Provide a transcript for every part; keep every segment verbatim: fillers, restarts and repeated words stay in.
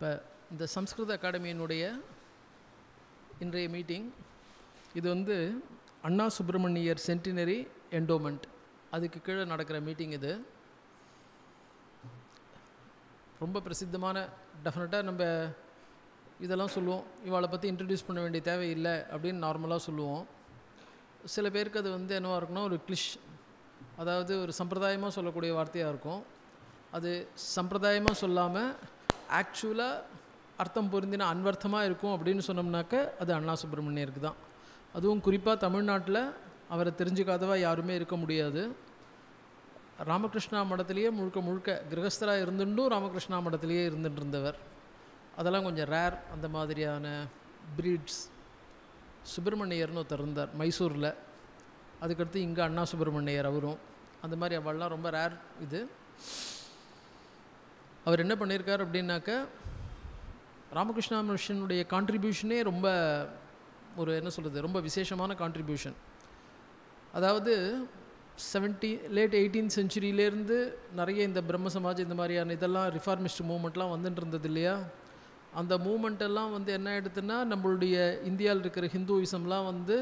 இப்போ இந்த சம்ஸ்கிருத அகாடமியினுடைய இன்றைய மீட்டிங் இது வந்து அண்ணா சுப்பிரமணியர் சென்டினரி என்டோமெண்ட் அதுக்கு கீழே நடக்கிற மீட்டிங். இது ரொம்ப பிரசித்தமான, டெஃபினட்டாக நம்ம இதெல்லாம் சொல்லுவோம், இவளை பற்றி இன்ட்ரடியூஸ் பண்ண வேண்டிய தேவையில்லை அப்படின்னு நார்மலாக சொல்லுவோம். சில பேருக்கு அது வந்து என்னவாக இருக்குன்னா ஒரு கிளிஷ், அதாவது ஒரு சம்பிரதாயமாக சொல்லக்கூடிய வார்த்தையாக இருக்கும். அது சம்பிரதாயமாக சொல்லாமல் ஆக்சுவலாக அர்த்தம் பொருந்தின அன்வர்த்தமாக இருக்கும் அப்படின்னு சொன்னோம்னாக்க அது அண்ணா சுப்பிரமணியருக்கு தான். அதுவும் குறிப்பாக தமிழ்நாட்டில் அவரை தெரிஞ்சுக்காதவா யாருமே இருக்க முடியாது. ராமகிருஷ்ணா மடத்திலேயே முழுக்க முழுக்க கிரகஸ்தராக இருந்துட்டும் ராமகிருஷ்ணா மடத்திலேயே இருந்துட்டு இருந்தவர். அதெல்லாம் கொஞ்சம் ரேர். அந்த மாதிரியான பிரீட்ஸ். சுப்பிரமணியர்னு ஒருத்தர் இருந்தார் மைசூரில், அதுக்கடுத்து இங்கே அண்ணா சுப்பிரமணியர் அவரும். அந்த மாதிரி அவள்லாம் ரொம்ப ரேர். இது அவர் என்ன பண்ணியிருக்கார் அப்படின்னாக்க, ராமகிருஷ்ணா மிஷனுடைய கான்ட்ரிபியூஷனே ரொம்ப ஒரு என்ன சொல்கிறது, ரொம்ப விசேஷமான கான்ட்ரிபியூஷன். அதாவது செவன்டி லேட் எயிட்டீன் செஞ்சுரியிலேருந்து நிறைய இந்த பிரம்ம சமாஜ் இந்த மாதிரியான இதெல்லாம் ரிஃபார்மிஸ்ட் மூமெண்ட்லாம் வந்துட்டு இருந்தது இல்லையா. அந்த மூமெண்ட்டெல்லாம் வந்து என்ன ஆகிடுதுன்னா, நம்மளுடைய இந்தியாவில் இருக்கிற ஹிந்துயிசம்லாம் வந்து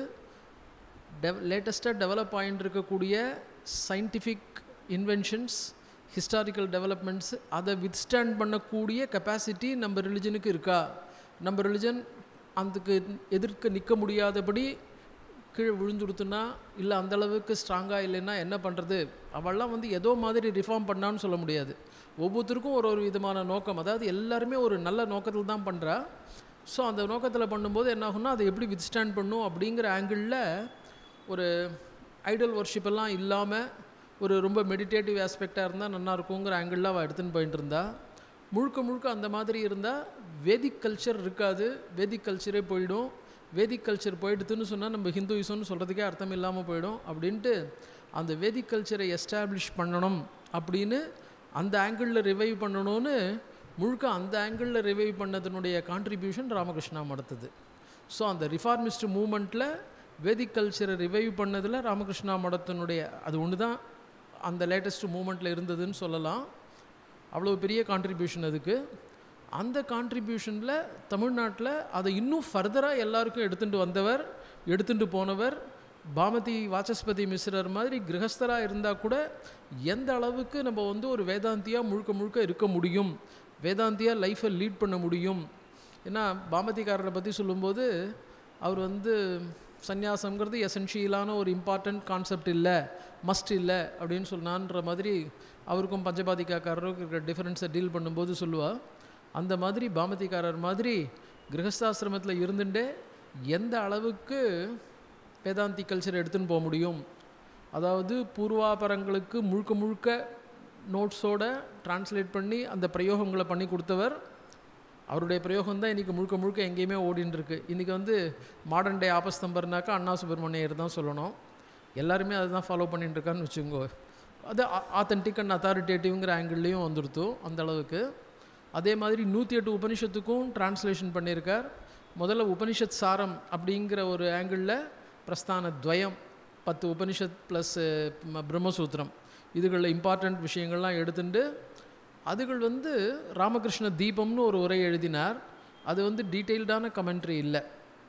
டெவ் லேட்டஸ்ட்டாக டெவலப் ஆகிட்டு இருக்கக்கூடிய சயின்டிஃபிக் இன்வென்ஷன்ஸ், ஹிஸ்டாரிக்கல் டெவலப்மெண்ட்ஸ், அதை வித்ஸ்டாண்ட் பண்ணக்கூடிய கெப்பாசிட்டி நம்ம ரிலிஜனுக்கு இருக்கா, நம்ம ரிலிஜன் அதுக்கு எதிர்க்க நிற்க முடியாதபடி கீழே விழுந்துடுத்துனா, இல்லை அந்தளவுக்கு ஸ்ட்ராங்காக இல்லைன்னா என்ன பண்ணுறது. அவள்லாம் வந்து ஏதோ மாதிரி ரிஃபார்ம் பண்ணான்னு சொல்ல முடியாது. ஒவ்வொருத்தருக்கும் ஒரு ஒரு விதமான நோக்கம், அதாவது எல்லாருமே ஒரு நல்ல நோக்கத்தில் தான் பண்ணுறா. ஸோ அந்த நோக்கத்தில் பண்ணும்போது என்ன ஆகும்னா, அதை எப்படி வித்ஸ்டாண்ட் பண்ணும் அப்படிங்கிற ஆங்கிளில் ஒரு ஐடல் ஒர்ஷிப்பெல்லாம் இல்லாமல் ஒரு ரொம்ப மெடிடேட்டிவ் ஆஸ்பெக்டாக இருந்தால் நல்லா இருக்குங்கிற ஆங்கிளில் அவள் எடுத்துன்னு போயிட்டு இருந்தா. முழுக்க முழுக்க அந்த மாதிரி இருந்தால் வேதிக் கல்ச்சர் இருக்காது, வேதிக் கல்ச்சரே போயிடும். வேதிக் கல்ச்சர் போயிடுதுன்னு சொன்னால் நம்ம ஹிந்துயிசம்னு சொல்கிறதுக்கே அர்த்தம் இல்லாமல் போயிடும். அப்படின்ட்டு அந்த வேதிக் கல்ச்சரை எஸ்டாப்ளிஷ் பண்ணணும் அப்படின்னு அந்த ஆங்கிளில் ரிவைவ் பண்ணணும்னு முழுக்க அந்த ஆங்கிளில் ரிவைவ் பண்ணதனுடைய கான்ட்ரிபியூஷன் ராமகிருஷ்ணா மடத்துது. ஸோ அந்த ரிஃபார்மிஸ்ட் மூமெண்ட்டில் வேதிக் கல்ச்சரை ரிவைவ் பண்ணதில் ராமகிருஷ்ணா மடத்தினுடைய அது ஒன்று தான் அந்த லேட்டஸ்ட் மூமெண்ட்டில் இருந்ததுன்னு சொல்லலாம். அவ்வளோ பெரிய கான்ட்ரிபியூஷன் அதுக்கு. அந்த கான்ட்ரிபியூஷனில் தமிழ்நாட்டில் அதை இன்னும் ஃபர்தராக எல்லாருக்கும் எடுத்துகிட்டு வந்தவர், எடுத்துகிட்டு போனவர் பாமதி வாசஸ்பதி மிஸ்ரர் மாதிரி கிரகஸ்தராக இருந்தால் கூட எந்த அளவுக்கு நம்ம வந்து ஒரு வேதாந்தியாக முழுக்க முழுக்க இருக்க முடியும், வேதாந்தியாக லைஃப்பை லீட் பண்ண முடியும். ஏன்னா பாமதிக்காரரை பற்றி சொல்லும்போது அவர் வந்து சந்நியாசங்கிறது எசென்ஷியலான ஒரு இம்பார்ட்டண்ட் கான்செப்ட் இல்லை, மஸ்ட் இல்லை அப்படின்னு சொன்னான்ற மாதிரி அவருக்கும் பஞ்சபாதிக்காரருக்கும் இருக்கிற டிஃப்ரென்ஸை டீல் பண்ணும்போது சொல்லுவாள். அந்த மாதிரி பாமதிக்காரர் மாதிரி கிரகஸ்தாசிரமத்தில் இருந்துட்டே எந்த அளவுக்கு வேதாந்தி கல்ச்சரை எடுத்துன்னு போக முடியும், அதாவது பூர்வாபரங்களுக்கு முழுக்க முழுக்க நோட்ஸோட டிரான்ஸ்லேட் பண்ணி அந்த பிரயோகங்களை பண்ணி கொடுத்தவர். அவருடைய பிரயோகம் தான் இன்றைக்கி முழுக்க முழுக்க எங்கேயுமே ஓடின்னு இருக்கு. இன்றைக்கி வந்து மாடர்ன் டே ஆபஸ்தம்பர்னாக்கா அண்ணா சுப்பிரமணியர் தான் சொல்லணும். எல்லாருமே அதை தான் ஃபாலோ பண்ணிட்டு இருக்கான்னு வச்சுக்கோங்க. அது ஆத்தென்டிக் அண்ட் அத்தாரிட்டேட்டிவ்ங்கிற ஆங்கிள்லேயும் வந்துடுத்தோம் அந்த அளவுக்கு. அதே மாதிரி நூற்றி எட்டு உபனிஷத்துக்கும் டிரான்ஸ்லேஷன் பண்ணியிருக்கார். முதல்ல உபனிஷத் சாரம் அப்படிங்கிற ஒரு ஆங்கிளில் பிரஸ்தான துவயம், பத்து உபனிஷத் ப்ளஸ் பிரம்மசூத்திரம், இதுகளில் இம்பார்ட்டண்ட் விஷயங்கள்லாம் எடுத்துட்டு அதுகள் வந்து ராமகிருஷ்ண தீபம்னு ஒரு உரை எழுதினார். அது வந்து டீட்டெயில்டான கமெண்ட்ரி இல்லை.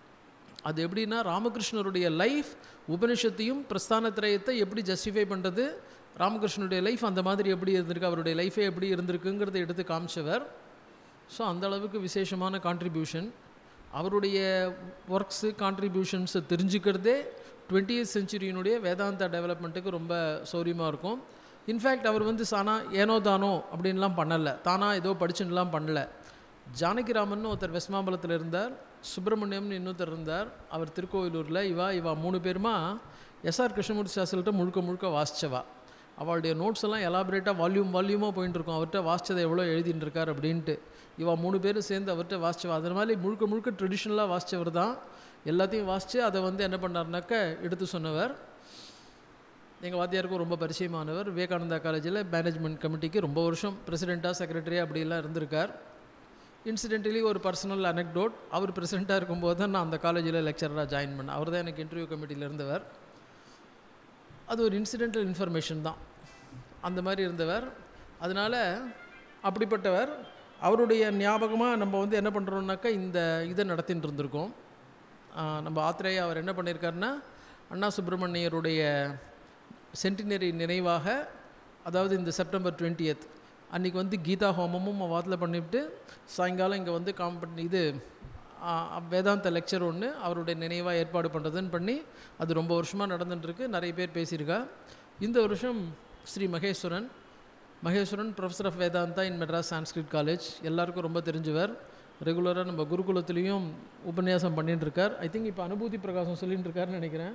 அது எப்படின்னா ராமகிருஷ்ணருடைய லைஃப் உபனிஷத்தையும் பிரஸ்தானத்திரயத்தை எப்படி ஜஸ்டிஃபை பண்ணுறது, ராமகிருஷ்ணனுடைய லைஃப் அந்த மாதிரி எப்படி இருந்திருக்கு, அவருடைய லைஃபே எப்படி இருந்திருக்குங்கிறத எடுத்து காமிச்சவர். ஸோ அந்தளவுக்கு விசேஷமான கான்ட்ரிபியூஷன். அவருடைய ஒர்க்ஸு கான்ட்ரிபியூஷன்ஸை தெரிஞ்சுக்கிறதே டுவெண்ட்டியத் செஞ்சுரியினுடைய வேதாந்தா டெவலப்மெண்ட்டுக்கு ரொம்ப சௌரியமாக இருக்கும். இன்ஃபேக்ட் அவர் வந்து சானா ஏனோ தானோ அப்படின்லாம் பண்ணலை, தானாக ஏதோ படிச்சுன்னுலாம் பண்ணலை. ஜானகிராமன் ஒருத்தர் வெஸ்மாம்பலத்தில் இருந்தார், சுப்பிரமணியம்னு இன்னொருத்தர் இருந்தார், அவர் திருக்கோவிலூரில். இவா இவா மூணு பேருமா எஸ்ஆர் கிருஷ்ணமூர்த்தி சாஸ்திரிகிட்ட முழுக்க முழுக்க வாசித்தவா. அவளுடைய நோட்ஸ் எல்லாம் எலாபரேட்டாக வால்யூம் வால்யூமாக போயிட்டு இருக்கும், அவர்கிட்ட வாசித்ததை எவ்வளோ எழுதிட்டு இருக்கார் அப்படின்ட்டு. இவா மூணு பேரும் சேர்ந்து அவர்கிட்ட வாசித்தவா. அதே மாதிரி முழுக்க முழுக்க ட்ரெடிஷ்னலாக வாசித்தவர் தான். எல்லாத்தையும் வாசித்து அதை வந்து என்ன பண்ணார்னாக்க எடுத்து சொன்னவர். எங்கள் வாத்தியாருக்கும் ரொம்ப பரிச்சயமானவர். விவேகானந்தா காலேஜில் மேனேஜ்மெண்ட் கமிட்டிக்கு ரொம்ப வருஷம் பிரசிடெண்ட்டாக செக்ரட்டரியாக அப்படிலாம் இருந்திருக்கார். இன்சிடென்டலி ஒரு பர்சனல் அனெக்டோட், அவர் பிரசிடெண்ட்டாக இருக்கும்போது தான் நான் அந்த காலேஜில் லெக்சராக ஜாயின் பண்ணேன். அவர் தான் எனக்கு இன்டர்வியூ கமிட்டியில் இருந்தவர். அது ஒரு இன்சிடென்டல் இன்ஃபர்மேஷன் தான், அந்த மாதிரி இருந்தவர். அதனால் அப்படிப்பட்டவர் அவருடைய ஞாபகமாக நம்ம வந்து என்ன பண்ணுறோம்னாக்கா இந்த இதை நடத்தின்னு இருந்திருக்கோம். நம்ம ஆத்திரேயா அவர் என்ன பண்ணியிருக்காருன்னா அண்ணா சுப்பிரமணியருடைய சென்டினரி நினைவாக, அதாவது இந்த செப்டம்பர் டுவெண்ட்டியத் அன்றைக்கி வந்து கீதா ஹோமமும் வாத்தில் பண்ணிவிட்டு சாயங்காலம் இங்கே வந்து காம்பட் இது வேதாந்த லெக்சர் ஒன்று அவருடைய நினைவாக ஏற்பாடு பண்ணுறதுன்னு பண்ணி அது ரொம்ப வருஷமாக நடந்துட்டுருக்கு. நிறைய பேர் பேசியிருக்கா. இந்த வருஷம் Shri Maheswaran Maheswaran professor of Vedanta in Madras Sanskrit college, எல்லாருக்கும் ரொம்ப தெரிஞ்சவர். ரெகுலராக நம்ம குருகுலத்துலேயும் உபன்யாசம் பண்ணிட்டுருக்கார். ஐ திங்க் இப்போ அனுபூதி பிரகாசம் சொல்லிகிட்டு இருக்காருன்னு நினைக்கிறேன்.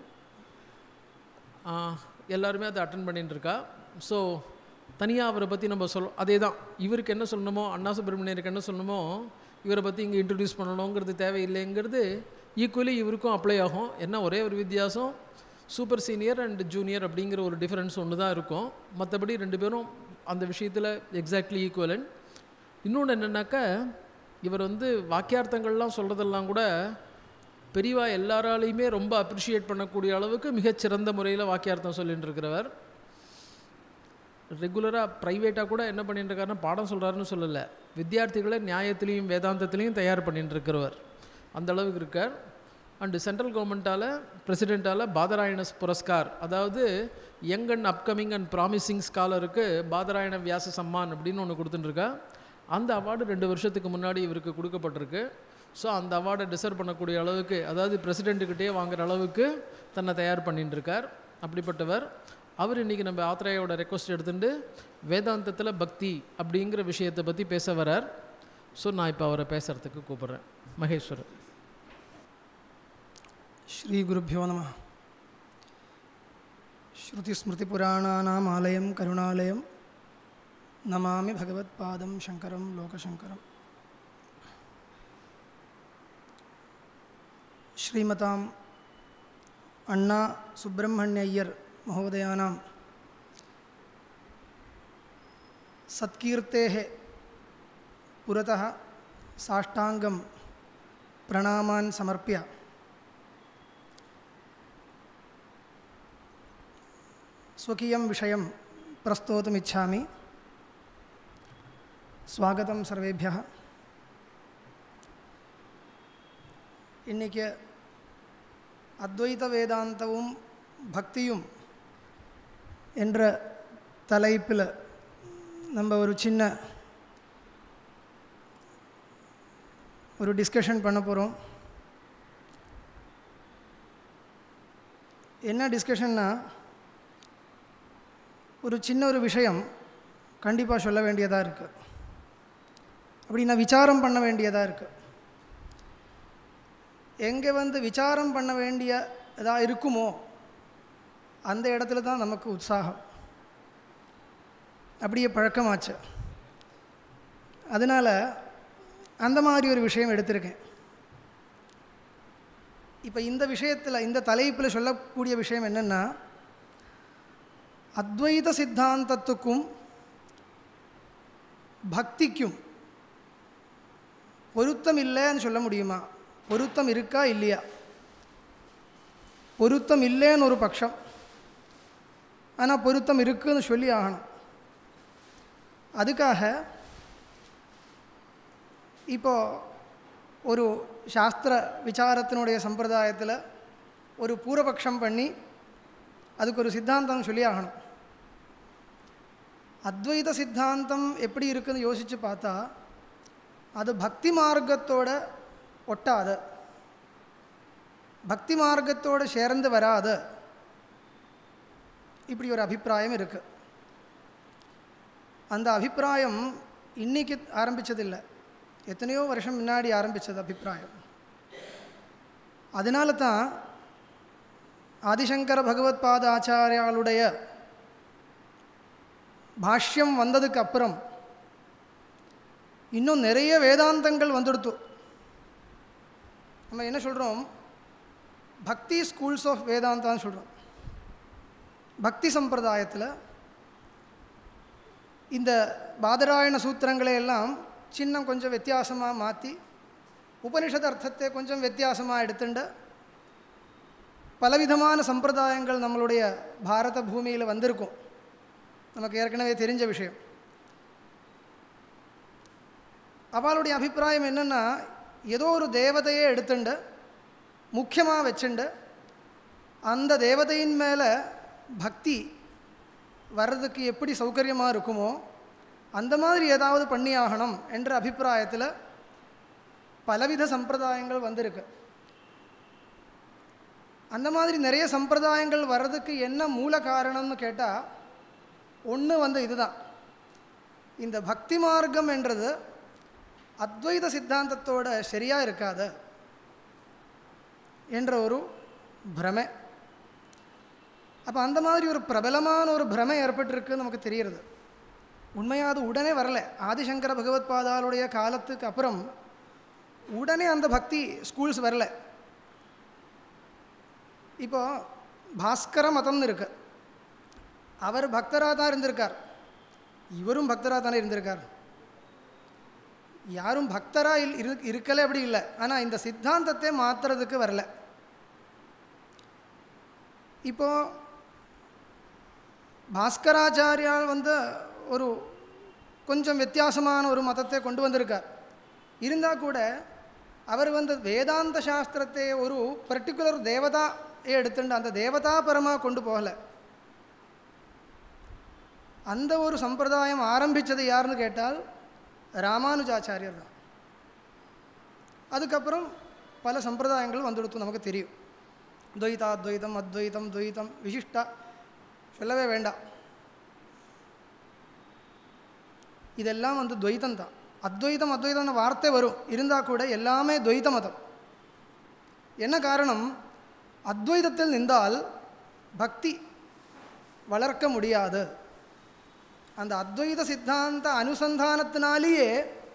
எல்லாருமே அதை அட்டன் பண்ணிட்டுருக்கா. ஸோ தனியாக அவரை பற்றி நம்ம சொல் அதே தான் இவருக்கு என்ன சொல்லணுமோ, அண்ணா சுப்பிரமணியருக்கு என்ன சொல்லணுமோ இவரை பற்றி இங்கே இன்ட்ரடியூஸ் பண்ணணுங்கிறது தேவையில்லைங்கிறது ஈக்குவலி இவருக்கும் அப்ளை ஆகும். என்ன ஒரே ஒரு வித்தியாசம், சூப்பர் சீனியர் அண்ட் ஜூனியர் அப்படிங்கிற ஒரு டிஃப்ரென்ஸ் ஒன்று தான் இருக்கும். மற்றபடி ரெண்டு பேரும் அந்த விஷயத்தில் எக்ஸாக்ட்லி ஈக்குவலன். இன்னொன்று என்னென்னாக்கா இவர் வந்து வாக்கியார்த்தங்கள்லாம் சொல்கிறதெல்லாம் கூட பெரியவா எல்லாராலையுமே ரொம்ப அப்ரிஷியேட் பண்ணக்கூடிய அளவுக்கு மிகச்சிறந்த முறையில் வாக்கியார்த்தம் சொல்லிட்டு இருக்கிறவர். ரெகுலராக ப்ரைவேட்டாக கூட என்ன பண்ணிட்டு இருக்காருன்னா பாடம் சொல்கிறாருன்னு சொல்லலை, வித்தியார்த்திகளை நியாயத்திலையும் வேதாந்தத்திலையும் தயார் பண்ணிட்டு இருக்கிறவர் அந்த அளவுக்கு இருக்கார். அண்டு சென்ட்ரல் கவர்மெண்ட்டால் பிரசிடெண்ட்டால் பாதராயண புரஸ்கார், அதாவது young and upcoming and promising ஸ்காலருக்கு பாதராயண வியாச சம்மான் அப்படின்னு ஒன்று கொடுத்துட்டுருக்கா. அந்த அவார்டு ரெண்டு வருஷத்துக்கு முன்னாடி இவருக்கு கொடுக்கப்பட்டிருக்கு. ஸோ அந்த அவார்டை டிசர்வ் பண்ணக்கூடிய அளவுக்கு, அதாவது பிரசிடெண்ட்டுக்கிட்டே வாங்குகிற அளவுக்கு தன்னை தயார் பண்ணிட்டு இருக்கார். அப்படிப்பட்டவர் அவர் இன்றைக்கி நம்ம ஆத்ரேயாவோட ரெக்வஸ்ட் எடுத்துட்டு வேதாந்தத்தில் பக்தி அப்படிங்கிற விஷயத்தை பற்றி பேச வரார். ஸோ நான் இப்போ அவரை பேசுகிறதுக்கு கூப்பிட்றேன். மகேஸ்வரன். ஸ்ரீ குருப்யோ நமः. ஸ்ருதி ஸ்மிருதி புராணானாம் ஆலயம் கருணாலயம் நமாமி பகவத் பாதம் சங்கரம் லோகசங்கரம். ஸ்ரீமதாம் அண்ணா சுப்பிரமணியர் மகோதயானாம் சத்கீர்த்தேஹ புரதः சாஷ்டாங்கம் பிரணாமான் சமர்ப்பிய ஸ்வகீயம் விஷயம் பிரஸ்தோதுமிச்சாமி. ஸ்வாகதம் சர்வேபியः. இன்றைக்கி அத்வைத வேதாந்தமும் பக்தியும் என்ற தலைப்பில் நம்ம ஒரு சின்ன ஒரு டிஸ்கஷன் பண்ண போகிறோம். என்ன டிஸ்கஷன்னா, ஒரு சின்ன ஒரு விஷயம் கண்டிப்பாக சொல்ல வேண்டியதாக இருக்குது. அப்படி நான் விசாரம் பண்ண வேண்டியதாக இருக்குது. எங்கே வந்து விசாரம் பண்ண வேண்டிய எதாக இருக்குமோ அந்த இடத்துல தான் நமக்கு உற்சாகம், அப்படியே பழக்கமாச்சு. அதனால் அந்த மாதிரி ஒரு விஷயம் எடுத்திருக்கேன். இப்போ இந்த விஷயத்தில் இந்த தலைப்பில் சொல்லக்கூடிய விஷயம் என்னென்னா, அத்வைத சித்தாந்தத்துக்கும் பக்திக்கும் பொருத்தம் இல்லைன்னு சொல்ல முடியுமா? பொருத்தம் இருக்கா இல்லையா? பொருத்தம் இல்லைன்னு ஒரு பட்சம், ஆனால் பொருத்தம் இருக்குன்னு சொல்லி ஆகணும். அதுக்காக இப்போது ஒரு சாஸ்திர விசாரத்தினுடைய சம்பிரதாயத்தில் ஒரு பூர்வபக்ஷம் பண்ணி அதுக்கு ஒரு சித்தாந்தம் சொல்லி ஆகணும். அத்வைத சித்தாந்தம் எப்படி இருக்குதுன்னு யோசித்து பார்த்தா அது பக்தி மார்க்கத்தோட ஒட்டாத, பக்தி மார்க்கத்தோடு சேர்ந்து வராத, இப்படி ஒரு அபிப்பிராயம் இருக்குது. அந்த அபிப்பிராயம் இன்றைக்கி ஆரம்பித்ததில்லை, எத்தனையோ வருஷம் முன்னாடி ஆரம்பித்தது அபிப்பிராயம். அதனால தான் ஆதிசங்கர பகவத்பாத ஆச்சாரியாளுடைய பாஷ்யம் வந்ததுக்கு அப்புறம் இன்னும் நிறைய வேதாந்தங்கள் வந்துடுத்து. நம்ம என்ன சொல்கிறோம், பக்தி ஸ்கூல்ஸ் ஆஃப் வேதாந்தான்னு சொல்கிறோம். பக்தி சம்பிரதாயத்தில் இந்த பாதராயண சூத்திரங்களை எல்லாம் சின்ன கொஞ்சம் வித்தியாசமாக மாற்றி உபனிஷத் அர்த்தத்தை கொஞ்சம் வித்தியாசமாக எடுத்துட்டு பலவிதமான சம்பிரதாயங்கள் நம்மளுடைய பாரத பூமியில் வந்திருக்கும். நமக்கு ஏற்கனவே தெரிஞ்ச விஷயம். அவளுடைய அபிப்பிராயம் என்னென்னா, ஏதோ ஒரு தேவதையை எடுத்துண்டு முக்கியமாக வச்சுண்டு அந்த தேவதையின் மேலே பக்தி வர்றதுக்கு எப்படி சௌகரியமாக இருக்குமோ அந்த மாதிரி ஏதாவது பண்ணி ஆகணும் என்ற அபிப்பிராயத்தில் பலவித சம்பிரதாயங்கள் வந்திருக்கு. அந்த மாதிரி நிறைய சம்பிரதாயங்கள் வர்றதுக்கு என்ன மூல காரணம்னு கேட்டால், ஒன்று வந்து இதுதான், இந்த பக்தி மார்க்கம் என்றது அத்வைத சித்தாந்தத்தோட சரியாக இருக்காது என்ற ஒரு பிரமை. அப்போ அந்த மாதிரி ஒரு பிரபலமான ஒரு பிரமை ஏற்பட்டிருக்கு நமக்கு தெரிகிறது. உண்மையாக அது உடனே வரல. ஆதிசங்கர பகவத்பாதாளுடைய காலத்துக்கு அப்புறம் உடனே அந்த பக்தி ஸ்கூல்ஸ் வரல. இப்போ பாஸ்கர மதம்னு இருக்கு. அவர் பக்தராக தான் இருந்திருக்கார், இவரும் பக்தராக தானே இருந்திருக்கார். யாரும் பக்தராக இல் இரு இருக்கலை அப்படி இல்லை. ஆனால் இந்த சித்தாந்தத்தை மாற்றுறதுக்கு வரல. இப்போ பாஸ்கராச்சாரியால் வந்து ஒரு கொஞ்சம் வித்தியாசமான ஒரு மதத்தை கொண்டு வந்திருக்கார். இருந்தால் கூட அவர் வந்து வேதாந்த சாஸ்திரத்தை ஒரு பர்டிகுலர் தேவதாயை எடுத்துட்டு அந்த தேவதா பரமாக கொண்டு போகலை. அந்த ஒரு சம்பிரதாயம் ஆரம்பித்தது யாருன்னு கேட்டால் ராமானுஜாச்சாரியர் தான். அதுக்கப்புறம் பல சம்பிரதாயங்கள் வந்துடுத்து நமக்கு தெரியும். துவைதா துவைதம் அத்வைதம் துவைதம் விசிஷ்டா சொல்லவே வேண்டாம். இதெல்லாம் வந்து துவைதம் தான். அத்வைதம் அத்வைதம்னு வார்த்தை வரும், இருந்தால் கூட எல்லாமே துவைத மதம். என்ன காரணம்? அத்வைதத்தில் நின்றால் பக்தி வளர்க்க முடியாது. அந்த அத்வைத சித்தாந்த அனுசந்தானத்தினாலேயே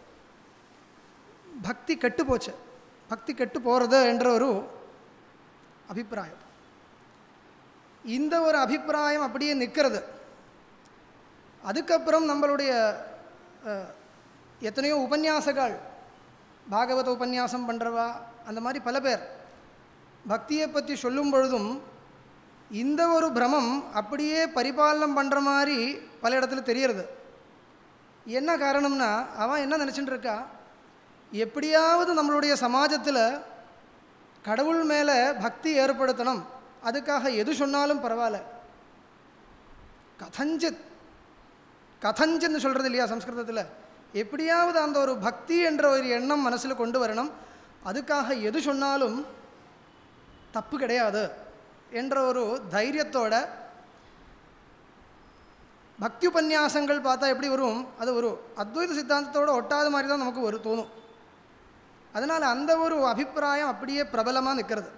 பக்தி கெட்டு போச்சு. பக்தி கெட்டு போகிறது என்ற ஒரு அபிப்பிராயம். இந்த ஒரு அபிப்பிராயம் அப்படியே நிற்கிறது. அதுக்கப்புறம் நம்மளுடைய எத்தனையோ உபன்யாசங்கள், பாகவத உபன்யாசம் பண்ணுறவா, அந்த மாதிரி பல பேர் பக்தியை பற்றி சொல்லும் பொழுதும் இந்த ஒரு பிரமம் அப்படியே பரிபாலனம் பண்ணுற மாதிரி பல இடத்துல தெரிகிறது. என்ன காரணம்னா, அவன் என்ன நினச்சிட்டு இருக்கா, எப்படியாவது நம்மளுடைய சமாஜத்தில் கடவுள் மேலே பக்தி ஏற்படுத்தணும், அதுக்காக எது சொன்னாலும் பரவாயில்ல, கதஞ்சித் கதஞ்சின்னு சொல்கிறது இல்லையா சம்ஸ்கிருதத்தில், எப்படியாவது அந்த ஒரு பக்தி என்ற ஒரு எண்ணம் மனசில் கொண்டு வரணும், அதுக்காக எது சொன்னாலும் தப்பு கிடையாது என்ற ஒரு தைரியத்தோட பக்தி உபன்யாசங்கள் பார்த்தா எப்படி வரும், அது ஒரு அத்வைத சித்தாந்தத்தோடு ஒட்டாத மாதிரி தான் நமக்கு ஒரு தோணும். அதனால் அந்த ஒரு அபிப்பிராயம் அப்படியே பிரபலமாக நிற்கிறது.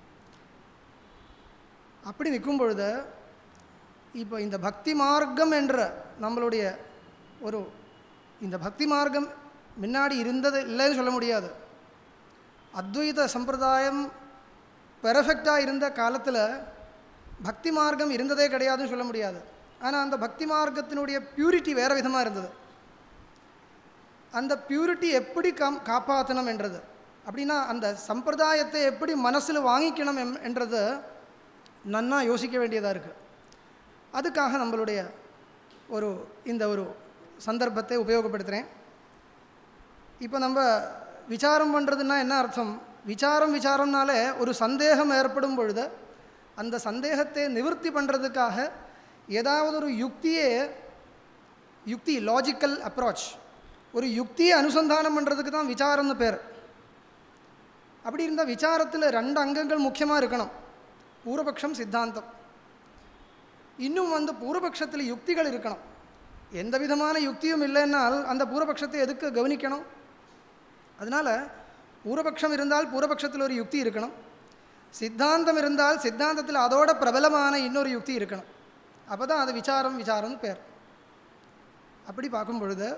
அப்படி நிற்கும் பொழுது இப்போ இந்த பக்தி மார்க்கம் என்ற நம்மளுடைய ஒரு இந்த பக்தி மார்க்கம் முன்னாடி இருந்தது இல்லைன்னு சொல்ல முடியாது. அத்வைத சம்பிரதாயம் பெர்ஃபெக்டாக இருந்த காலத்தில் பக்தி மார்க்கம் இருந்ததே கிடையாதுன்னு சொல்ல முடியாது. ஆனால் அந்த பக்தி மார்க்கத்தினுடைய பியூரிட்டி வேறு விதமாக இருந்தது. அந்த பியூரிட்டி எப்படி காம் காப்பாற்றணும் என்றது, அப்படின்னா அந்த சம்பிரதாயத்தை எப்படி மனசில் வாங்கிக்கணும் எம் என்றது நன்னா யோசிக்க வேண்டியதாக இருக்குது. அதுக்காக நம்மளுடைய ஒரு இந்த ஒரு சந்தர்ப்பத்தை உபயோகப்படுத்துகிறேன். இப்போ நம்ம விசாரம் பண்ணுறதுன்னா என்ன அர்த்தம்? விசாரம் விசாரம்னாலே ஒரு சந்தேகம் ஏற்படும் பொழுது அந்த சந்தேகத்தை நிவர்த்தி பண்ணுறதுக்காக ஏதாவது ஒரு யுக்தியே யுக்தி லாஜிக்கல் அப்ரோச், ஒரு யுக்தியை அனுசந்தானம் பண்ணுறதுக்கு தான் விசாரம்னு பேர். அப்படி இருந்தால் விசாரத்தில் ரெண்டு அங்கங்கள் முக்கியமாக இருக்கணும், பூர்வபக்ஷம் சித்தாந்தம். இன்னும் வந்து பூர்வபக்ஷத்தில் யுக்திகள் இருக்கணும். எந்த விதமான யுக்தியும் இல்லைன்னால் அந்த பூர்வபக்ஷத்தை எதுக்கு கவனிக்கணும்? அதனால் பூர்வபக்ஷம் இருந்தால் பூர்வபக்ஷத்தில் ஒரு யுக்தி இருக்கணும், சித்தாந்தம் இருந்தால் சித்தாந்தத்தில் அதோட பிரபலமான இன்னொரு யுக்தி இருக்கணும். அப்போ தான் அது விசாரம் விசாரம்னு பேர். அப்படி பார்க்கும் பொழுது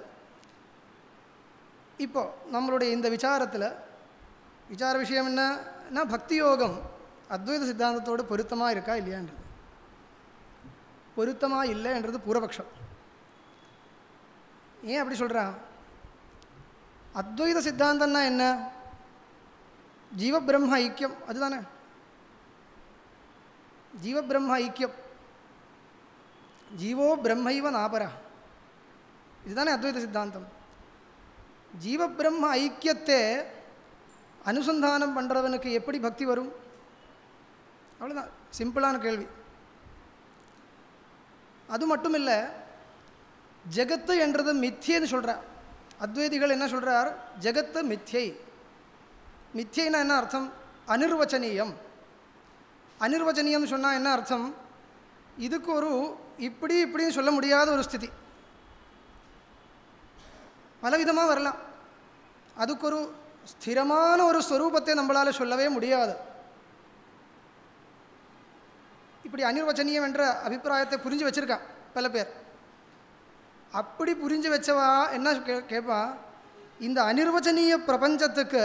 இப்போது நம்மளுடைய இந்த விசாரத்தில் விசார விஷயம் என்னன்னா, பக்தி யோகம் அத்வைத சித்தாந்தத்தோடு பொருத்தமாக இருக்கா இல்லையான்றது. பொருத்தமாக இல்லைன்றது பூர்வபக்ஷம். ஏன் அப்படி சொல்கிறான்? அத்வைத சித்தாந்தம்னா என்ன? ஜீவபிரம்ம ஐக்கியம், அதுதானே ஜீவபிரம்ம ஐக்கியம். ஜீவோ பிரம்மைவ நாபரா, இதுதானே அத்வைத சித்தாந்தம். ஜீவபிரம்ம ஐக்கியத்தை அனுசந்தானம் பண்ணுறவனுக்கு எப்படி பக்தி வரும்? அவ்வளோதான், சிம்பிளான கேள்வி. அது மட்டும் இல்லை, ஜெகத்து என்றது மித்தியைன்னு சொல்கிறார். அத்வைதிகள் என்ன சொல்கிறார்? ஜெகத்து மித்தியை. மித்தியைனா என்ன அர்த்தம்? அனிர்வச்சனீயம். அனிர்வச்சனீயம் சொன்னால் என்ன அர்த்தம்? இதுக்கு ஒரு இப்படி இப்படின்னு சொல்ல முடியாத ஒரு ஸ்திதி, பலவிதமாக வரலாம். அதுக்கு ஒரு ஸ்திரமான ஒரு ஸ்வரூபத்தை நம்மளால் சொல்லவே முடியாது. இப்படி அனிர்வச்சனீயம் என்ற அபிப்பிராயத்தை புரிஞ்சு வச்சுருக்கான் பல பேர். அப்படி புரிஞ்சு வச்சவா என்ன கே கேட்பா இந்த அனிர்வச்சனீய பிரபஞ்சத்துக்கு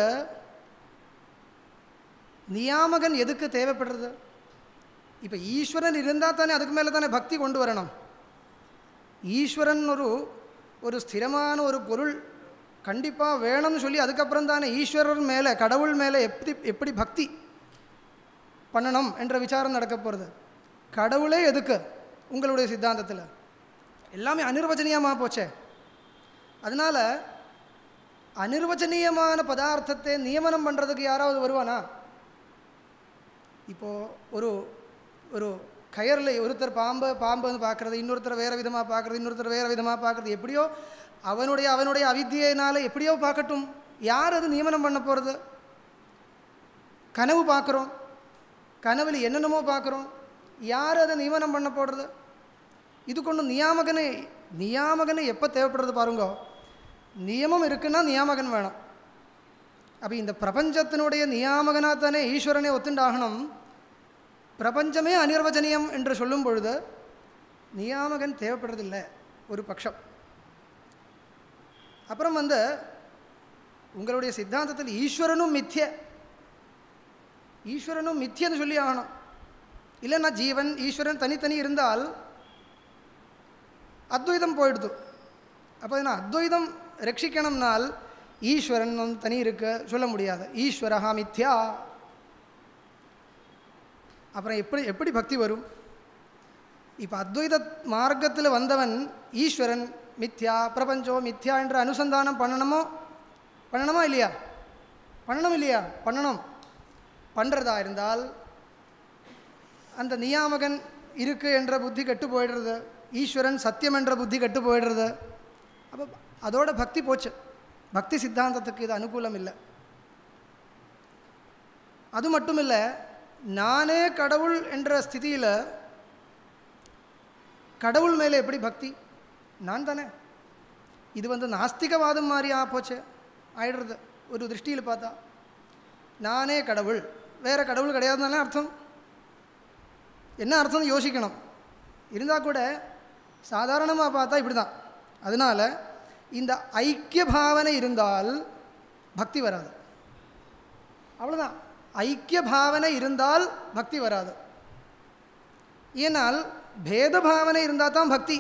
நியாமகன் எதுக்கு தேவைப்படுறது? இப்போ ஈஸ்வரன் இருந்தால் தானே அதுக்கு மேலே தானே பக்தி கொண்டு வரணும். ஈஸ்வரன் ஒரு ஒரு ஸ்திரமான ஒரு பொருள் கண்டிப்பாக வேணும்னு சொல்லி அதுக்கப்புறம் தானே ஈஸ்வரர் மேலே, கடவுள் மேலே எப்படி எப்படி பக்தி பண்ணணும் என்ற விசாரம் நடக்க போகிறது. கடவுளே எதுக்கு உங்களுடைய சித்தாந்தத்தில்? எல்லாமே அனிர்வச்சனீயமாக போச்சே. அதனால் அனிர்வச்சனீயமான பதார்த்தத்தை நியமனம் பண்ணுறதுக்கு யாராவது வருவானா? இப்போது ஒரு ஒரு கயரில் ஒருத்தர் பாம்பு பாம்புன்னு பார்க்குறது, இன்னொருத்தர் வேறு விதமாக பார்க்குறது, இன்னொருத்தர் வேறு விதமாக பார்க்குறது, எப்படியோ அவனுடைய அவனுடைய அவித்தியினால் எப்படியோ பார்க்கட்டும். யார் அது நியமனம் பண்ண போகிறது? கனவு பார்க்குறோம், கனவில் என்னென்னமோ பார்க்குறோம், யார் அதை நியமனம் பண்ண போடுறது? இது கொண்டு நியாமகனை நியாமகனை எப்போ தேவைப்படுறது பாருங்க. நியமம் இருக்குன்னா நியாமகன் வேணும். அப்போ இந்த பிரபஞ்சத்தினுடைய நியாமகனாக தானே ஈஸ்வரனை ஒத்துண்டாகணும். பிரபஞ்சமே அனிர்வச்சனீயம் என்று சொல்லும் பொழுது நியாமகன் தேவைப்படுறதில்லை ஒரு பட்சம். அப்புறம் வந்து உங்களுடைய சித்தாந்தத்தில் ஈஸ்வரனும் மித்ய, ஈஸ்வரனும் மித்யன்னு சொல்லி ஆகணும். இல்லைன்னா ஜீவன் ஈஸ்வரன் தனித்தனி இருந்தால் அத்வைதம் போயிடுது. அப்போ என்ன அத்வைதம் ரட்சிக்கணும்னால் ஈஸ்வரன் தனி இருக்க சொல்ல முடியாது. ஈஸ்வரஹா மித்யா. அப்புறம் எப்படி எப்படி பக்தி வரும்? இப்போ அத்வைத மார்க்கத்தில் வந்தவன் ஈஸ்வரன் மித்யா, பிரபஞ்சோ மித்யா என்ற அனுசந்தானம் பண்ணணுமோ பண்ணணுமா இல்லையா? பண்ணணும் இல்லையா? பண்ணணும். பண்ணுறதா இருந்தால் அந்த நியாமகன் இருக்கு என்ற புத்தி கெட்டு போயிடுறது, ஈஸ்வரன் சத்தியம் என்ற புத்தி கெட்டு போயிடுறது. அப்போ அதோட பக்தி போச்சு. பக்தி சித்தாந்தத்துக்கு இது அனுகூலம் இல்லை. அது மட்டும் இல்லை, நானே கடவுள் என்ற ஸ்திதியில் கடவுள் மேலே எப்படி பக்தி? நான் தானே. இது வந்து நாஸ்திகவாதம் மாதிரி ஆ போச்சு ஆயிடுறது ஒரு திருஷ்டியில் பார்த்தா. நானே கடவுள், வேறு கடவுள் கிடையாதுனாலே அர்த்தம் என்ன அர்த்தம்னு யோசிக்கணும். இருந்தால் கூட சாதாரணமாக பார்த்தா இப்படி தான். அதனால் இந்த ஐக்கிய பாவனை இருந்தால் பக்தி வராது. அவ்வளோதான். ஐக்கிய பாவனை இருந்தால் பக்தி வராது. ஏனால் பேத பாவனை இருந்தால் தான் பக்தி.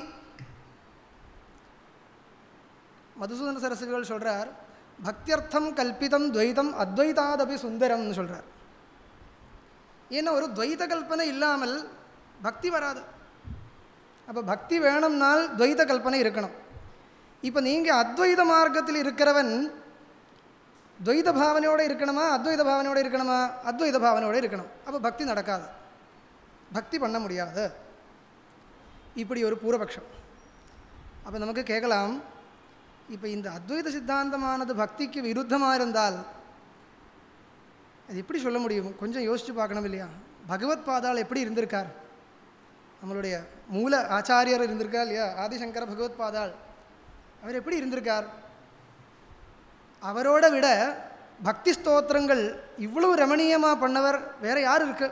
மதுசூதன சரஸ்வதிகள் சொல்கிறார், பக்தியர்த்தம் கல்பிதம் துவைதம் அத்வைதாதபி சுந்தரம்னு சொல்கிறார். ஏன்னா ஒரு துவைத கல்பனை இல்லாமல் பக்தி வராது. அப்போ பக்தி வேணும்னால் துவைத கல்பனை இருக்கணும். இப்போ நீங்கள் அத்வைத மார்க்கத்தில் இருக்கிறவன் துவைத பாவனையோடு இருக்கணுமா அத்வைத பாவனையோடு இருக்கணுமா? அத்வைத பாவனையோடு இருக்கணும். அப்போ பக்தி நடக்காது, பக்தி பண்ண முடியாது. இப்படி ஒரு பூர்வபக்ஷம். அப்போ நமக்கு கேட்கலாம், இப்போ இந்த அத்வைத சித்தாந்தமானது பக்திக்கு விருத்தமாக இருந்தால் அது எப்படி சொல்ல முடியும்? கொஞ்சம் யோசித்து பார்க்கணும் இல்லையா? பகவத் பாதால் எப்படி இருந்திருக்கார்? நம்மளுடைய மூல ஆச்சாரியர் இருந்திருக்கார் இல்லையா? ஆதிசங்கர பகவத் பாதால் அவர் எப்படி இருந்திருக்கார்? அவரோட விட பக்தி ஸ்தோத்திரங்கள் இவ்வளவு ரமணீயமாக பண்ணவர் வேறு யார் இருக்கு?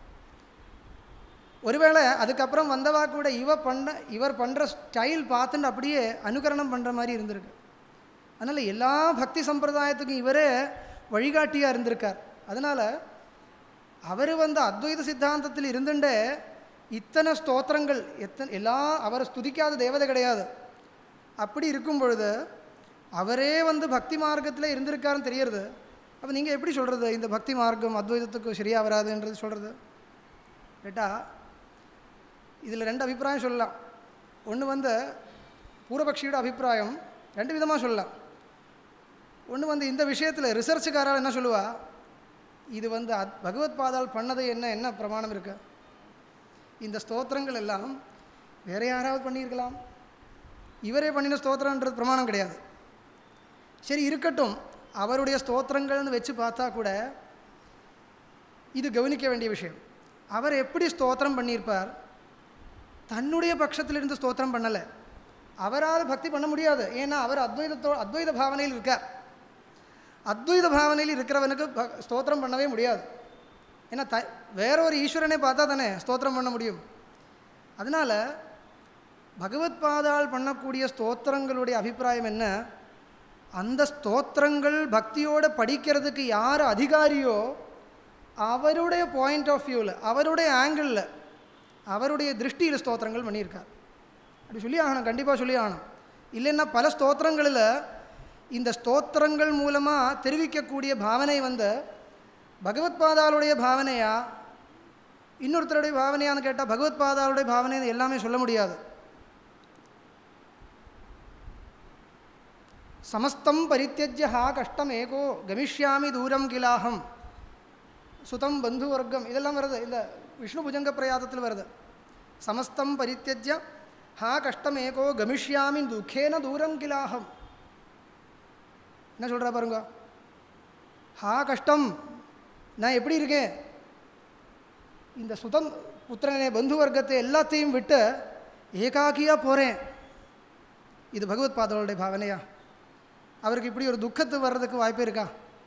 ஒருவேளை அதுக்கப்புறம் வந்தவா கூட இவ பண்ண இவர் பண்ணுற ஸ்டைல் பார்த்துட்டு அப்படியே அனுகரணம் பண்ணுற மாதிரி இருந்திருக்கு. அதனால் எல்லா பக்தி சம்பிரதாயத்துக்கும் இவரே வழிகாட்டியாக இருந்திருக்கார். அதனால் அவர் வந்து அத்வைத சித்தாந்தத்தில் இருந்துட்டே இத்தனை ஸ்தோத்திரங்கள் எத்தனை எல்லாம் அவரை ஸ்துதிக்காத தேவதை கிடையாது. அப்படி இருக்கும் பொழுது அவரே வந்து பக்தி மார்க்கத்தில் இருந்திருக்காருன்னு தெரியறது. அப்போ நீங்கள் எப்படி சொல்கிறது இந்த பக்தி மார்க்கம் அத்வைதத்துக்கு சரியாக வராதுன்றது சொல்கிறது? கேட்டால் இதில் ரெண்டு அபிப்பிராயம் சொல்லலாம். ஒன்று வந்து பூர்வபக்ஷியோட அபிப்பிராயம் ரெண்டு விதமாக சொல்லலாம். ஒன்று வந்து இந்த விஷயத்தில் ரிசர்ச்சுக்காரால் என்ன சொல்லுவா, இது வந்து அத் பகவத் பாதால் பண்ணது என்ன என்ன பிரமாணம் இருக்கு? இந்த ஸ்தோத்திரங்கள் எல்லாம் வேறு யாராவது பண்ணியிருக்கலாம், இவரே பண்ணின ஸ்தோத்திரன்றது பிரமாணம் கிடையாது. சரி இருக்கட்டும், அவருடைய ஸ்தோத்திரங்கள்னு வச்சு பார்த்தா கூட இது கவனிக்க வேண்டிய விஷயம். அவர் எப்படி ஸ்தோத்திரம் பண்ணியிருப்பார்? தன்னுடைய பட்சத்திலிருந்து ஸ்தோத்திரம் பண்ணலை. அவரால் பக்தி பண்ண முடியாது. ஏன்னா அவர் அத்வைதத்தோ அத்வைத பாவனையில் இருக்கார். அத்வைத பாவனையில் இருக்கிறவனுக்கு ஸ்தோத்திரம் பண்ணவே முடியாது. ஏன்னா த வேற ஒரு ஈஸ்வரனை பார்த்தா தானே ஸ்தோத்திரம் பண்ண முடியும். அதனால் பகவத் பாதால் பண்ணக்கூடிய ஸ்தோத்திரங்களுடைய அபிப்பிராயம் என்ன? அந்த ஸ்தோத்திரங்கள் பக்தியோடு படிக்கிறதுக்கு யார் அதிகாரியோ அவருடைய பாயிண்ட் ஆஃப் வியூவில், அவருடைய ஆங்கிளில், அவருடைய திருஷ்டியில் ஸ்தோத்திரங்கள் பண்ணியிருக்கார். அப்படி சொல்லி ஆகணும், கண்டிப்பாக சொல்லி ஆகணும். இல்லைன்னா பல ஸ்தோத்திரங்களில் இந்த ஸ்தோத்திரங்கள் மூலமாக தெரிவிக்கக்கூடிய பாவனை வந்து பகவத் பாதாளுடைய பாவனையா இன்னொருத்தருடைய பாவனையான்னு கேட்டால் பகவத் பாதாளுடைய பாவனை எல்லாமே சொல்ல முடியாது. சமஸ்தம் பரித்தியஜ்ய ஹா கஷ்டம் ஏகோ கமிஷ்யாமி தூரம் கிலாஹம் சுதம் பந்து வர்க்கம் இதெல்லாம் வருது, இந்த விஷ்ணு புஜங்க பிரயாதத்தில் வருது. சமஸ்தம் பரித்தியஜ்ய ஹா கஷ்டம் ஏகோ கமிஷ்யாமி துக்கேன தூரம் கிலாஹம். என்ன சொல்கிறா பாருங்க, ஹா கஷ்டம், நான் எப்படி இருக்கேன், இந்த சுதம் புத்திரனே பந்து வர்க்கத்தை எல்லாத்தையும் விட்டு ஏகாக்கியாக போகிறேன். இது பகவத் பாதாளுடைய பாவனையா? அவருக்கு இப்படி ஒரு துக்கத்து வர்றதுக்கு வாய்ப்பு இருக்கா?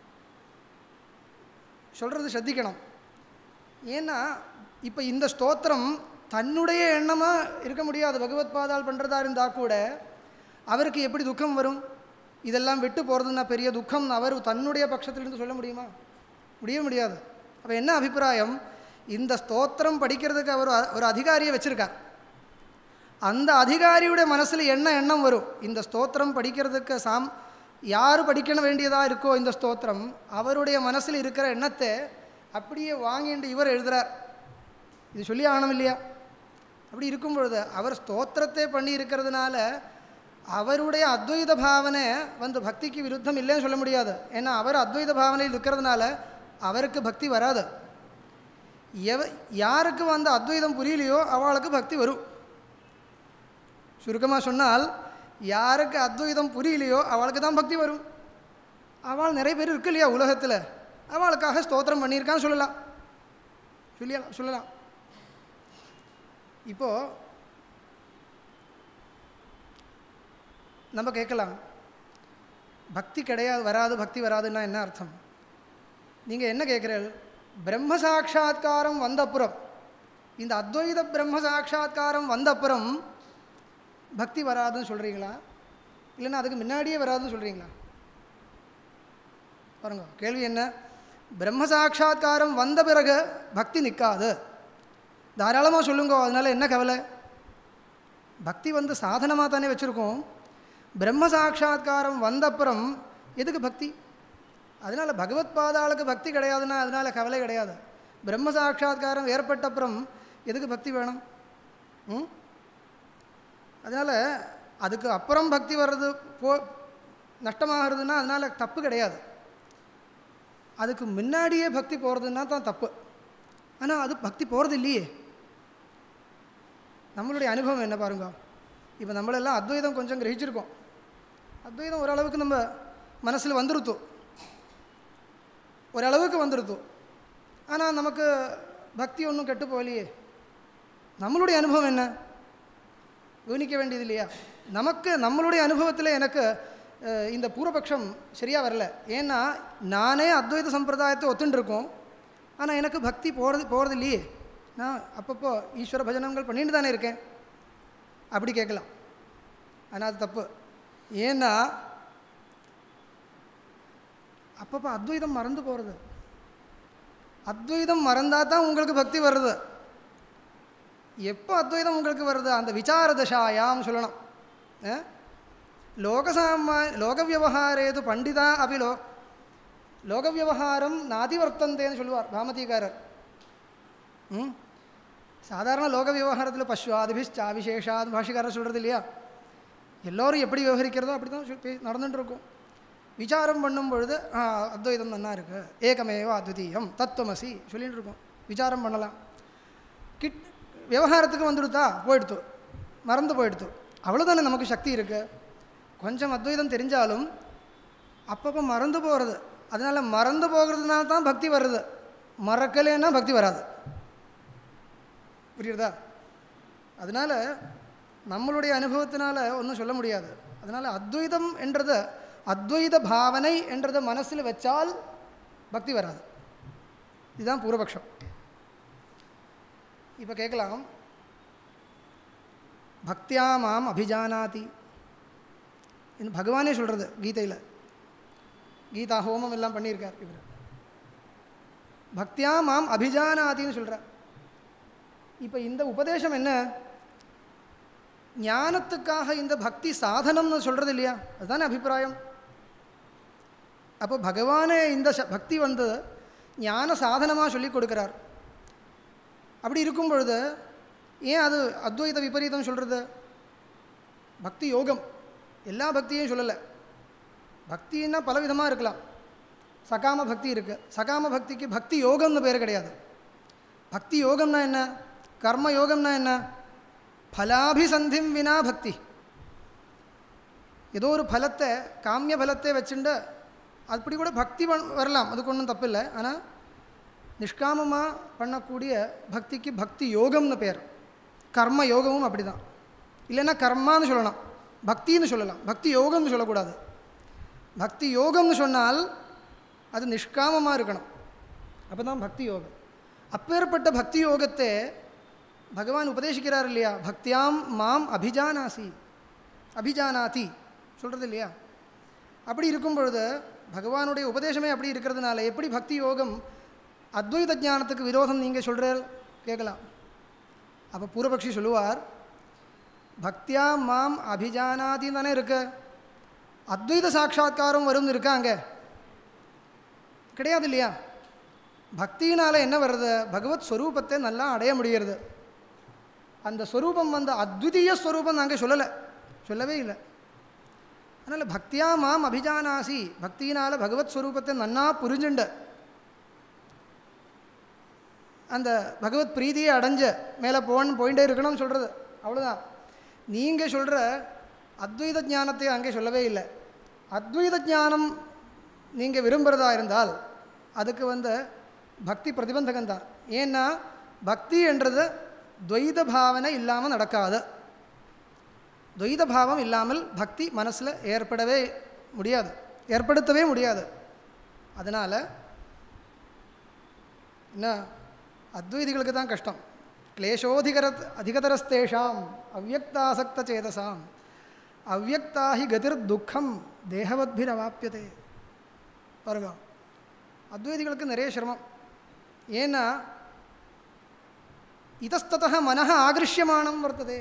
சொல்கிறது ശ്രദ്ധിக்கணும். ஏன்னா இப்போ இந்த ஸ்தோத்திரம் தன்னுடைய எண்ணமாக இருக்க முடியாது. பகவத் பாதால் பண்ணுறதா இருந்தால் கூட அவருக்கு எப்படி துக்கம் வரும்? இதெல்லாம் விட்டு போகிறதுன்னா பெரிய துக்கம் அவர் தன்னுடைய பட்சத்திலிருந்து சொல்ல முடியுமா? முடிய முடியாது. அப்போ என்ன அபிப்பிராயம்? இந்த ஸ்தோத்திரம் படிக்கிறதுக்கு அவர் ஒரு அதிகாரியை வச்சுருக்கார். அந்த அதிகாரியுடைய மனசில் என்ன எண்ணம் வரும்? இந்த ஸ்தோத்திரம் படிக்கிறதுக்கு சாம் யார் படிக்க வேண்டியதாக இருக்கோ இந்த ஸ்தோத்திரம், அவருடைய மனசில் இருக்கிற எண்ணத்தை அப்படியே வாங்கிட்டு இவர் எழுதுகிறார். இது சொல்லி ஆகணும் இல்லையா? அப்படி இருக்கும் பொழுது அவர் ஸ்தோத்திரத்தை பண்ணி இருக்கிறதுனால அவருடைய அத்வைத பாவனை வந்து பக்திக்கு விருத்தம் இல்லைன்னு சொல்ல முடியாது. ஏன்னா அவர் அத்வைத பாவனையில் இருக்கிறதுனால அவருக்கு பக்தி வராது. எவ யாருக்கு வந்து அத்வைதம் புரியலையோ அவளுக்கு பக்தி வரும். சுருக்கமாக சொன்னால், யாருக்கு அத்வைதம் புரியலையோ அவளுக்கு தான் பக்தி வரும். அவள் நிறைய பேர் இருக்கு இல்லையா உலகத்தில், அவளுக்காக ஸ்தோத்திரம் பண்ணியிருக்கான்னு சொல்லலாம் சொல்லியா சொல்லலாம் இப்போது நம்ம கேட்கலாம், பக்தி கிடையாது, வராது, பக்தி வராதுன்னா என்ன அர்த்தம்? நீங்கள் என்ன கேட்குறீர்கள்? பிரம்ம சாட்சா்காரம் வந்தப்புறம், இந்த அத்வைத பிரம்ம சாட்சா்காரம் வந்தப்புறம் பக்தி வராதுன்னு சொல்கிறீங்களா, இல்லைன்னா அதுக்கு முன்னாடியே வராதுன்னு சொல்கிறீங்களா? பாருங்க, கேள்வி என்ன? பிரம்ம சாட்சா்காரம் வந்த பிறகு பக்தி நிற்காது, தாராளமாக சொல்லுங்க, அதனால் என்ன கவலை? பக்தி வந்து சாதனமாக தானே வச்சுருக்கோம். பிரம்ம சாட்சா்காரம் வந்தப்புறம் எதுக்கு பக்தி? அதனால் பகவத் பாதாளுக்கு பக்தி கிடையாதுன்னா அதனால் கவலை கிடையாது. பிரம்ம சாட்சா்காரம் ஏற்பட்டப்புறம் எதுக்கு பக்தி வேணும்? ம் அதனால் அதுக்கு அப்புறம் பக்தி வர்றது போ நஷ்டமாகிறதுனா அதனால் தப்பு கிடையாது. அதுக்கு முன்னாடியே பக்தி போகிறதுனா தான் தப்பு. ஆனால் அது பக்தி போகிறது இல்லையே. நம்மளுடைய அனுபவம் என்ன பாருங்க. இப்போ நம்மளெல்லாம் அத்வைதம் கொஞ்சம் கிரகிச்சிருக்கோம். அத்வைதம் ஓரளவுக்கு நம்ம மனசில் வந்துருத்தோம், ஓரளவுக்கு வந்துருத்தோம். ஆனால் நமக்கு பக்தி ஒன்றும் கெட்டு போகலையே. நம்மளுடைய அனுபவம் என்ன கவனிக்க வேண்டியது இல்லையா? நமக்கு நம்மளுடைய அனுபவத்தில் எனக்கு இந்த பூர்வபக்ஷம் சரியாக வரல. ஏன்னா நானே அத்வைத சம்பிரதாயத்தை ஒத்துண்டிருக்கோம், ஆனால் எனக்கு பக்தி போகிறது போகிறது இல்லையே. நான் அப்பப்போ ஈஸ்வர பஜனங்கள் பண்ணிட்டு தானே இருக்கேன். அப்படி கேட்கலாம், ஆனால் அது தப்பு. ஏன்னா அப்பப்போ அத்வைதம் மறந்து போகிறது. அத்வைதம் மறந்தால் தான் உங்களுக்கு பக்தி வருது. எப்போ அத்வைதம் உங்களுக்கு வருது? அந்த விசார தசாயாம் சொல்லணும். லோகசாமா லோக வியவஹாரேது பண்டிதா அபி லோ லோக வியவஹாரம் நாதிவர்த்தந்தேன்னு சொல்லுவார் பாமதிகாரர். ம் சாதாரண லோக விவகாரத்தில் பஸ்வாதிபிஷ்டா விசேஷாத் பாஷிகாரர் சொல்கிறது இல்லையா? எல்லோரும் எப்படி விவகரிக்கிறதோ அப்படி தான் நடந்துட்டு இருக்கும். விசாரம் பண்ணும் பொழுது அத்வைதம் நல்லா இருக்குது, ஏகமேவ அத்விதீயம் தத்துவமசி சொல்லிகிட்டு இருக்கோம். விசாரம் பண்ணலாம். கிட் விவகாரத்துக்கு வந்துடுத்தா போயிடுத்து, மறந்து போயிடுத்து, அவ்வளோதானே நமக்கு சக்தி இருக்குது. கொஞ்சம் அத்வைதம் தெரிஞ்சாலும் அப்பப்போ மறந்து போகிறது. அதனால் மறந்து போகிறதுனால தான் பக்தி வருது, மறக்கலைன்னா பக்தி வராது. புரியுறதா? அதனால் நம்மளுடைய அனுபவத்தினால ஒன்றும் சொல்ல முடியாது. அதனால் அத்வைதம் என்றது, அத்வைத பாவனை என்றதை மனசில் வச்சால் பக்தி வராது. இதுதான் பூர்வபக்ஷம். இப்போ கேட்கலாம், பக்தியா மாம் அபிஜானாதி இது பகவானே சொல்கிறது கீதையில். கீதா ஹோமம் எல்லாம் பண்ணியிருக்கார் இவர். பக்தியா மாம் அபிஜானாதின்னு சொல்கிறார். இப்போ இந்த உபதேசம் என்ன? ஞானத்துக்காக இந்த பக்தி சாதனம்னு சொல்கிறது இல்லையா, அதுதானே அபிப்பிராயம். அப்போ பகவானே இந்த பக்தி வந்து ஞான சாதனமாக சொல்லி கொடுக்குறார். அப்படி இருக்கும் பொழுது ஏன் அது அத்வைத விபரீதம் சொல்கிறது? பக்தி யோகம் எல்லா பக்தியும் சொல்லலை. பக்தின்னா பலவிதமாக இருக்கலாம். சகாம பக்தி இருக்குது. சகாம பக்திக்கு பக்தி யோகம்னு பேர் கிடையாது. பக்தி யோகம்னா என்ன? கர்ம யோகம்னா என்ன? ஃபலாபிசந்திம் வினா பக்தி. ஏதோ ஒரு பலத்தை, காமிய பலத்தை வச்சுட்டு அப்படி கூட பக்தி வரலாம், அதுக்கு ஒன்றும் தப்பு இல்லை. ஆனால் நிஷ்காமமாக பண்ணக்கூடிய பக்திக்கு பக்தி யோகம்னு பேர். கர்ம யோகமும் அப்படி தான். இல்லைன்னா கர்மான்னு சொல்லலாம், பக்தின்னு சொல்லலாம். பக்தி யோகம்னு சொல்லக்கூடாது. பக்தி யோகம்னு சொன்னால் அது நிஷ்காமமாக இருக்கணும், அப்போ தான் பக்தி யோகம். அப்பேற்பட்ட பக்தி யோகத்தை பகவான் உபதேசிக்கிறார் இல்லையா. பக்தியாம் மாம் அபிஜானாசி அபிஜானாதி சொல்கிறது இல்லையா. அப்படி இருக்கும் பொழுது பகவானுடைய உபதேசமே அப்படி இருக்கிறதுனால எப்படி பக்தி யோகம் அத்வைத ஞானத்துக்கு விரோதம் நீங்கள் சொல்கிறார் கேட்கலாம். அப்போ பூர்வபக்ஷி சொல்லுவார், பக்தியா மாம் அபிஜானாதின்னு தானே இருக்கு, அத்வைத சாட்சா்காரம் வரும்னு இருக்கா? அங்கே கிடையாது இல்லையா. பக்தியினால் என்ன வருது? பகவத் ஸ்வரூபத்தை நல்லா அடைய முடிகிறது. அந்த ஸ்வரூபம் வந்து அத்விதீய ஸ்வரூபம் நாங்கள் சொல்லலை, சொல்லவே இல்லை. அதனால் பக்தியா மாம் அபிஜானாசி, பக்தியினால் பகவத் ஸ்வரூபத்தை நன்னா புரிஞ்சுண்டு அந்த பகவத் பிரீதியை அடைஞ்ச மேலே போன்னு போயிட்டே இருக்கணும்னு சொல்கிறது, அவ்வளோதான். நீங்கள் சொல்கிற அத்வைத ஞானத்தை அங்கே சொல்லவே இல்லை. அத்வைத ஞானம் நீங்கள் விரும்புகிறதா இருந்தால் அதுக்கு வந்து பக்தி பிரதிபந்தகம்தான். ஏன்னா பக்தி என்றது துவைத பாவனை இல்லாமல் நடக்காது. துவைத பாவம் இல்லாமல் பக்தி மனசில் ஏற்படவே முடியாது, ஏற்படுத்தவே முடியாது. அதனால் என்ன, அத்வைதிகளுக்கு தான் கஷ்டம். கிளேஷோதிகர அதிகதரஸ்தேஷாம் அவ்யக்தாசக்த சேதசாம் அவ்யக்தாஹி கதிர் துக்கம் தேகவத்பிரவாப்பியதே. பாருங்க, அத்வைதிகளுக்கு நிறைய சிரமம். ஏன்னா இதஸ்ததः மனः ஆகிருஷ்யமானம் வர்த்ததே.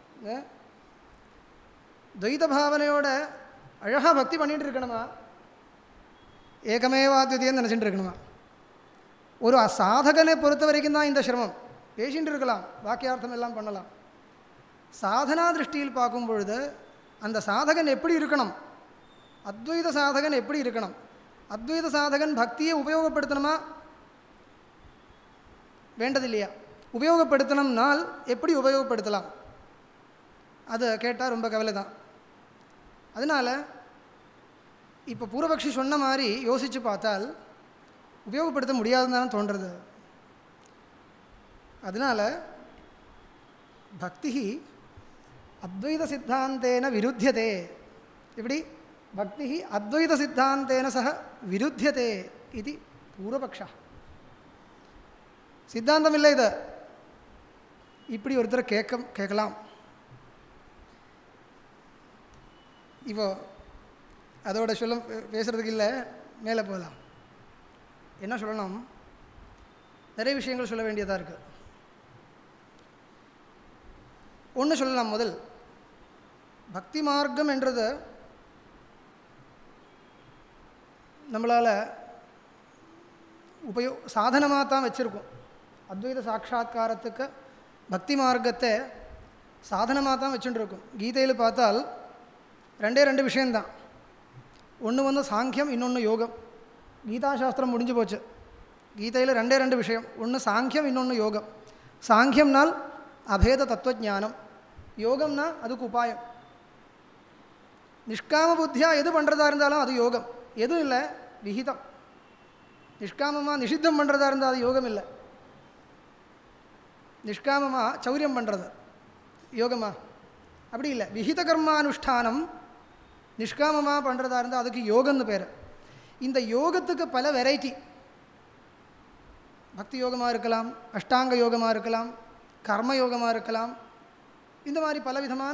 துவைத பாவனையோட அழகாக பக்தி பண்ணிகிட்டு இருக்கணுமா, ஏகமேவாத்விதீயன்னு நினச்சிட்டு இருக்கணுமா? ஒரு சாதகனை பொறுத்த வரைக்கும் தான் இந்த சிரமம். பேசிகிட்டு இருக்கலாம், வாக்கியார்த்தம் எல்லாம் பண்ணலாம். சாதனா திருஷ்டியில் பார்க்கும் பொழுது அந்த சாதகன் எப்படி இருக்கணும், அத்வைத சாதகன் எப்படி இருக்கணும், அத்வைத சாதகன் பக்தியை உபயோகப்படுத்தணுமா வேண்டதில்லையா? உபயோகப்படுத்தணும்னால் எப்படி உபயோகப்படுத்தலாம், அதை கேட்டால் ரொம்ப கவலை தான். அதனால் இப்போ பூர்வபக்ஷி சொன்ன மாதிரி யோசித்து பார்த்தால் உபயோகப்படுத்த முடியாதுன்னு தான் தோன்றுறது. அதனால் பக்தி அத்வைத சித்தாந்தேன விருத்தியதே. இப்படி பக்தி அத்வைத சித்தாந்தேன சக விருத்தியதே இது பூர்வபக்ஷா. சித்தாந்தம் இல்லை இது. இப்படி ஒருத்தர் கேட்க கேட்கலாம். இப்போ அதோட சொல்ல பேசுகிறதுக்கு இல்லை, மேலே போகலாம். என்ன சொல்லணும், நிறைய விஷயங்கள் சொல்ல வேண்டியதாக இருக்குது. ஒன்று சொல்லலாம். முதல், பக்தி மார்க்கம் என்றது நம்மளால் உபயோ சாதனமாக தான் வச்சுருக்கோம். அத்வைத சாட்சா்காரத்துக்கு பக்தி மார்க்கத்தை சாதனமாக தான் வச்சுட்டு இருக்கோம். கீதையில் பார்த்தால் ரெண்டே ரெண்டு விஷயந்தான், ஒன்று வந்து சாங்கியம், இன்னொன்று யோகம். கீதா சாஸ்திரம் முடிஞ்சு போச்சு. கீதையில் ரெண்டே ரெண்டு விஷயம், ஒன்று சாங்கியம், இன்னொன்று யோகம். சாங்கியம்னால் அபேத தத்துவஜானம், யோகம்னா அதுக்கு உபாயம். நிஷ்காம புத்தியாக எது பண்ணுறதா இருந்தாலும் அது யோகம், எதுவும் இல்லை விஹிதம். நிஷ்காமமாக நிஷித்தம் பண்ணுறதா இருந்தால் அது யோகம் இல்லை. நிஷ்காமமாக சௌரியம் பண்ணுறது யோகமா? அப்படி இல்லை. விஹித கர்மானுஷ்டானம் நிஷ்காமமாக பண்ணுறதா இருந்தால் அதுக்கு யோகம்னு பேர். இந்த யோகத்துக்கு பல வெரைட்டி. பக்தி யோகமாக இருக்கலாம், அஷ்டாங்க யோகமாக இருக்கலாம், கர்ம யோகமாக இருக்கலாம். இந்த மாதிரி பலவிதமான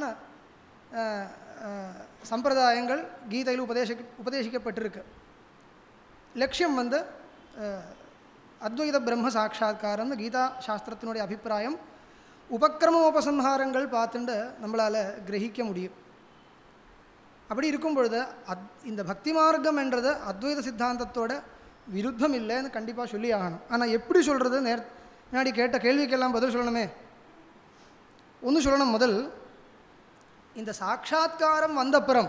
சம்பிரதாயங்கள் கீதையில் உபதேசி உபதேசிக்கப்பட்டிருக்கு. லட்சியம் வந்து அத்வைத பிரம்ம சாட்சா்காரம்னு கீதா சாஸ்திரத்தினுடைய அபிப்பிராயம். உபக்கிரமோபசம்ஹாரங்கள் பார்த்துட்டு நம்மளால் கிரகிக்க முடியும். அப்படி இருக்கும் பொழுது அத் இந்த பக்தி மார்க்கம் என்றது அத்வைத சித்தாந்தத்தோட விருத்தம் இல்லைன்னு கண்டிப்பாக சொல்லி ஆகணும். ஆனால் எப்படி சொல்கிறது? நேர் முன்னாடி கேட்ட கேள்விக்கெல்லாம் பதில் சொல்லணுமே. ஒன்று சொல்லணும். முதல், இந்த சாட்சா்காரம் வந்த பிறம்,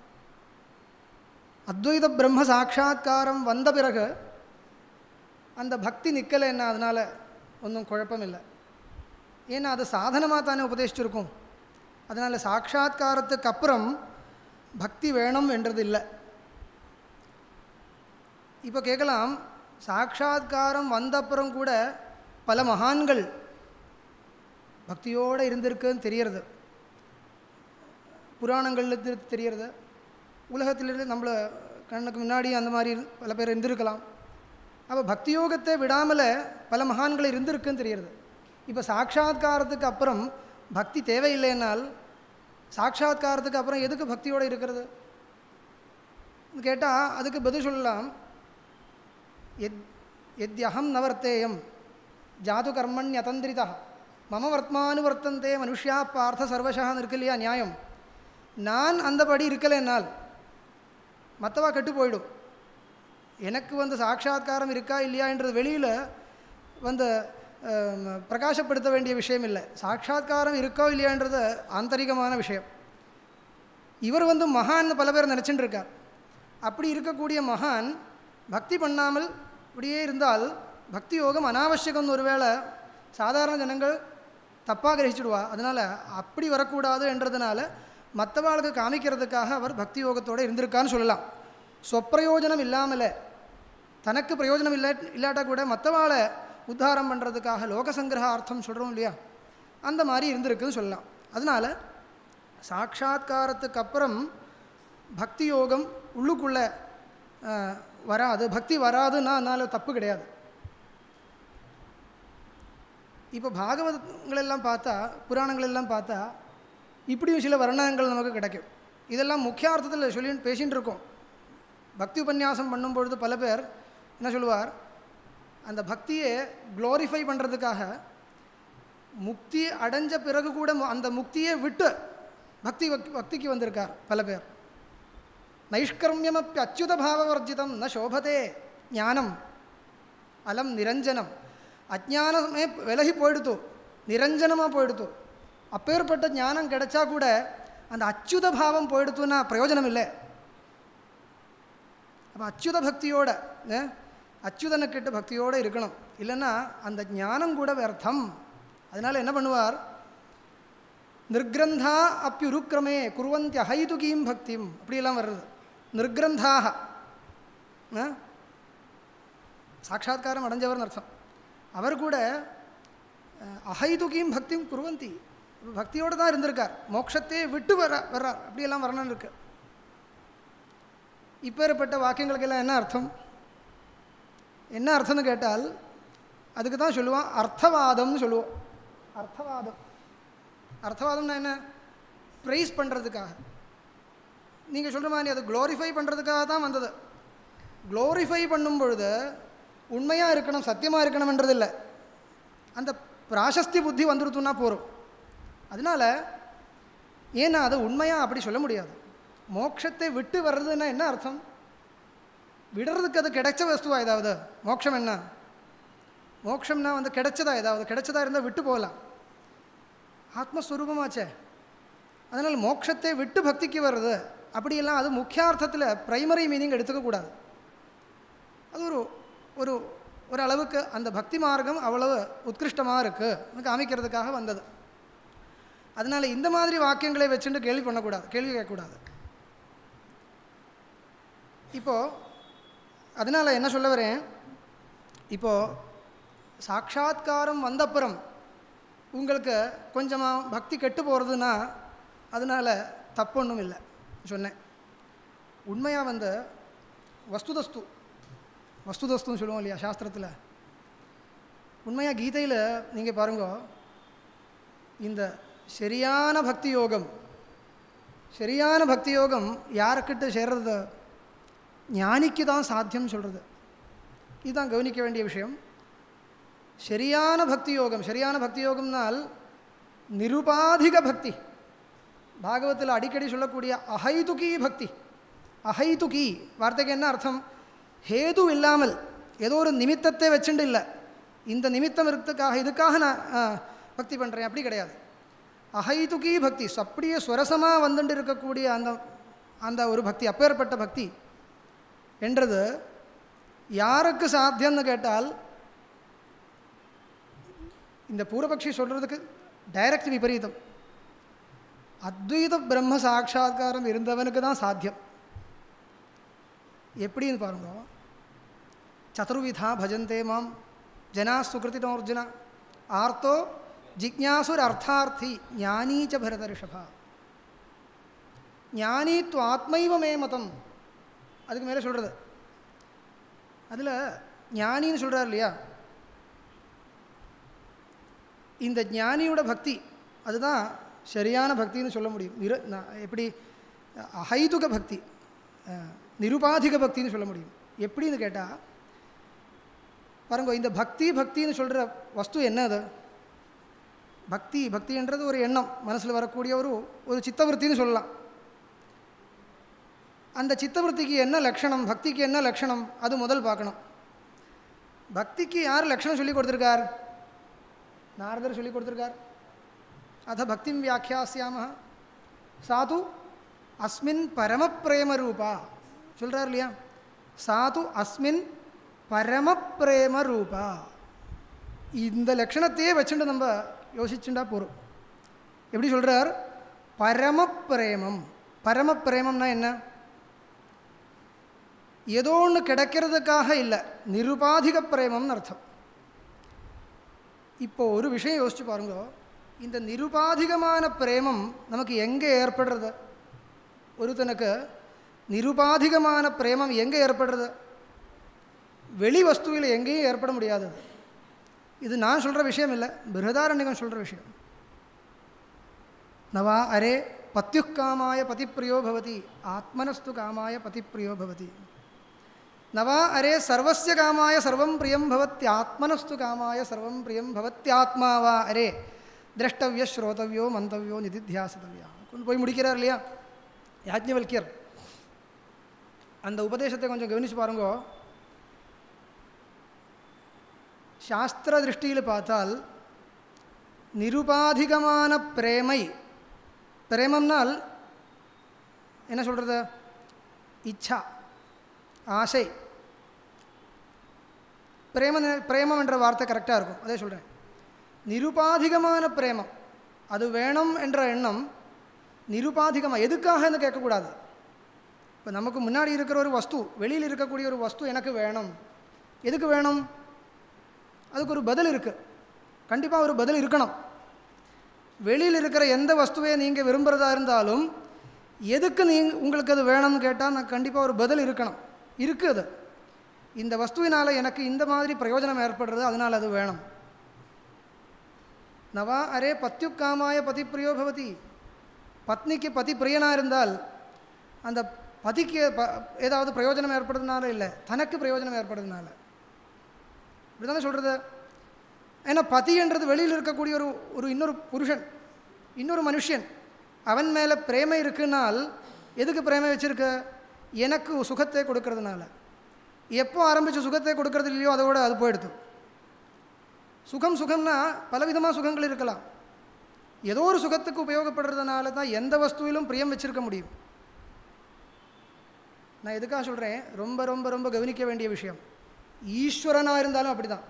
அத்வைத பிரம்ம சாட்சா்காரம் வந்த பிறகு அந்த பக்தி நிற்கலை என்ன, அதனால் ஒன்றும் குழப்பம் இல்லை. ஏன்னா அது சாதனமாக தானே உபதேசிச்சிருக்கும். அதனால் சாட்சா்காரத்துக்கு அப்புறம் பக்தி வேணும் என்றது இல்லை. இப்போ கேட்கலாம், சாட்சா்காரம் வந்த அப்புறம் கூட பல மகான்கள் பக்தியோடு இருந்திருக்குன்னு தெரியறது, புராணங்கள்ல தெரியறது, உலகத்திலிருந்து நம்மளை கண்ணுக்கு முன்னாடி அந்த மாதிரி பல பேர் இருந்திருக்கலாம். அப்போ பக்தி யோகத்தை விடாமல் பல மகான்கள் இருந்திருக்குன்னு தெரியறது. இப்போ சாட்சா்காரத்துக்கு அப்புறம் பக்தி தேவையில்லைன்னால் சாட்சா்காரத்துக்கு அப்புறம் எதுக்கு பக்தியோடு இருக்கிறது கேட்டால் அதுக்கு பதில் சொல்லலாம். எத் எத்யஹம் நவர்த்தேயம் ஜாது கர்மண்யதந்திரிதா மம வர்த்மானுவர்த்தந்தே மனுஷ்யா பார்த்த சர்வசான்னு இருக்கு இல்லையா நியாயம். நான் அந்தபடி இருக்கலைன்னால் மற்றவா கெட்டு போயிடும். எனக்கு வந்து சாட்சா்காரம் இருக்கா இல்லையான்றது வெளியில் வந்து பிரகாசப்படுத்த வேண்டிய விஷயம் இல்லை. சாட்சா்காரம் இருக்கோ இல்லையான்றது ஆந்தரிகமான விஷயம். இவர் வந்து மகான் பல பேர் நினச்சிட்டு இருக்கார். அப்படி இருக்கக்கூடிய மகான் பக்தி பண்ணாமல் இப்படியே இருந்தால் பக்தி யோகம் அனாவசியம்னு ஒருவேளை சாதாரண ஜனங்கள் தப்பாக கிரகிச்சுடுவா. அதனால் அப்படி வரக்கூடாது என்றதுனால மற்றவாளுக்கு காமிக்கிறதுக்காக அவர் பக்தி யோகத்தோடு இருந்திருக்கான்னு சொல்லலாம். சொப்பிரயோஜனம் இல்லாமல், தனக்கு பிரயோஜனம் இல்லை இல்லாட்டா கூட மற்றவாளை உத்தாரம் பண்ணுறதுக்காக லோகசங்கிரக அர்த்தம் சொல்கிறோம் இல்லையா, அந்த மாதிரி இருந்திருக்குன்னு சொல்லலாம். அதனால் சாட்சா்காரத்துக்கு அப்புறம் பக்தி யோகம் உள்ளுக்குள்ளே வராது, பக்தி வராதுன்னா அதனால் தப்பு கிடையாது. இப்போ பாகவதங்களெல்லாம் பார்த்தா, புராணங்களெல்லாம் பார்த்தா இப்படியும் சில வர்ணங்கள் நமக்கு கிடைக்கும். இதெல்லாம் முக்கியார்த்தத்தில் சொல்லி பேசிகிட்டு இருக்கோம். பக்தி உபன்யாசம் பண்ணும்பொழுது பல பேர் என்ன சொல்லுவார், அந்த பக்தியை க்ளோரிஃபை பண்ணுறதுக்காக முக்தி அடைஞ்ச பிறகு கூட அந்த முக்தியை விட்டு பக்தி பக்திக்கு வந்திருக்கார் பல பேர். நைஷ்கர்மியமப்பி அச்சுத பாவவர்ஜிதம் ந சோபதே ஞானம் அலம் நிரஞ்சனம். அஜானமே விலகி போயிடுத்து, நிரஞ்சனமாக போயிடுத்து. அப்பேற்பட்ட ஞானம் கிடைச்சா கூட அந்த அச்சுத பாவம் போயிடுத்துன்னா பிரயோஜனம் இல்லை. அப்போ அச்சுத பக்தியோட அச்சுதனை கிட்ட பக்தியோடு இருக்கணும், இல்லைன்னா அந்த ஞானம் கூட வியர்த்தம். அதனால் என்ன பண்ணுவார், நிர்கிரந்தா அப்பியுருக்கிரமே குர்வந்தி அஹைதுகீம் பக்திம் அப்படியெல்லாம் வர்றது. நிர்கிரந்தாக சாட்சா்காரம் அடைஞ்சவர்னு அர்த்தம். அவர் கூட அஹைதுகீம் பக்திம் குர்வந்தி, பக்தியோடு தான் இருந்திருக்கார், மோட்சத்தையே விட்டு வர வர்றார். அப்படியெல்லாம் வரணும்னு இருக்கு. இப்பேற்பட்ட வாக்கியங்களுக்கெல்லாம் என்ன அர்த்தம் என்ன அர்த்தம்னு கேட்டால் அதுக்கு தான் சொல்லுவான் அர்த்தவாதம்னு சொல்லுவோம். அர்த்தவாதம் அர்த்தவாதம்னா என்ன, ப்ரைஸ் பண்ணுறதுக்காக. நீங்கள் சொல்கிற மாதிரி அது க்ளோரிஃபை பண்ணுறதுக்காக தான் வந்தது. க்ளோரிஃபை பண்ணும் பொழுது உண்மையாக இருக்கணும், சத்தியமாக இருக்கணும்ன்றது இல்லை, அந்த பிராசஸ்தி புத்தி வந்துடுத்துன்னா போகிறோம். அதனால் ஏன்னா அது உண்மையாக அப்படி சொல்ல முடியாது. மோட்சத்தை விட்டு வர்றதுன்னா என்ன அர்த்தம், விடுறதுக்கு அது கிடைச்ச வஸ்துவா ஏதாவது. மோட்சம் என்ன, மோட்சம்னா வந்து கிடைச்சதா, ஏதாவது கிடைச்சதா இருந்தால் விட்டு போகலாம், ஆத்மஸ்வரூபமாச்சே. அதனால் மோட்சத்தை விட்டு பக்திக்கு வர்றது அப்படியெல்லாம் அது முக்கியார்த்தத்தில் ப்ரைமரி மீனிங் எடுத்துக்கக்கூடாது. அது ஒரு ஒரு ஒரு அளவுக்கு அந்த பக்தி மார்க்கம் அவ்வளவு உத்கிருஷ்டமாக இருக்குது காமிக்கிறதுக்காக வந்தது. அதனால் இந்த மாதிரி வாக்கியங்களை வச்சுட்டு கேள்வி பண்ணக்கூடாது, கேள்வி கேட்கக்கூடாது. இப்போது அதனால் என்ன சொல்ல வரேன், இப்போது சாட்சாத்காரம் வந்தப்புறம் உங்களுக்கு கொஞ்சமாக பக்தி கெட்டு போகிறதுனா அதனால் தப்பு ஒன்றும் இல்லை சொன்னேன். உண்மையாக வந்து வஸ்துதஸ்து வஸ்துதஸ்துன்னு சொல்லுவோம் இல்லையா சாஸ்திரத்தில், உண்மையாக கீதையில் நீங்கள் பாருங்க, இந்த சரியான பக்தி யோகம் சரியான பக்தி யோகம் யாருக்கிட்ட சேர்றது, ஞானிக்கு தான் சாத்தியம் சொல்கிறது. இதுதான் கவனிக்க வேண்டிய விஷயம். சரியான பக்தி யோகம் சரியான பக்தி யோகம்னால் நிருபாதிக பக்தி, பாகவத்தில் அடிக்கடி சொல்லக்கூடிய அஹைதுகி பக்தி. அஹைதுகி வார்த்தைக்கு என்ன அர்த்தம், ஹேது இல்லாமல் ஏதோ ஒரு நிமித்தத்தை வச்சுட்டு இல்லை, இந்த நிமித்தம் இருக்கிறதுக்காக இதுக்காக நான் பக்தி பண்ணுறேன் அப்படி கிடையாது. அஹைதுகி பக்தி அப்படியே ஸ்வரசமாக வந்துட்டு இருக்கக்கூடிய அந்த அந்த ஒரு பக்தி, அப்பேற்பட்ட பக்தி என்றது யாருக்கு சாத்தியம்னு கேட்டால், இந்த பூர்வபக்ஷி சொல்கிறதுக்கு டைரக்ட் விபரீதம், அத்வைத பிரம்ம சாட்சா்காரம் இருந்தவனுக்கு தான் சாத்தியம். எப்படின்னு பாருங்க, சதுர்விதா பஜந்தே மாம் ஜனா சுகிருதினோ அர்ஜுன ஆர்த்தோ ஜிக்ஞாசுர் அர்த்தார்த்தி ஞானீச்ச பரத ரிஷபா. ஞானி து ஆத்மைவ மே மதம், அதுக்கு மேலே சொல்கிறது. அதில் ஞானின்னு சொல்கிறார் இல்லையா, இந்த ஞானியோட பக்தி அதுதான் சரியான பக்தின்னு சொல்ல முடியும். நிரு எப்படி அஹைதுக பக்தி நிருபாதிக பக்தின்னு சொல்ல முடியும். எப்படின்னு கேட்டால் பாருங்க, இந்த பக்தி பக்தின்னு சொல்கிற வஸ்து என்ன, அது பக்தி பக்தின்றது ஒரு எண்ணம், மனசில் வரக்கூடிய ஒரு ஒரு சித்தவருத்தின்னு சொல்லலாம். அந்த சித்தவருத்திக்கு என்ன லட்சணம், பக்திக்கு என்ன லட்சணம், அது முதல் பார்க்கணும். பக்திக்கு யார் லட்சணம் சொல்லி கொடுத்துருக்கார், நாரதர் சொல்லி கொடுத்துருக்கார். அத பக்திம் வியாக்கியாஸ்யாம சாது அஸ்மின் பரமப்ரேம ரூபா சொல்கிறார் இல்லையா, சாது அஸ்மின் பரமப்ரேம ரூபா. இந்த லட்சணத்தையே வச்சுட்டு நம்ம யோசிச்சுட்டா போகிறோம். எப்படி சொல்கிறார், பரமப்ரேமம். பரமப்ரேமம்னா என்ன, ஏதோ ஒன்று கிடைக்கிறதுக்காக இல்லை, நிருபாதிக பிரேமம்னு அர்த்தம். இப்போது ஒரு விஷயம் யோசிச்சு பாருங்க, இந்த நிருபாதிகமான பிரேமம் நமக்கு எங்கே ஏற்படுறது, ஒருத்தனுக்கு நிருபாதிகமான பிரேமம் எங்கே ஏற்படுறது, வெளி வஸ்துவில் எங்கேயும் ஏற்பட முடியாது. இது நான் சொல்கிற விஷயம் இல்லை, பிருஹதாரண்யகம் சொல்கிற விஷயம். நவா அரே பத்யுக் காமாய பதிப்பிரியோ பவதி ஆத்மனஸ்து காமாய பதிப்பிரியோ பவதி. நவா அரே சர்வஸ்ய காமாய சர்வம் பிரியம் பவத்தி ஆத்மனஸ்து காமாய சர்வம் பிரியம் பவத்யாத்மா வா அரே திரஷ்டவிய ஸ்ரோதவியோ மந்தவியோ நிதித்தியாசித்தவியா. கொண்டு போய் முடிக்கிறார் இல்லையா யாஜ்ஞவல்கியர். அந்த உபதேசத்தை கொஞ்சம் கவனித்து பாருங்கோ. சாஸ்திர திருஷ்டியில் பார்த்தால் நிருபாதிகமான பிரேமை, பிரேமம்னால் என்ன சொல்கிறது, இச்சா ஆசை. பிரேம பிரேமம் என்ற வார்த்தை கரெக்டாக இருக்கும், அதே சொல்கிறேன். நிருபாதிகமான பிரேமம், அது வேணும் என்ற எண்ணம் நிருபாதிகமாக, எதுக்காகன்னு கேட்கக்கூடாது. இப்போ நமக்கு முன்னாடி இருக்கிற ஒரு வஸ்து, வெளியில் இருக்கக்கூடிய ஒரு வஸ்து எனக்கு வேணும், எதுக்கு வேணும், அதுக்கு ஒரு பதில் இருக்குது, கண்டிப்பாக ஒரு பதில் இருக்கணும். வெளியில் இருக்கிற எந்த வஸ்துவை நீங்கள் விரும்புகிறதா இருந்தாலும் எதுக்கு நீங்கள் உங்களுக்கு அது வேணும்னு கேட்டால் நான் கண்டிப்பாக ஒரு பதில் இருக்கணும், இருக்குது. அது இந்த வஸ்துவினால் எனக்கு இந்த மாதிரி பிரயோஜனம் ஏற்படுறது, அதனால் அது வேணும். நவா அரே பத்யுக் காமாய பதிப்பிரியோ பவதி. பத்னிக்கு பதி பிரியனாக இருந்தால் அந்த பதிக்கு ப ஏதாவது பிரயோஜனம் ஏற்படுறதுனால இல்லை, தனக்கு பிரயோஜனம் ஏற்படுறதுனால. இப்படி தானே சொல்கிறது. ஏன்னா பதின்றது வெளியில் இருக்கக்கூடிய ஒரு ஒரு இன்னொரு புருஷன், இன்னொரு மனுஷன், அவன் மேலே பிரேமை இருக்குனால் எதுக்கு பிரேமை வச்சுருக்க, எனக்கு சுகத்தை கொடுக்கறதுனால. எப்போ ஆரம்பித்து சுகத்தை கொடுக்கறது இல்லையோ அதோட அது போயிடுது. சுகம் சுகம்னா பலவிதமாக சுகங்கள் இருக்கலாம், ஏதோ ஒரு சுகத்துக்கு உபயோகப்படுறதுனால தான் எந்த வஸ்துவிலும் பிரியம் வச்சுருக்க முடியும். நான் எதுக்காக சொல்கிறேன், ரொம்ப ரொம்ப ரொம்ப கவனிக்க வேண்டிய விஷயம். ஈஸ்வரனாக இருந்தாலும் அப்படி தான்.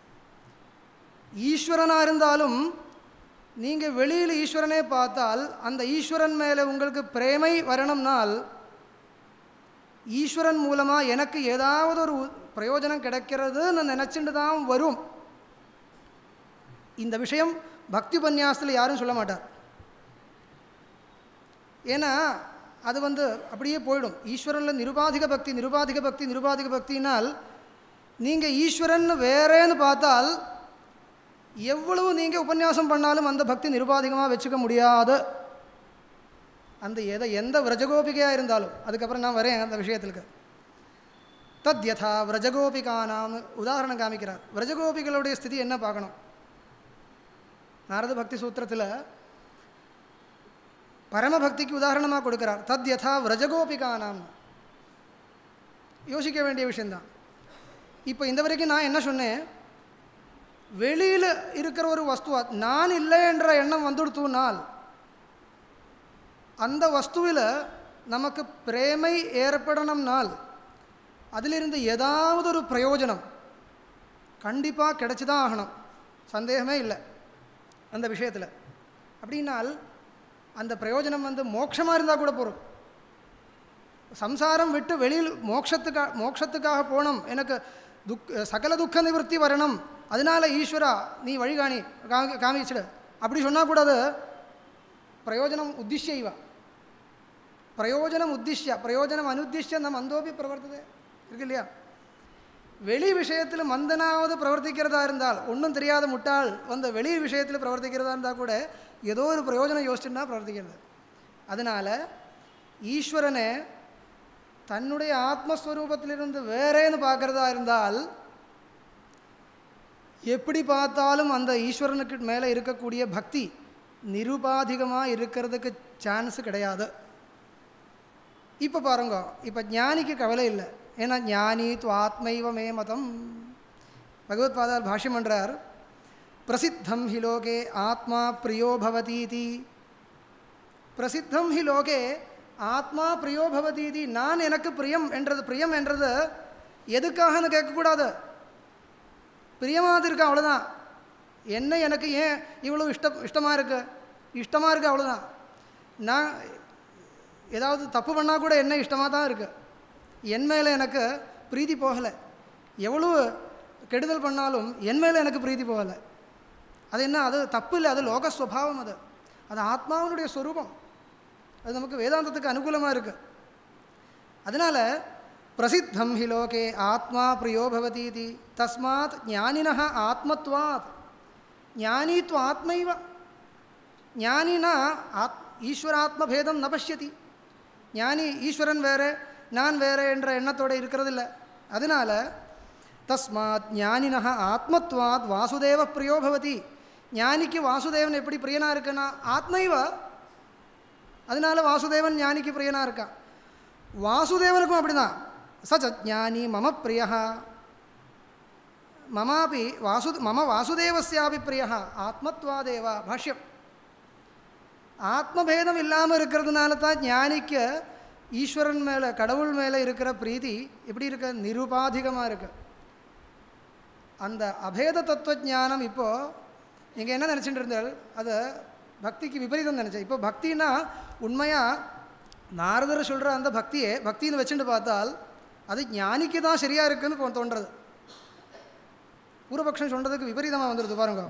ஈஸ்வரனாக இருந்தாலும் நீங்கள் வெளியில் ஈஸ்வரனே பார்த்தால் அந்த ஈஸ்வரன் மேலே உங்களுக்கு பிரேமை வரணும்னால் ஈஸ்வரன் மூலமாக எனக்கு ஏதாவது ஒரு பிரயோஜனம் கிடைக்கிறதுன்னு நினச்சிட்டு தான் வரும். இந்த விஷயம் பக்தி உபன்யாசத்தில் யாரும் சொல்ல மாட்டார். ஏன்னா அது வந்து அப்படியே போயிடும். ஈஸ்வரனில் நிருபாதிக பக்தி நிருபாதிக பக்தி நிருபாதிக பக்தினால் நீங்கள் ஈஸ்வரன் வேறேன்னு பார்த்தால் எவ்வளவு நீங்கள் உபன்யாசம் பண்ணாலும் அந்த பக்தி நிருபாதிகமாக வச்சுக்க முடியாது. அந்த எதை எந்த விரஜகோபிகையாக இருந்தாலும். அதுக்கப்புறம் நான் வரேன் அந்த விஷயத்துக்கு. தத் யதா விரஜகோபிகானாம் உதாரணம் காமிக்கிறார். விரஜகோபிகளுடைய ஸ்திதி என்ன பார்க்கணும். நாரத பக்தி சூத்திரத்தில் பரமபக்திக்கு உதாரணமாக கொடுக்கிறார். தத் யதா விரஜகோபிகானாம். யோசிக்க வேண்டிய விஷயந்தான். இப்போ இந்த வரைக்கும் நான் என்ன சொன்னேன், வெளியில் இருக்கிற ஒரு வஸ்துவா நான் இல்லை என்ற எண்ணம் வந்துடுத்துனால் அந்த வஸ்துவில் நமக்கு பிரேமை ஏற்படணும்னால் அதிலிருந்து ஏதாவது ஒரு பிரயோஜனம் கண்டிப்பாக கிடைச்சி தான் ஆகணும், சந்தேகமே இல்லை அந்த விஷயத்தில். அப்படின்னால் அந்த பிரயோஜனம் வந்து மோட்சமாக இருந்தால் கூட போகிறோம். சம்சாரம் விட்டு வெளியில் மோட்சத்துக்காக மோட்சத்துக்காக போகணும், எனக்கு துக் சகல துக்க நிவர்த்தி வரணும், அதனால் ஈஸ்வரா நீ வழிகாணி காமி காமிச்சிடு அப்படி சொன்னால் கூடாது. பிரயோஜனம் உத்திஷ்ய இவ பிரயோஜனம் உத்திஷ்ய பிரயோஜனம் அனுத்திஷ்ய நம் மந்தோபி பிரவர்த்ததே இருக்கு இல்லையா. வெளி விஷயத்தில் மந்தனாவது பிரவர்த்திக்கிறதா இருந்தால், ஒன்றும் தெரியாத முட்டாள் வந்து வெளி விஷயத்தில் பிரவர்த்திக்கிறதா இருந்தால் கூட ஏதோ ஒரு பிரயோஜனம் யோசிச்சுன்னா பிரவர்த்திக்கிறது. அதனால் ஈஸ்வரனை தன்னுடைய ஆத்மஸ்வரூபத்திலிருந்து வேறேன்னு பார்க்குறதா இருந்தால் எப்படி பார்த்தாலும் அந்த ஈஸ்வரனுக்கு மேலே இருக்கக்கூடிய பக்தி நிருபாதிகமாக இருக்கிறதுக்கு சான்ஸு கிடையாது. இப்போ பாருங்க, இப்போ ஞானிக்கு கவலை இல்லை. ஏன்னா ஞானி து ஆத்மைவ மே மதம். பகவத் பாதார் பாஷ்யம் பண்ணுறார். பிரசித்தம் ஹி லோகே ஆத்மா பிரியோ பவதீதி. பிரசித்தம் ஹி லோகே ஆத்மா பிரியோ பவதீதி. நான் எனக்கு பிரியம் என்றது, பிரியம் என்றது எதுக்காகன்னு கேட்கக்கூடாது. பிரியமாக இருக்கு அவ்வளோதான். என்ன எனக்கு ஏன் இவ்வளோ இஷ்டம் இஷ்டமாக இருக்குது இஷ்டமாக இருக்குது அவ்வளோதான். நான் ஏதாவது தப்பு பண்ணால் கூட என்ன இஷ்டமாக தான் இருக்குது. என் மேலே எனக்கு பிரீதி போகலை. எவ்வளோ கெடுதல் பண்ணாலும் என் மேலே எனக்கு பிரீதி போகலை. அது என்ன, அது தப்பு இல்லை, அது லோக ஸ்வபாவம். அது அது ஆத்மாவினுடைய ஸ்வரூபம். அது நமக்கு வேதாந்தத்துக்கு அனுகூலமாக இருக்குது. அதனால் பிரசித்தம் ஹி லோகே ஆத்மா பிரியோ பவதீதி தஸ்மாத் ஞானினஹ ஆத்மத்வாத். ஞானீத்வ ஆத்மைவ. ஞானினா ஆத் ஈஸ்வராத்மபேதம் ந பஷ்யதி. ஞானி ஈஸ்வரன் வேறு நான் வேறு என்ற எண்ணத்தோடு இருக்கிறதில்ல. அதனால் தஸ்மாத் ஞானினஹ ஆத்மத்வாத் வாசுதேவ பிரியோ பவதி. ஞானிக்கு வாசுதேவன் எப்படி பிரியனாக இருக்குன்னா ஆத்மைவ. அதனால் வாசுதேவன் ஞானிக்கு பிரியனாக இருக்கான். வாசுதேவனுக்கும் அப்படி தான். சச்ச ஞானி மம பிரியா மமாபி வாசு மம வாசுதேவஸ்யாபி பிரியா ஆத்மத்வாதேவ. பாஷ்யம். ஆத்மபேதம் இல்லாமல் இருக்கிறதுனால தான் ஞானிக்கு ஈஸ்வரன் மேலே கடவுள் மேலே இருக்கிற பிரீதி எப்படி இருக்க, நிருபாதிகமாக இருக்கு. அந்த அபேத தத்துவஞானம் இப்போது நீங்கள் என்ன நினச்சிட்டு இருந்தால் அது பக்திக்கு விபரீதம் நினச்சேன். இப்போ பக்தின்னா உண்மையாக நாரதர் சொல்கிற அந்த பக்தியே பக்தின்னு வச்சுட்டு பார்த்தால் அது ஞானிக்கு தான் சரியாக இருக்குன்னு தோன்றது. பூர்வபக்ஷம் சொல்கிறதுக்கு விபரீதமாக வந்துடுது பாருங்க.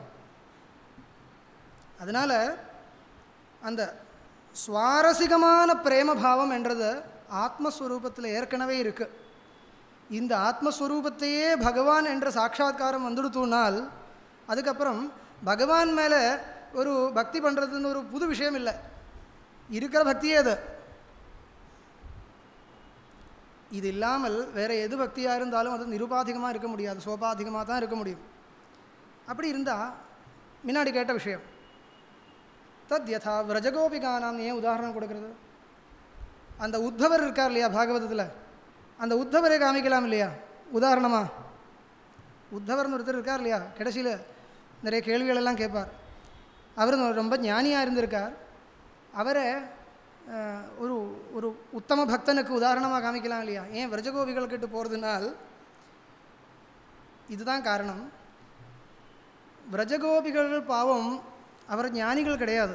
அதனால் அந்த சுவாரசிகமான பிரேமபாவம் என்றது ஆத்மஸ்வரூபத்தில் ஏற்கனவே இருக்குது. இந்த ஆத்மஸ்வரூபத்தையே பகவான் என்ற சாட்சாத்காரம் வந்துடுத்துனால் அதுக்கப்புறம் பகவான் மேலே ஒரு பக்தி பண்ணுறதுன்னு ஒரு புது விஷயம் இல்லை, இருக்கிற பக்தியே அது. இது இல்லாமல் வேறு எது பக்தியாக இருந்தாலும் அது நிருபாதிகமாக இருக்க முடியாது, சோபாதிகமாக தான் இருக்க முடியும். அப்படி இருந்தால் முன்னாடி கேட்ட விஷயம் தத் யதா விரஜகோபிகானாம் ஏன் உதாரணம் கொடுக்குறது. அந்த உத்தவர் இருக்கார் இல்லையா பாகவதத்தில், அந்த உத்தவரை காமிக்கலாம் இல்லையா உதாரணமாக. உத்தவர்னு ஒருத்தர் இருக்கார் இல்லையா, கடைசியில் நிறைய கேள்விகளெல்லாம் கேட்பார். அவர் ரொம்ப ஞானியாக இருந்திருக்கார். அவரை ஒரு ஒரு உத்தம பக்தனுக்கு உதாரணமாக காமிக்கலாம் இல்லையா? ஏன் விரஜகோபிகள் கிட்ட போகிறதுனால் இதுதான் காரணம். விரஜகோபிகள் பாவம் அவர் ஞானிகள் கிடையாது.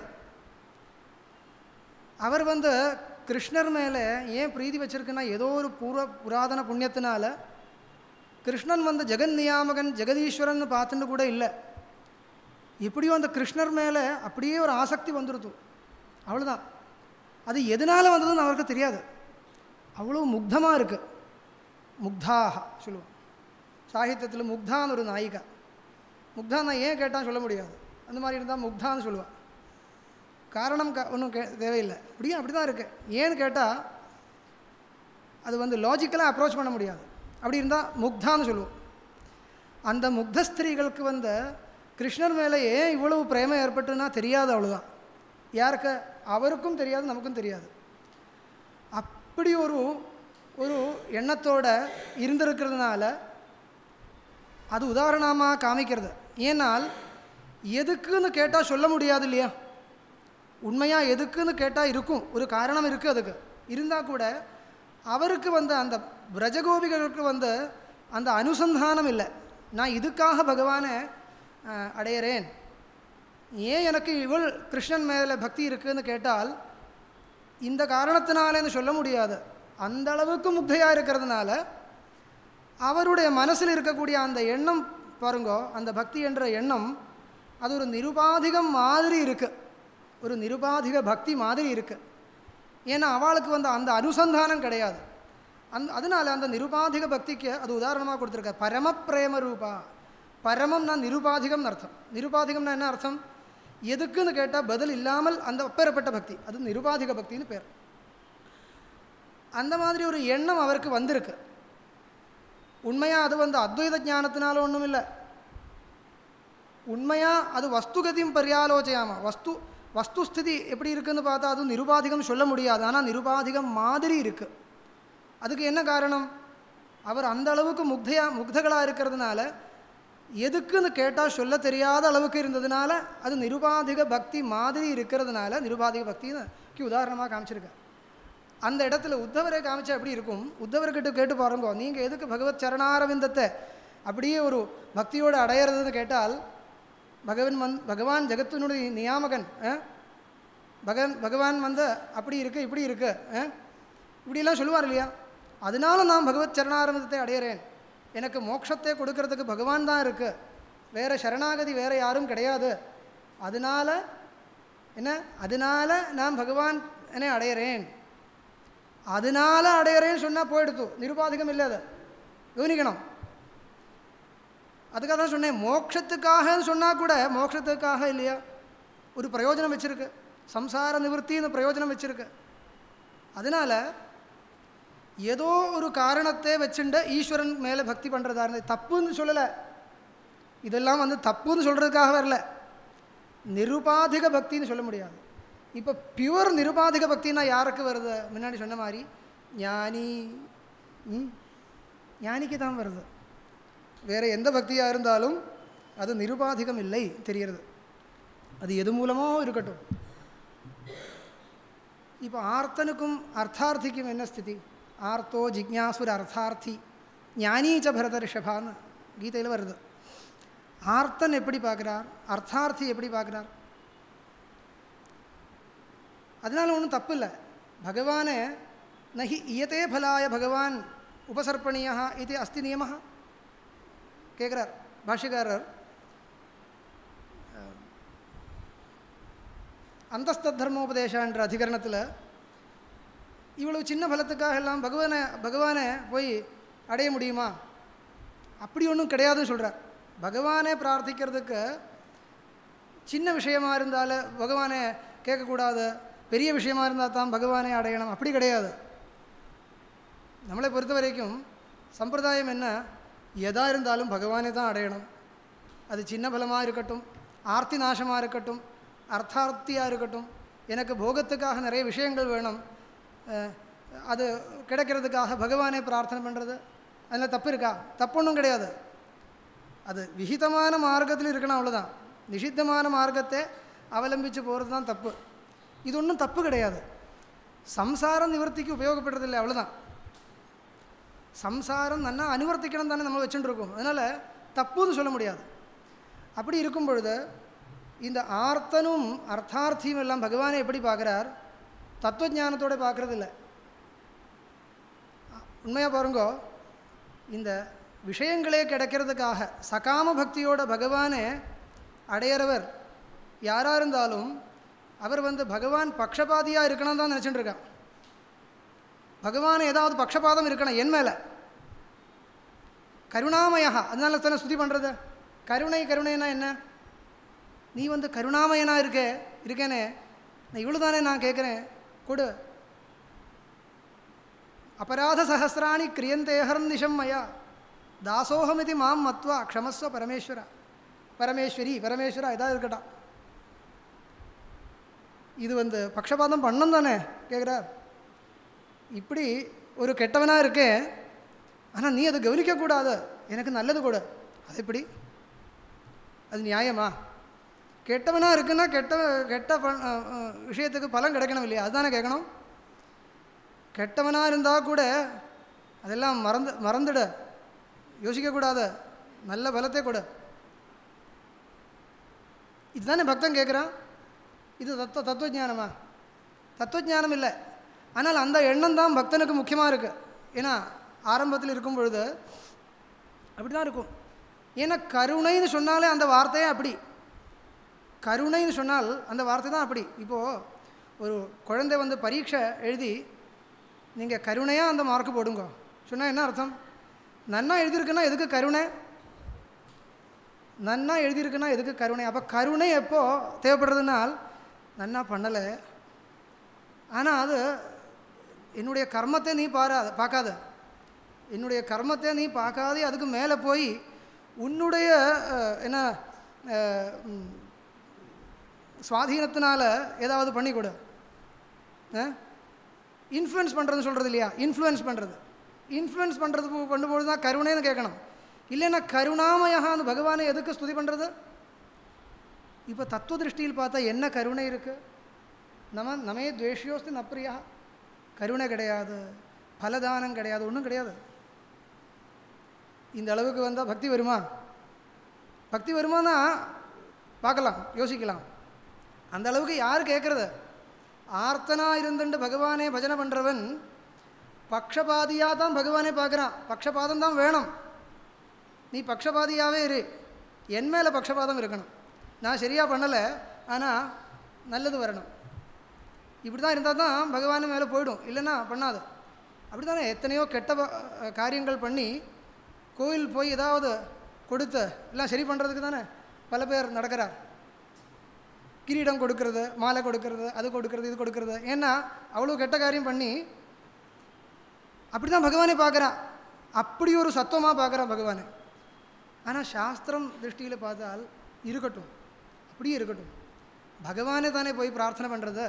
அவர் வந்து கிருஷ்ணர் மேலே ஏன் பிரீதி வச்சிருக்குன்னா ஏதோ ஒரு பூர்வ புராதன புண்ணியத்தினால கிருஷ்ணன் வந்து ஜெகன் நியாமகன் ஜெகதீஸ்வரன் பார்த்துட்டு கூட இல்லை. எப்படியோ அந்த கிருஷ்ணர் மேலே அப்படியே ஒரு ஆசக்தி வந்துடுது, அவ்வளோதான். அது எதனால் வந்ததுன்னு அவருக்கு தெரியாது. அவ்வளோ முக்தமாக இருக்குது. முக்தாக சொல்லுவோம் சாகித்யத்தில். முக்தான்னு ஒரு நாயிகா. முக்தான்னு ஏன் கேட்டால் சொல்ல முடியாது. அந்த மாதிரி இருந்தால் முக்தான்னு சொல்லுவாள். காரணம் க ஒன்றும் கே தேவையில்லை. அப்படியே அப்படி தான் இருக்குது. ஏன்னு கேட்டால் அது வந்து லாஜிக்கலாக அப்ரோச் பண்ண முடியாது. அப்படி இருந்தால் முக்தான்னு சொல்லுவோம். அந்த முக்த ஸ்திரீகளுக்கு வந்து கிருஷ்ணர் மேலே ஏன் இவ்வளவு பிரேமம் ஏற்பட்டுன்னா தெரியாது, அவ்வளோதான். யாருக்கு? அவருக்கும் தெரியாது, நமக்கும் தெரியாது. அப்படி ஒரு ஒரு எண்ணத்தோடு இருந்திருக்கிறதுனால அது உதாரணமாக காமிக்கிறது. ஏன்னால் எதுக்குன்னு கேட்டால் சொல்ல முடியாது இல்லையா? உண்மையாக எதுக்குன்னு கேட்டால் இருக்கும், ஒரு காரணம் இருக்குது. அதுக்கு இருந்தால் கூட அவருக்கு வந்து அந்த விரஜகோபிகளுக்கு வந்து அந்த அனுசந்தானம் இல்லை. நான் இதுக்காக பகவானை அடையிறேன், ஏன் எனக்கு இவள் கிருஷ்ணன் மேலே பக்தி இருக்குதுன்னு கேட்டால் இந்த காரணத்தினாலேன்னு சொல்ல முடியாது. அந்த அளவுக்கு முக்தையாக இருக்கிறதுனால அவருடைய மனசில் இருக்கக்கூடிய அந்த எண்ணம் பாருங்கோ, அந்த பக்தி என்ற எண்ணம் அது ஒரு நிருபாதிகம் மாதிரி இருக்குது. ஒரு நிருபாதிக பக்தி மாதிரி இருக்குது. ஏன்னா அவளுக்கு வந்து அந்த அனுசந்தானம் கிடையாது. அந் அதனால் அந்த நிருபாதிக பக்திக்கு அது உதாரணமாக கொடுத்துருக்க. பரம பிரேம ரூபா. பரமம்னா நிருபாதிகம்னு அர்த்தம். நிருபாதிகம்னா என்ன அர்த்தம்? எதுக்குன்னு கேட்டால் பதில் இல்லாமல் அந்த அப்பேற்பட்ட பக்தி, அது நிருபாதிக பக்தின்னு பேர். அந்த மாதிரி ஒரு எண்ணம் அவருக்கு வந்திருக்கு. உண்மையாக அது வந்து அத்வைத ஞானத்தினால ஒன்றும் இல்லை. உண்மையாக அது வஸ்துகதியும் பரியாலோச்சையாமா. வஸ்து வஸ்துஸ்திதி எப்படி இருக்குதுன்னு பார்த்தா அது நிருபாதிகம் சொல்ல முடியாது. ஆனால் நிருபாதிகம் மாதிரி இருக்குது. அதுக்கு என்ன காரணம்? அவர் அந்த அளவுக்கு முக்தையா முக்தகளாக இருக்கிறதுனால எதுக்குன்னு கேட்டால் சொல்ல தெரியாத அளவுக்கு இருந்ததுனால அது நிருபாதிக பக்தி மாதிரி இருக்கிறதுனால நிருபாதிக பக்தின்னு உதாரணமாக காமிச்சிருக்கேன். அந்த இடத்துல உத்தவரை காமிச்சா எப்படி இருக்கும்? உத்தவர்கிட்ட கேட்டு பாருங்கோ, நீங்கள் எதுக்கு பகவத் சரணாரவிந்தத்தை அப்படியே ஒரு பக்தியோடு அடையிறதுன்னு கேட்டால் பகவன் வந் பகவான் ஜெகத்தினுடைய நியாமகன், பகவன் பகவான் வந்து அப்படி இருக்குது இப்படி இருக்குது இப்படிலாம் சொல்லுவார் இல்லையா? அதனால நான் பகவத் சரணாரவிந்தத்தை அடையிறேன், எனக்கு மோட்சத்தை கொடுக்கறதுக்கு பகவான் தான் இருக்குது, வேறு சரணாகதி வேறு யாரும் கிடையாது, அதனால என்ன அதனால நான் பகவான் என்னை அடையிறேன், அதனால அடையிறேன்னு சொன்னால் போயிடுத்து, நிருபாதிகம் இல்லை. அதை கவனிக்கணும். அதுக்காக தான் சொன்னேன், மோட்சத்துக்காகன்னு சொன்னால் கூட மோட்சத்துக்காக இல்லையா, ஒரு பிரயோஜனம் வச்சுருக்கு, சம்சார நிவர்த்தின்னு பிரயோஜனம் வச்சுருக்கு. அதனால் ஏதோ ஒரு காரணத்தை வச்சுட்டு ஈஸ்வரன் மேலே பக்தி பண்ணுறதா இருந்தது தப்புன்னு சொல்லலை. இதெல்லாம் வந்து தப்புன்னு சொல்கிறதுக்காக வரல. நிருபாதிக பக்தின்னு சொல்ல முடியாது. இப்போ பியூர் நிருபாதிக பக்தின்னா யாருக்கு வருது? முன்னாடி சொன்ன மாதிரி ஞானி ஞானிக்கு தான் வருது. வேறு எந்த பக்தியாக இருந்தாலும் அது நிருபாதிகம் இல்லை தெரிகிறது. அது எது மூலமோ இருக்கட்டும். இப்போ ஆர்த்தனுக்கும் அர்த்தார்த்திக்கும் என்ன ஸ்திதி? ஆர்த்தோ ஜிக்ஞாசுர அர்த்தார்த்தி ஞானீச்ச பரத ரிஷபான்னு கீதையில் வருது. ஆர்த்தன் எப்படி பார்க்குறார், அர்த்தார்த்தி எப்படி பார்க்குறார்? அதனால் ஒன்றும் தப்பு இல்லை. பகவானே நஹி இயத்தே பலாய பகவான் உபசர்ப்பணியா இது அஸ்தி நியம கேட்குறார் பாஷ்யக்காரர். அந்தஸ்த தர்மோபதேச என்ற அதிகரணத்தில் இவ்வளவு சின்ன பலத்துக்காக எல்லாம் பகவானை பகவானை போய் அடைய முடியுமா? அப்படி ஒன்றும் கிடையாதுன்னு சொல்கிறார். பகவானே பிரார்த்திக்கிறதுக்கு சின்ன விஷயமாக இருந்தாலும் பகவானை கேட்கக்கூடாது, பெரிய விஷயமாக இருந்தால் தான் பகவானே அடையணும், அப்படி கிடையாது. நம்மளை பொறுத்த வரைக்கும் சம்பிரதாயம் என்ன, எதாக இருந்தாலும் பகவானே தான் அடையணும். அது சின்ன பலமாக இருக்கட்டும், ஆர்த்தி நாசமாக இருக்கட்டும், அர்த்தார்த்தியாக இருக்கட்டும், எனக்கு போகத்துக்காக நிறைய விஷயங்கள் வேணும், அது கிடைக்கிறதுக்காக பகவானே பிரார்த்தனை பண்ணுறது அதில் தப்பு இருக்கா? தப்பொன்றும் கிடையாது. அது விஹிதமான மார்க்கத்தில் இருக்கணும், அவ்வளோதான். நிஷித்தமான மார்க்கத்தை அவலம்பித்து போகிறது தான் தப்பு. இது ஒன்றும் தப்பு கிடையாது. சம்சாரம் நிவர்த்திக்கு உபயோகப்படுறதில்லை, அவ்வளோதான். சம்சாரம் நன்னா அனுவர்த்திக்கணும் தானே நம்ம வச்சுட்டுருக்கோம். அதனால் தப்புன்னு சொல்ல முடியாது. அப்படி இருக்கும் பொழுது இந்த ஆர்த்தனும் அர்த்தார்த்தியும் எல்லாம் பகவானை எப்படி பார்க்குறார்? தத்துவஞானத்தோடு பார்க்குறதில்ல. உண்மையாக பாருங்கோ, இந்த விஷயங்களே கிடைக்கிறதுக்காக சகாம பக்தியோட பகவானை அடையிறவர் யாராக இருந்தாலும் அவர் வந்து பகவான் பக்ஷபாதியாக இருக்கணும் தான் நினச்சிட்டு இருக்கான். பகவான் ஏதாவது பக்ஷபாதம் இருக்கணும் என் மேலே. கருணாமயா, அதனால தானே ஸ்துதி பண்ணுறது. கருணை கருணைனா என்ன? நீ வந்து கருணாமயனாக இருக்க இருக்கேனே, நான் இவ்வளோ தானே நான் கேட்குறேன், கொடு. அபராத சஹசிராணி கிரியந்தே ஹர்நிஷம் மயா தாசோகம் இது மாம் மத்வா க்ஷமஸ்வ பரமேஸ்வர பரமேஸ்வரி பரமேஸ்வரா ஏதாவது இருக்கட்டும். இது வந்து பக்ஷபாதம் பண்ணணும் தானே கேட்குறார். இப்படி ஒரு கெட்டவனாக இருக்கேன், ஆனால் நீ அதை கவனிக்கக்கூடாது, எனக்கு நல்லது கொடு. அது எப்படி? அது நியாயமா? கெட்டவனாக இருக்குன்னா கெட்ட கெட்ட ப விஷயத்துக்கு பலன் கிடைக்கணும் இல்லையா? அதுதானே கேட்கணும். கெட்டவனாக இருந்தால் கூட அதெல்லாம் மறந்து மறந்துட, யோசிக்கக்கூடாது, நல்ல பலத்தை கொடு. இதுதானே பக்தன் கேட்குறான். இது தத்துவ தத்துவஞானமா? தத்துவஞானம் இல்லை. ஆனால் அந்த எண்ணம் தான் பக்தனுக்கு முக்கியமாக இருக்குது. ஏன்னா ஆரம்பத்தில் இருக்கும் பொழுது அப்படி தான் இருக்கும். ஏன்னா கருணைன்னு சொன்னாலே அந்த வார்த்தையே அப்படி. கருணைன்னு சொன்னால் அந்த வார்த்தை தான் அப்படி. இப்போது ஒரு குழந்தை வந்து பரீட்சை எழுதி நீங்கள் கருணையாக அந்த மார்க்கு போடுங்க சொன்னால் என்ன அர்த்தம்? நன்னா எழுதியிருக்குன்னா எதுக்கு கருணை? நன்னா எழுதியிருக்குன்னா எதுக்கு கருணை? அப்போ கருணை எப்போ தேவைப்படுறதுனால் நன்னா பண்ணலை, ஆனால் அது என்னுடைய கர்மத்தை நீ பாராத பார்க்காத என்னுடைய கர்மத்தை நீ பார்க்காதே அதுக்கு மேலே போய் உன்னுடைய என்ன சுவாதீனத்தினால ஏதாவது பண்ணி கொடு. இன்ஃப்ளூயன்ஸ் பண்ணுறதுன்னு சொல்கிறது இல்லையா? இன்ஃப்ளூயன்ஸ் பண்ணுறது இன்ஃப்ளூயன்ஸ் பண்ணுறது பண்ணும்போது தான் கருணைன்னு கேட்கணும். இல்லைன்னா கருணாமயான்னு பகவானை எதுக்கு ஸ்துதி பண்ணுறது? இப்போ தத்துவ திருஷ்டியில் பார்த்தா என்ன கருணை இருக்குது? நம்ம நமே துவேஷியோஸ்து நப்பிரியா, கருணை கிடையாது, பலதானம் கிடையாது, ஒன்றும் கிடையாது. இந்த அளவுக்கு வந்தால் பக்தி வருமா? பக்தி வருமானா பார்க்கலாம், யோசிக்கலாம். அந்த அளவுக்கு யார் கேட்குறது? ஆர்த்தனாக இருந்துட்டு பகவானே பஜனை பண்ணுறவன் பக்ஷபாதியாக தான் பகவானே பார்க்குறான். பக்ஷபாதம் தான் வேணும். நீ பக்ஷபாதியாகவே இரு, என் மேலே பக்ஷபாதம் இருக்கணும். நான் சரியாக பண்ணலை, ஆனால் நல்லது வரணும். இப்படி தான் இருந்தால் தான் பகவான் மேலே போய்டும், இல்லைன்னா பண்ணாது. அப்படி தானே எத்தனையோ கெட்ட காரியங்கள் பண்ணி கோயில் போய் ஏதாவது கொடுத்து எல்லாம் சரி பண்ணுறதுக்கு தானே பல பேர் நடக்கிறார். கிரீடம் கொடுக்கறது, மாலை கொடுக்கறது, அது கொடுக்கறது, இது கொடுக்கறது. ஏன்னா அவ்வளோ கெட்ட காரியம் பண்ணி அப்படி தான் பகவானே பார்க்குறான். அப்படி ஒரு சத்துவமாக பார்க்குறான் பகவானை. ஆனால் சாஸ்திரம் திருஷ்டியில் பார்த்தால் இருக்கட்டும், அப்படியே இருக்கட்டும், பகவானே தானே போய் பிரார்த்தனை பண்ணுறது.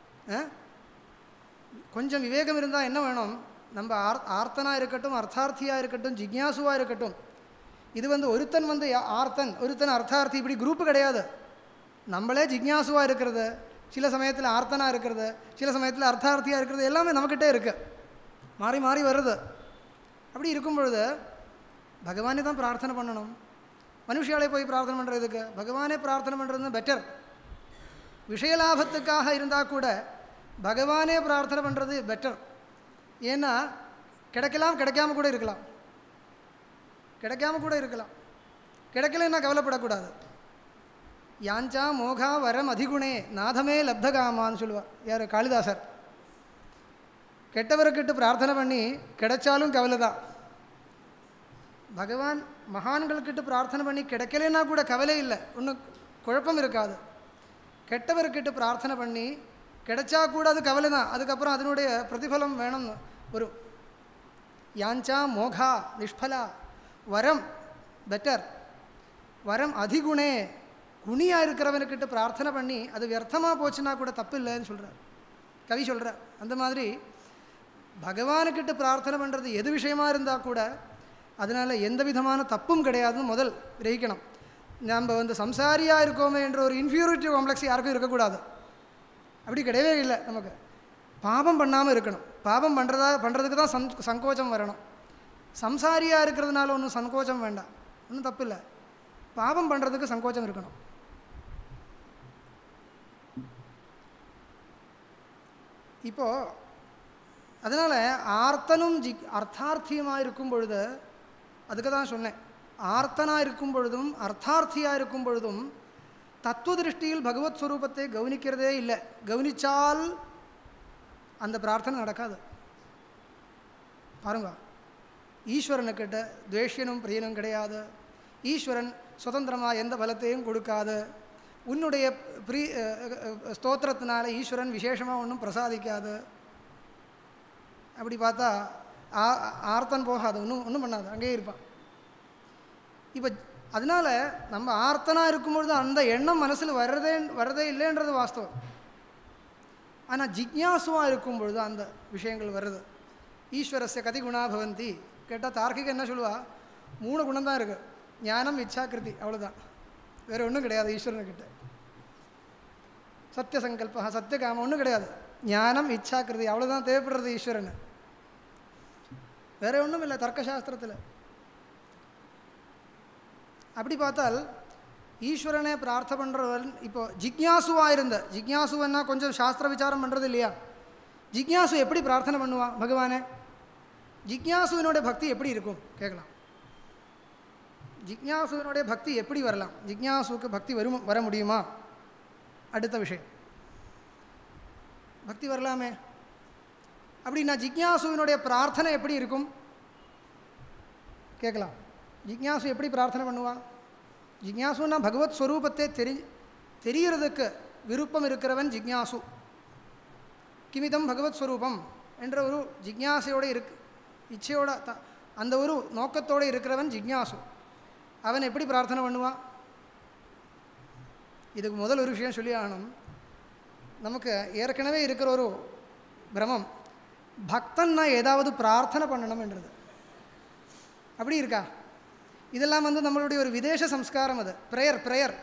கொஞ்சம் விவேகம் இருந்தால் என்ன வேணும்? நம்ம ஆர் ஆர்த்தனாக இருக்கட்டும், அர்த்தார்த்தியாக இருக்கட்டும், ஜிக்யாசுவாக இருக்கட்டும், இது வந்து ஒருத்தன் வந்து ஆர்த்தன், ஒருத்தன் அர்த்தார்த்தி, இப்படி குரூப்பு கிடையாது. நம்மளே ஜிக்யாசுவாக இருக்கிறது, சில சமயத்தில் ஆர்த்தனாக இருக்கிறது, சில சமயத்தில் அர்த்தார்த்தியாக இருக்கிறது, எல்லாமே நம்மக்கிட்டே இருக்குது, மாறி மாறி வருது. அப்படி இருக்கும் பொழுது பகவானே தான் பிரார்த்தனை பண்ணணும். மனுஷாலே போய் பிரார்த்தனை பண்ணுறதுக்கு பகவானே பிரார்த்தனை பண்ணுறது பெட்டர். விஷயலாபத்துக்காக இருந்தால் கூட பகவானே பிரார்த்தனை பண்ணுறது பெட்டர். ஏன்னா கிடைக்கலாம், கிடைக்காம கூட இருக்கலாம், கிடைக்காம கூட இருக்கலாம். கிடைக்கலன்னா கவலைப்படக்கூடாது. யாஞ்சா மோகா வரம் அதிகுணே நாதமே லப்தகாமான்னு சொல்லுவார் யார்? காளிதாசர். கெட்டவர்கிட்ட பிரார்த்தனை பண்ணி கிடைச்சாலும் கவலை தான். பகவான் மகான்கள்கிட்ட பிரார்த்தனை பண்ணி கிடைக்கலன்னா கூட கவலை இல்லை, ஒன்றும் குழப்பம் இருக்காது. கெட்டவர்கிட்ட பிரார்த்தனை பண்ணி கிடைச்சா கூட அது கவலை தான், அதுக்கப்புறம் அதனுடைய பிரதிபலம் வேணும்னு வரும். யாஞ்சா மோகா நிஷ்பலா வரம் பெட்டர். வரம் அதிகுணே, குணியாக இருக்கிறவனுக்கிட்ட பிரார்த்தனை பண்ணி அது வியர்த்தமாக போச்சுன்னா கூட தப்பு இல்லைன்னு சொல்கிறார் கவி சொல்கிறார். அந்த மாதிரி பகவானுக்கிட்ட பிரார்த்தனை பண்ணுறது எது விஷயமாக இருந்தால் கூட அதனால் எந்த விதமான தப்பும் கிடையாதுன்னு முதல் கிரகிக்கணும். நம்ம வந்து சம்சாரியாக இருக்கோமே என்ற ஒரு இன்ஃபீரியாரிட்டி காம்ப்ளெக்ஸ் யாருக்கும் இருக்கக்கூடாது. அப்படி கிடையவே இல்லை. நமக்கு பாபம் பண்ணாமல் இருக்கணும். பாபம் பண்ணுறதா பண்ணுறதுக்கு தான் சங் சங்கோச்சம் வரணும். சம்சாரியாக இருக்கிறதுனால ஒன்றும் சங்கோச்சம் வேண்டாம், ஒன்றும் தப்பு இல்லை. பாபம் பண்ணுறதுக்கு சங்கோச்சம் இருக்கணும். இப்போது அதனால் ஆர்த்தனும் ஜி அர்த்தார்த்தியமாக இருக்கும் பொழுது, அதுக்கு தான் சொன்னேன், ஆர்த்தனாக இருக்கும் பொழுதும் அர்த்தார்த்தியாக இருக்கும் பொழுதும் தத்துவ திருஷ்டியில் பகவத் ஸ்வரூபத்தை கவனிக்கிறதே இல்லை. கவனித்தால் அந்த பிரார்த்தனை நடக்காது. பாருங்க, ஈஸ்வரனுக்கிட்ட துவேஷனும் பிரியனும் கிடையாது. ஈஸ்வரன் சுதந்திரமாக எந்த பலத்தையும் கொடுக்காது. உன்னுடைய பிரி ஸ்தோத்திரத்தினால ஈஸ்வரன் விசேஷமாக ஒன்றும் பிரசாதிக்காது. அப்படி பார்த்தா ஆ ஆர்த்தன் போகாது, ஒன்றும் ஒன்றும் பண்ணாது, அங்கேயே இருப்பான். இப்போ அதனால் நம்ம ஆர்த்தனாக இருக்கும்பொழுது அந்த எண்ணம் மனசில் வர்றதே வர்றதே இல்லைன்றது வாஸ்தவம். ஆனால் ஜிக்ஞாசுவாக இருக்கும் பொழுது அந்த விஷயங்கள் வருது. ஈஸ்வரஸ்ய கதி குணா பவந்தி கேட்டால் தார்க்கிக என்ன சொல்லுவா, மூணு குணம் தான் இருக்குது, ஞானம் இச்சாக்கிருதி, அவ்வளோதான், வேறு ஒன்றும் கிடையாது. ஈஸ்வரனுக்கிட்ட சத்திய சங்கல்பா சத்தியகாமம் ஒன்றும் கிடையாது, ஞானம் இச்சாக்கிருதி அவ்வளோதான் தேவைப்படுறது ஈஸ்வரன், வேறு ஒன்றும் இல்லை தர்க்கசாஸ்திரத்தில். அப்படி பார்த்தால் ஈஸ்வரனை பிரார்த்தனை பண்ணுறவன் இப்போ ஜிக்ஞாசுவாக இருந்த ஜிக்ஞாசுவன்னா கொஞ்சம் சாஸ்திர விசாரம் பண்ணுறது இல்லையா, ஜிக்ஞாசு எப்படி பிரார்த்தனை பண்ணுவான் பகவானே, ஜிக்ஞாசுவினுடைய பக்தி எப்படி இருக்கும் கேட்கலாம். ஜிக்ஞாசுவினுடைய பக்தி எப்படி வரலாம், ஜிக்ஞாசுக்கு பக்தி வரும் வர முடியுமா, அடுத்த விஷயம். பக்தி வரலாமே. அப்படின்னா ஜிக்ஞாசுவினுடைய பிரார்த்தனை எப்படி இருக்கும் கேட்கலாம். ஜிக்ஞாசு எப்படி பிரார்த்தனை பண்ணுவான், ஜிக்ஞாசுன்னா பகவத் ஸ்வரூபத்தை தெரி தெரிகிறதுக்கு விருப்பம் இருக்கிறவன் ஜிக்ஞாசு. கிமிதம் பகவத் ஸ்வரூபம் என்ற ஒரு ஜிக்ஞாசையோடு இருக்கு இச்சையோட த அந்த ஒரு நோக்கத்தோடு இருக்கிறவன் ஜிக்ஞாசு. அவன் எப்படி பிரார்த்தனை பண்ணுவான், இதுக்கு முதல் ஒரு விஷயம் சொல்லி ஆகணும். நமக்கு ஏற்கனவே இருக்கிற ஒரு பிரமம், பக்தன்னா ஏதாவது பிரார்த்தனை பண்ணணும்ன்றது. அப்படி இருக்கா, இதெல்லாம் வந்து நம்மளுடைய ஒரு விதேச சம்ஸ்காரம். அது ப்ரேயர் ப்ரேயர்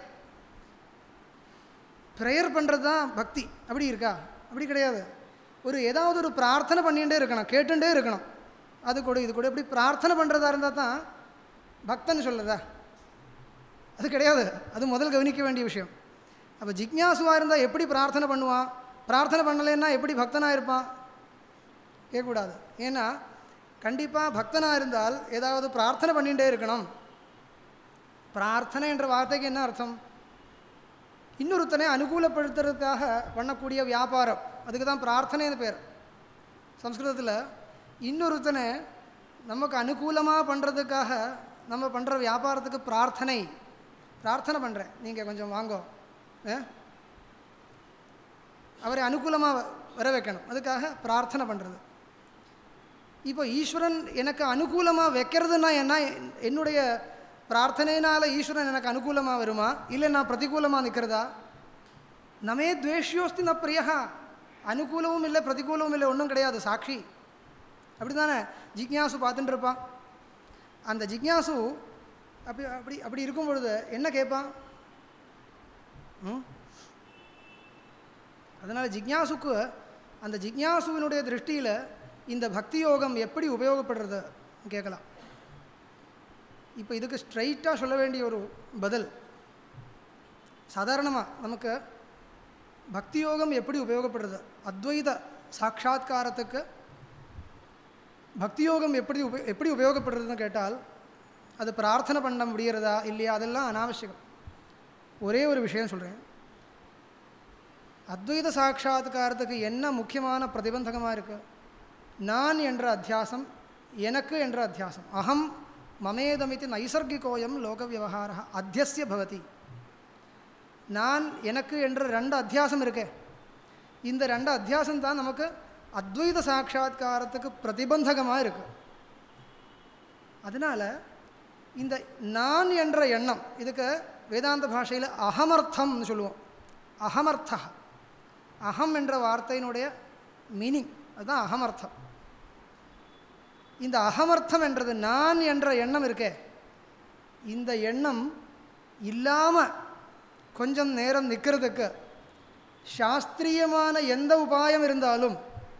ப்ரேயர் பண்ணுறது தான் பக்தி. அப்படி இருக்கா, அப்படி கிடையாது. ஒரு ஏதாவது ஒரு பிரார்த்தனை பண்ணிகிட்டே இருக்கணும், கேட்டுகிட்டே இருக்கணும், அது கூட இது கூட இப்படி பிரார்த்தனை பண்ணுறதா இருந்தால் தான் பக்தன்னு சொல்லுறதா, அது கிடையாது. அது முதல் கவனிக்க வேண்டிய விஷயம். அப்போ ஜிக்ஞாசுவாக இருந்தால் எப்படி பிரார்த்தனை பண்ணுவான், பிரார்த்தனை பண்ணலைன்னா எப்படி பக்தனாக இருப்பான் கேட்கக்கூடாது. ஏன்னா கண்டிப்பாக பக்தனாக இருந்தால் ஏதாவது பிரார்த்தனை பண்ணிகிட்டே இருக்கணும். பிரார்த்தனை என்ற வார்த்தைக்கு என்ன அர்த்தம், இன்னொருத்தனை அனுகூலப்படுத்துறதுக்காக பண்ணக்கூடிய வியாபாரம், அதுக்கு தான் பிரார்த்தனைன்னு பேர் சம்ஸ்கிருதத்தில். இன்னொருத்தனை நமக்கு அனுகூலமாக பண்ணுறதுக்காக நம்ம பண்ணுற வியாபாரத்துக்கு பிரார்த்தனை. பிரார்த்தனை பண்ணுறேன், நீங்கள் கொஞ்சம் வாங்கோ, அவரை அனுகூலமாக வர வைக்கணும், அதுக்காக பிரார்த்தனை பண்ணுறது. இப்போ ஈஸ்வரன் எனக்கு அனுகூலமாக வைக்கிறதுனா என்ன, என்னுடைய பிரார்த்தனையினால் ஈஸ்வரன் எனக்கு அனுகூலமாக வருமா, இல்லை நான் பிரதிகூலமாக நிற்கிறதா. நமே துவேஷ்யோஸ்தி ந பிரியா, அனுகூலமும் இல்லை பிரதிகூலமும் இல்லை, ஒன்றும் கிடையாது, சாட்சி. அப்படி தானே ஜிக்ஞாசு பார்த்துட்டு இருப்பான். அந்த ஜிக்ஞாசு அப்படி அப்படி அப்படி இருக்கும் பொழுது என்ன கேட்பான். ம் அதனால் ஜிக்ஞாசுக்கு அந்த ஜிக்ஞாசுவினுடைய திருஷ்டியில் இந்த பக்தி யோகம் எப்படி உபயோகப்படுறது கேட்கலாம். இப்போ இதுக்கு ஸ்ட்ரைட்டாக சொல்ல வேண்டிய ஒரு பதில், சாதாரணமாக நமக்கு பக்தி யோகம் எப்படி உபயோகப்படுறது, அத்வைத சாட்சா்காரத்துக்கு பக்தி யோகம் எப்படி உப எப்படி உபயோகப்படுறதுன்னு கேட்டால் அது பிரார்த்தனை பண்ண முடிகிறதா இல்லையா அதெல்லாம் அனாவசியம். ஒரே ஒரு விஷயம் சொல்கிறேன், அத்வைத சாட்சா்காரத்துக்கு என்ன முக்கியமான பிரதிபந்தகமாக இருக்குது, நான் என்ற அத்தியாசம், எனக்கு என்ற அத்தியாசம். அகம் மமேதமிதி நைசர்கிகோயம் லோக விவகார அத்தியஸ்ய பவதி. நான் எனக்கு என்ற ரெண்டு அத்தியாசம் இருக்கே, இந்த ரெண்டு அத்தியாசம் தான் நமக்கு அத்வைத சாட்சா்காரத்துக்கு பிரதிபந்தகமாக இருக்குது. அதனால் இந்த நான் என்ற எண்ணம், இதுக்கு வேதாந்த பாஷையில் அகமர்த்தம்னு சொல்லுவோம். அகமர்த்த, அகம் என்ற வார்த்தையினுடைய மீனிங் அதுதான் அகமர்த்தம். இந்த அகமர்த்தம் என்றது நான் என்ற எண்ணம் இருக்கே, இந்த எண்ணம் இல்லாமல் கொஞ்சம் நேரம் நிற்கிறதுக்கு சாஸ்திரியமான எந்த உபாயம் இருந்தாலும்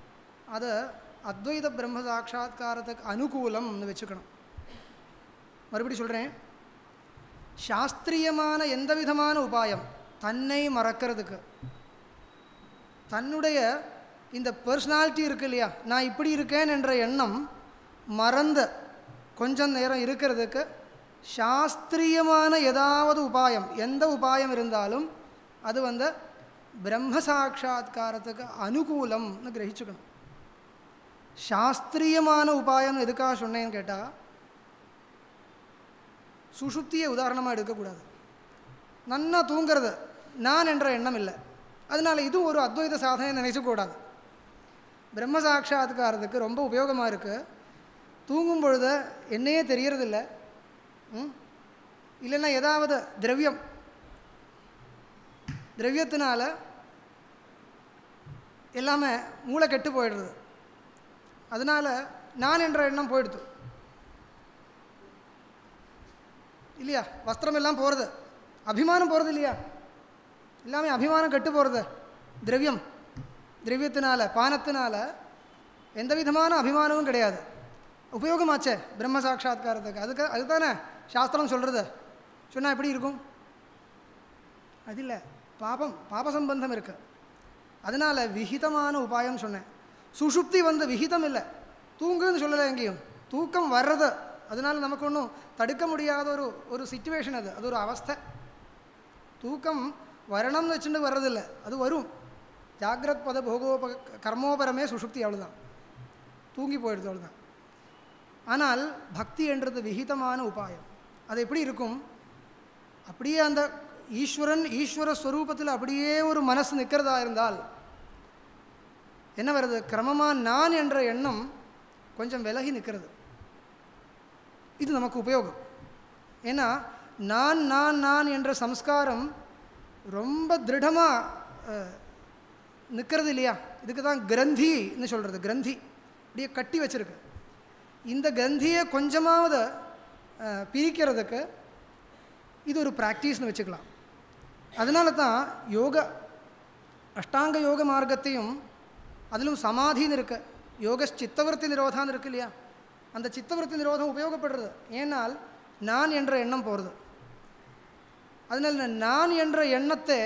அது அத்வைத பிரம்ம சாட்சா்காரத்துக்கு அனுகூலம்னு வச்சுக்கணும். மறுபடி சொல்கிறேன், சாஸ்திரியமான எந்த விதமான உபாயம் தன்னை மறக்கிறதுக்கு, தன்னுடைய இந்த பர்சனாலிட்டி இருக்கு இல்லையா, நான் இப்படி இருக்கேன் என்ற எண்ணம் மறந்த கொஞ்சம் நேரம் இருக்கிறதுக்கு சாஸ்திரியமான ஏதாவது உபாயம், எந்த உபாயம் இருந்தாலும் அது வந்து பிரம்ம சாட்சா்காரத்துக்கு அனுகூலம்னு கிரகிச்சுக்கணும். சாஸ்திரியமான உபாயம் எதுக்காக சொன்னேன்னு கேட்டால், சுஷுப்தியை உதாரணமாக எடுக்கக்கூடாது. நன்னா தூங்கிறது நான் என்ற எண்ணம் இல்லை, அதனால் இது ஒரு அத்வைத சாதனை நினைச்சக்கூடாது. பிரம்ம சாட்சா்காரத்துக்கு ரொம்ப உபயோகமாக இருக்குது. தூங்கும் பொழுது என்னையே தெரியறதில்ல, இல்லைன்னா ஏதாவது திரவியம் திரவியத்தினால எல்லாமே மூளை கெட்டு போயிடுறது. அதனால் நான் என்ற எண்ணம் போயிடுது இல்லையா. வஸ்திரம் எல்லாம் போகிறது, அபிமானம் போகிறது இல்லையா, எல்லாமே அபிமானம் கெட்டு போகிறது. திரவியம் திரவியத்தினால பானத்தினால எந்த விதமான அபிமானமும் கிடையாது. உபயோகமாச்சே பிரம்ம சாட்சா்காரத்துக்கு. அதுக்கு அதுதானே சாஸ்திரம் சொல்கிறது. சொன்னால் எப்படி இருக்கும்? அது இல்லை, பாபம் பாப சம்பந்தம் இருக்குது. அதனால் விஹிதமான உபாயம் சொன்னேன். சுஷுப்தி வந்து விஹிதம் இல்லை, தூங்குன்னு சொல்லலை எங்கேயும். தூக்கம் வர்றது, அதனால் நமக்கு ஒன்றும் தடுக்க முடியாத ஒரு ஒரு சிச்சுவேஷன். அது அது ஒரு அவஸ்தை. தூக்கம் வரணும்னு வச்சுட்டு வர்றதில்லை, அது வரும். ஜாகிரத் பத போகோப கர்மோபரமே சுஷுப்தி, அவ்வளோதான், தூங்கி போயிடுது, அவ்வளோதான். ஆனால் பக்தி என்றது விஹிதமான உபாயம். அது எப்படி இருக்கும்? அப்படியே அந்த ஈஸ்வரன் ஈஸ்வர ஸ்வரூபத்தில் அப்படியே ஒரு மனசு நிற்கிறதா இருந்தால் என்ன வருது? கிரமமாக நான் என்ற எண்ணம் கொஞ்சம் விலகி நிற்கிறது. இது நமக்கு உபயோகம். ஏன்னா நான் நான் நான் என்ற சம்ஸ்காரம் ரொம்ப திருடமாக நிற்கிறது இல்லையா. இதுக்கு தான் கிரந்தின்னு சொல்கிறது. கிரந்தி அப்படியே கட்டி வச்சுருக்கு. இந்த கிரந்தியை கொஞ்சமாவது பிரிக்கிறதுக்கு இது ஒரு ப்ராக்டிஸ்னு வச்சுக்கலாம். அதனால தான் யோக அஷ்டாங்க யோக மார்க்கத்தையும் அதிலும் சமாதின்னு இருக்கு, யோக சித்தவருத்தி நிரோதான்னு இருக்கு இல்லையா. அந்த சித்தவருத்தி நிரோதம் உபயோகப்படுறது. ஏன்னால் நான் என்ற எண்ணம் போகிறது. அதனால் நான் என்ற எண்ணத்தை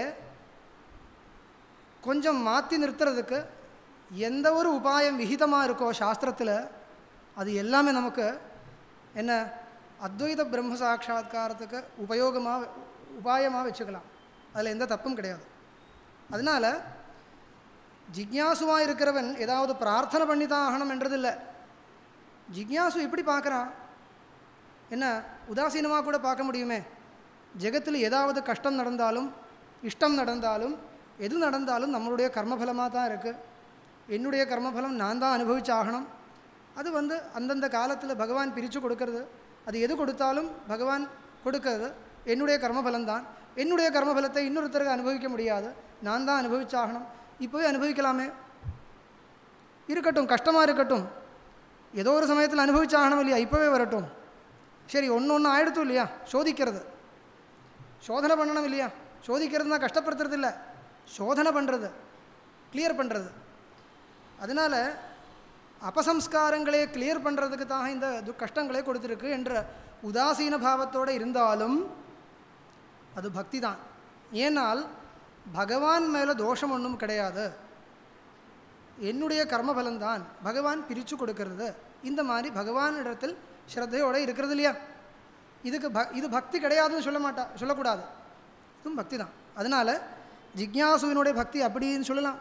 கொஞ்சம் மாற்றி நிறுத்துறதுக்கு எந்த ஒரு உபாயம் விகிதமாக இருக்கோ சாஸ்திரத்தில், அது எல்லாமே நமக்கு என்ன அத்வைத பிரம்ம சாட்சா்காரத்துக்கு உபயோகமாக உபாயமாக வச்சுக்கலாம். அதில் எந்த தப்பும் கிடையாது. அதனால் ஜிக்ஞாசுவாக இருக்கிறவன் ஏதாவது பிரார்த்தனை பண்ணி தான் ஆகணும் என்றதில்லை. ஜிக்ஞாசு எப்படி பார்க்குறான்? என்ன உதாசீனமாக கூட பார்க்க முடியுமே. ஜெகத்தில் ஏதாவது கஷ்டம் நடந்தாலும் இஷ்டம் நடந்தாலும் எது நடந்தாலும் நம்மளுடைய கர்மபலமாக தான் இருக்குது. என்னுடைய கர்மபலம் நான் தான் அனுபவிச்சு ஆகணும். அது வந்து அந்தந்த காலத்தில் பகவான் பிரித்து கொடுக்கறது. அது எது கொடுத்தாலும் பகவான் கொடுக்கறது என்னுடைய கர்மபலம்தான். என்னுடைய கர்மபலத்தை இன்னொருத்தருக்கு அனுபவிக்க முடியாது, நான் தான் அனுபவிச்சாகணும். இப்போவே அனுபவிக்கலாமே, இருக்கட்டும், கஷ்டமாக இருக்கட்டும், ஏதோ ஒரு சமயத்தில் அனுபவிச்சாகணும் இல்லையா, இப்போவே வரட்டும். சரி, ஒன்று ஒன்று ஆயிடுத்தும் இல்லையா. சோதிக்கிறது, சோதனை பண்ணணும் இல்லையா. சோதிக்கிறதுனா கஷ்டப்படுத்துறது இல்லை, சோதனை பண்ணுறது, கிளியர் பண்ணுறது. அதனால் அபசம்ஸ்காரங்களே கிளியர் பண்ணுறதுக்கு தான் இந்த கஷ்டங்களே கொடுத்துருக்கு என்ற உதாசீன பாவத்தோடு இருந்தாலும் அது பக்தி தான். ஏனால் பகவான் மேலே தோஷம் ஒன்றும் கிடையாது, என்னுடைய கர்மபலம்தான் பகவான் பிரித்து கொடுக்கறது. இந்த மாதிரி பகவான் இடத்தில் ஸ்ரத்தையோடு இருக்கிறது இல்லையா. இதுக்கு ப இது பக்தி கிடையாதுன்னு சொல்ல மாட்டா சொல்லக்கூடாது, இதுவும் பக்தி தான். அதனால் ஜிக்ஞாசுவினுடைய பக்தி அப்படின்னு சொல்லலாம்.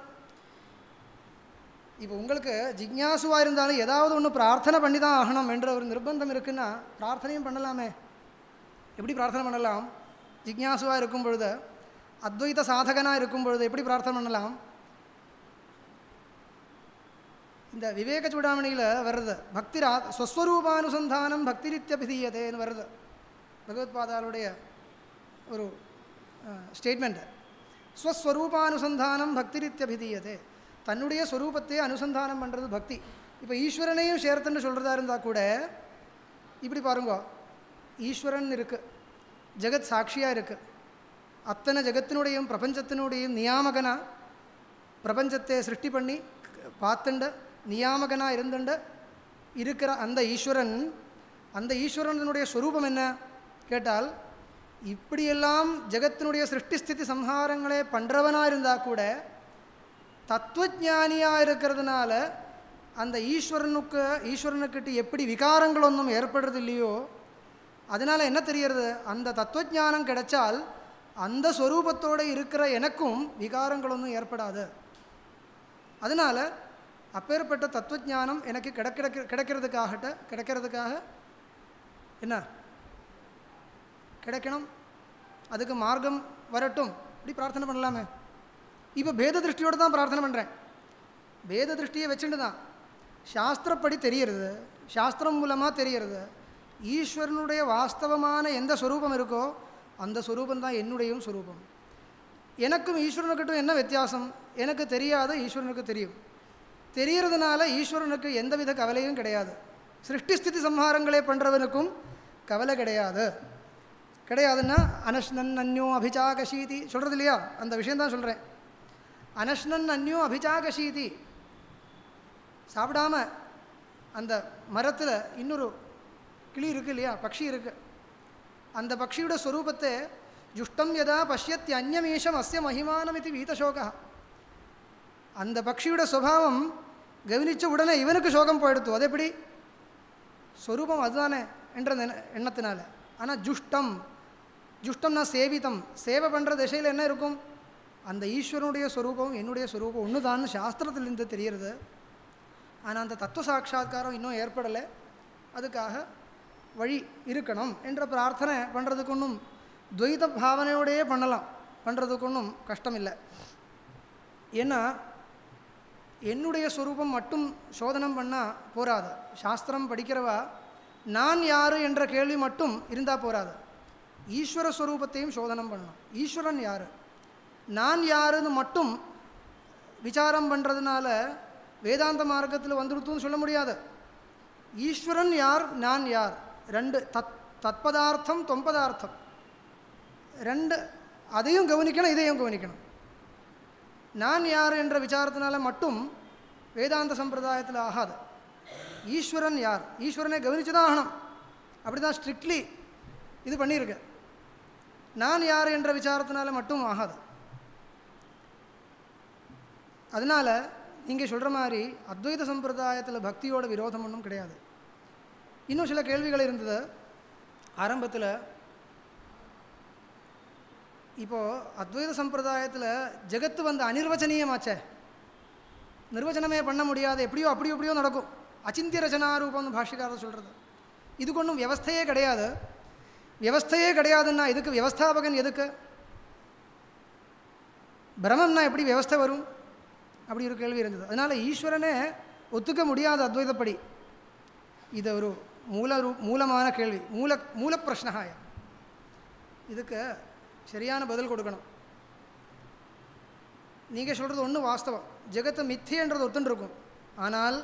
இப்போ உங்களுக்கு ஜிக்ஞாசுவாக இருந்தாலும் ஏதாவது ஒன்று பிரார்த்தனை பண்ணி தான் ஆகணும் என்ற ஒரு நிர்பந்தம் இருக்குன்னா பிரார்த்தனையும் பண்ணலாமே. எப்படி பிரார்த்தனை பண்ணலாம்? ஜிக்ஞாசுவாக இருக்கும் பொழுது, அத்வைத சாதகனாக இருக்கும் பொழுது எப்படி பிரார்த்தனை பண்ணலாம்? இந்த விவேக சூடாமணியில் வருது, பக்தி ரா ஸ்வஸ்வரூபானுசந்தானம் பக்திரித்யபிதீயதேன்னு வருது, பகவத்பாதாளுடைய ஒரு ஸ்டேட்மெண்ட்டு. ஸ்வஸ்வரூபானுசந்தானம் பக்திரித்யபிதீயதே, தன்னுடைய ஸ்வரூபத்தை அனுசந்தானம் பண்ணுறது பக்தி. இப்போ ஈஸ்வரனையும் சேர்த்துன்னு சொல்கிறதா இருந்தால் கூட இப்படி பாருங்க, ஈஸ்வரன் இருக்குது, ஜெகத் சாட்சியாக இருக்குது, அத்தனை ஜெகத்தினுடையும் பிரபஞ்சத்தினுடையும் நியாமகனாக பிரபஞ்சத்தை சிருஷ்டி பண்ணி பார்த்துண்ட நியாமகனாக இருந்துண்டு இருக்கிற அந்த ஈஸ்வரன், அந்த ஈஸ்வரனுடைய ஸ்வரூபம் என்ன கேட்டால், இப்படியெல்லாம் ஜெகத்தினுடைய சிருஷ்டி ஸ்திதி சம்ஹாரங்களே பண்ணுறவனாக இருந்தால் கூட தத்துவஞானியாக இருக்கிறதுனால அந்த ஈஸ்வரனுக்கு ஈஸ்வரனுக்கிட்ட எப்படி விகாரங்கள் ஒன்றும் ஏற்படுறது இல்லையோ, அதனால் என்ன தெரியறது, அந்த தத்துவஞானம் கிடைச்சால் அந்த ஸ்வரூபத்தோடு இருக்கிற எனக்கும் விகாரங்கள் ஒன்றும் ஏற்படாது. அதனால் அப்பேற்பட்ட தத்துவஞானம் எனக்கு கிடைக்கிற கிடைக்கிறதுக்காகட்ட கிடைக்கிறதுக்காக என்ன கிடைக்கணும், அதுக்கு மார்க்கம் வரட்டும், இப்படி பிரார்த்தனை பண்ணலாமே. இப்போ பேத திருஷ்டியோடு தான் பிரார்த்தனை பண்ணுறேன். பேத திருஷ்டியை வச்சுட்டு தான் சாஸ்திரப்படி தெரியறது, சாஸ்திரம் மூலமாக தெரியறது ஈஸ்வரனுடைய வாஸ்தவமான எந்த ஸ்வரூபம் இருக்கோ அந்த ஸ்வரூபந்தான் என்னுடையும் ஸ்வரூபம். எனக்கும் ஈஸ்வரனுக்கிட்டும் என்ன வித்தியாசம், எனக்கு தெரியாத ஈஸ்வரனுக்கு தெரியும். தெரியறதுனால ஈஸ்வரனுக்கு எந்தவித கவலையும் கிடையாது. சிருஷ்டி ஸ்திதி சம்ஹாரங்களே பண்ணுறவனுக்கும் கவலை கிடையாது. கிடையாதுன்னா அனஷ்ணன் அந்யோ அபிஜாகஷீதி சொல்கிறது இல்லையா, அந்த விஷயந்தான் சொல்கிறேன். அனஷ்ணன் அந்யோ அபிஜாகஷீதி, சாப்பிடாம அந்த மரத்தில் இன்னொரு கிளி இருக்குது இல்லையா, பக்ஷி இருக்குது. அந்த பக்ஷியோட ஸ்வரூபத்தை ஜுஷ்டம் யதா பஷ்யத்தி அந்யமீஷம் அஸ்ய மகிமானம் இது வீதசோகா, அந்த பக்ஷியோட சுபாவம் கவனித்த உடனே இவனுக்கு சோகம் போயிடுத்து. அது எப்படி, ஸ்வரூபம் அதுதானே என்ற எண்ணத்தினால. ஆனால் ஜுஷ்டம், ஜுஷ்டம்னா சேவிதம், சேவை பண்ணுற திசையில் என்ன இருக்கும், அந்த ஈஸ்வரனுடைய ஸ்வரூபம் என்னுடைய ஸ்வரூபம் ஒன்று தான் சாஸ்திரத்திலிருந்து தெரிகிறது. ஆனால் அந்த தத்துவ சாட்சா்காரம் இன்னும் ஏற்படலை, அதுக்காக வழி இருக்கணும் என்ற பிரார்த்தனை பண்ணுறதுக்கு ஒன்றும் துவைத பாவனையோடையே பண்ணலாம், பண்ணுறதுக்கு ஒன்றும் கஷ்டம் இல்லை. ஏன்னா என்னுடைய ஸ்வரூபம் மட்டும் சோதனம் பண்ணால் போராது. சாஸ்திரம் படிக்கிறவா நான் யார் என்ற கேள்வி மட்டும் இருந்தால் போராது, ஈஸ்வர ஸ்வரூபத்தையும் சோதனம் பண்ணணும். ஈஸ்வரன் யார், நான் யாருன்னு மட்டும் விசாரம் பண்ணுறதுனால வேதாந்த மார்க்கத்தில் வந்துடுத்துன்னு சொல்ல முடியாது. ஈஸ்வரன் யார், நான் யார், ரெண்டு தத் தத்பதார்த்தம் தொம்பதார்த்தம் ரெண்டு, அதையும் கவனிக்கணும் இதையும் கவனிக்கணும். நான் யார் என்ற விசாரத்தினால மட்டும் வேதாந்த சம்பிரதாயத்தில் ஆகாது. ஈஸ்வரன் யார், ஈஸ்வரனை கவனித்து தான் ஆகணும். அப்படி தான் ஸ்ட்ரிக்ட்லி இது பண்ணியிருக்கு. நான் யார் என்ற விசாரத்தினால மட்டும் ஆகாது. அதனால் நீங்கள் சொல்கிற மாதிரி அத்வைத சம்பிரதாயத்தில் பக்தியோட விரோதம் ஒன்றும் கிடையாது. இன்னும் சில கேள்விகள் இருந்தது ஆரம்பத்தில். இப்போது அத்வைத சம்பிரதாயத்தில் ஜெகத்து வந்து அனிர்வச்சனீயமாச்சே, நிர்வச்சனமே பண்ண முடியாது, எப்படியோ அப்படி எப்படியோ நடக்கும், அச்சிந்திய ரச்சனாரூபம்னு பாஷ்யக்காரர் சொல்கிறது. இதுக்கு ஒன்றும் வியவஸ்தையே கிடையாது. வியவஸ்தையே கிடையாதுன்னா இதுக்கு வியவஸ்தாபகன் எதுக்கு, பிரமம்னா எப்படி வியவஸ்தை வரும், அப்படி ஒரு கேள்வி இருந்தது. அதனால் ஈஸ்வரனே ஒத்துக்க முடியாது அத்வைதப்படி. இது ஒரு மூல மூலமான கேள்வி, மூல மூல பிரஷ்னஹாய. இதுக்கு சரியான பதில் கொடுக்கணும். நீங்கள் சொல்கிறது ஒன்று வாஸ்தவம், ஜெகத்தை மித்தியன்றது ஒத்துன்னு இருக்கும். ஆனால்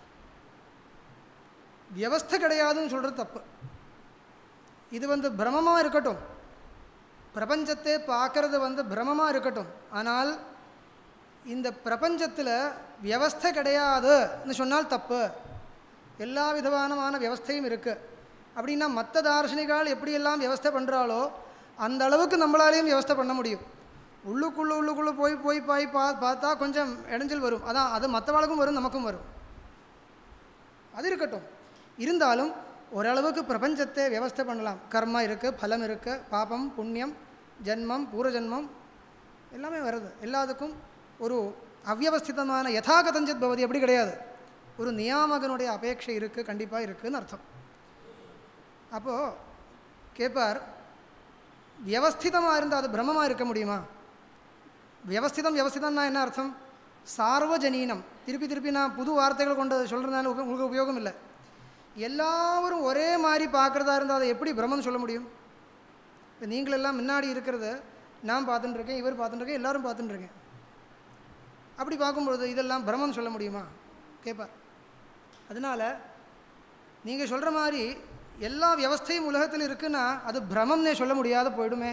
வியவஸ்தை கிடையாதுன்னு சொல்கிறது தப்பு. இது வந்து பிரமமாக இருக்கட்டும், பிரபஞ்சத்தை பார்க்கறது வந்து பிரமமாக இருக்கட்டும், ஆனால் இந்த பிரபஞ்சத்தில் வியவஸ்தை கிடையாதுன்னு சொன்னால் தப்பு. எல்லா விதமான வியவஸ்தையும் இருக்குது. அப்படின்னா மற்ற தார்ஷனிகள் எப்படியெல்லாம் வியவஸ்தை பண்ணுறாலோ அந்த அளவுக்கு நம்மளாலேயும் வியவஸ்தை பண்ண முடியும். உள்ளுக்குள்ளே உள்ளுக்குள்ளே போய் போய் போய் பா பார்த்தா கொஞ்சம் இடைஞ்சல் வரும். அதான் அது மற்றவாளுக்கும் வரும், நமக்கும் வரும். அது இருக்கட்டும். இருந்தாலும் ஓரளவுக்கு பிரபஞ்சத்தை வியவஸ்தை பண்ணலாம். கர்மா இருக்குது, பலம் இருக்குது, பாபம் புண்ணியம், ஜென்மம் பூர்வஜன்மம் எல்லாமே வருது. எல்லாத்துக்கும் ஒரு அவ்யவஸ்திதமான யதாகதஞ்சத் பவதி அப்படி கிடையாது, ஒரு நியாமகனுடைய அபேட்சை இருக்குது, கண்டிப்பாக இருக்குதுன்னு அர்த்தம். அப்போது கேட்பார், வியவஸ்திதமாக இருந்தால் அது பிரம்மமாக இருக்க முடியுமா? வியவஸ்திதம் வியவஸ்திதம்னா என்ன அர்த்தம்? சார்வஜனீனம். திருப்பி திருப்பி நான் புது வார்த்தைகள் கொண்டு சொல்கிறதுனால உங்களுக்கு உபயோகம் இல்லை. எல்லாரும் ஒரே மாதிரி பார்க்குறதா இருந்தால் அதை எப்படி பிரம்மன்னு சொல்ல முடியும்? இப்போ நீங்களெல்லாம் முன்னாடி இருக்கிறத நான் பார்த்துட்டுருக்கேன், இவர் பார்த்துட்டுருக்கேன், எல்லோரும் பார்த்துட்டுருக்கேன். அப்படி பார்க்கும்பொழுது இதெல்லாம் பிரம்மன்னு சொல்ல முடியுமா கேட்பார். அதனால் நீங்கள் சொல்கிற மாதிரி எல்லா வியவஸ்தையும் உலகத்தில் இருக்குன்னா அது பிரமம்னே சொல்ல முடியாத போயிடுமே.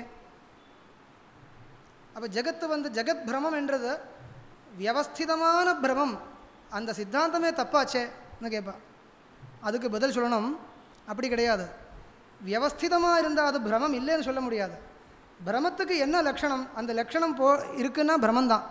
அப்போ ஜெகத்து வந்து ஜெகத் பிரமம் என்றது வியவஸ்திதமான பிரமம் அந்த சித்தாந்தமே தப்பாச்சேன்னு கேட்பா. அதுக்கு பதில் சொல்லணும், அப்படி கிடையாது. வியவஸ்திதமாக இருந்தால் அது பிரமம் இல்லைன்னு சொல்ல முடியாது. பிரமத்துக்கு என்ன லட்சணம்? அந்த லட்சணம் போ இருக்குன்னா பிரமந்தான்.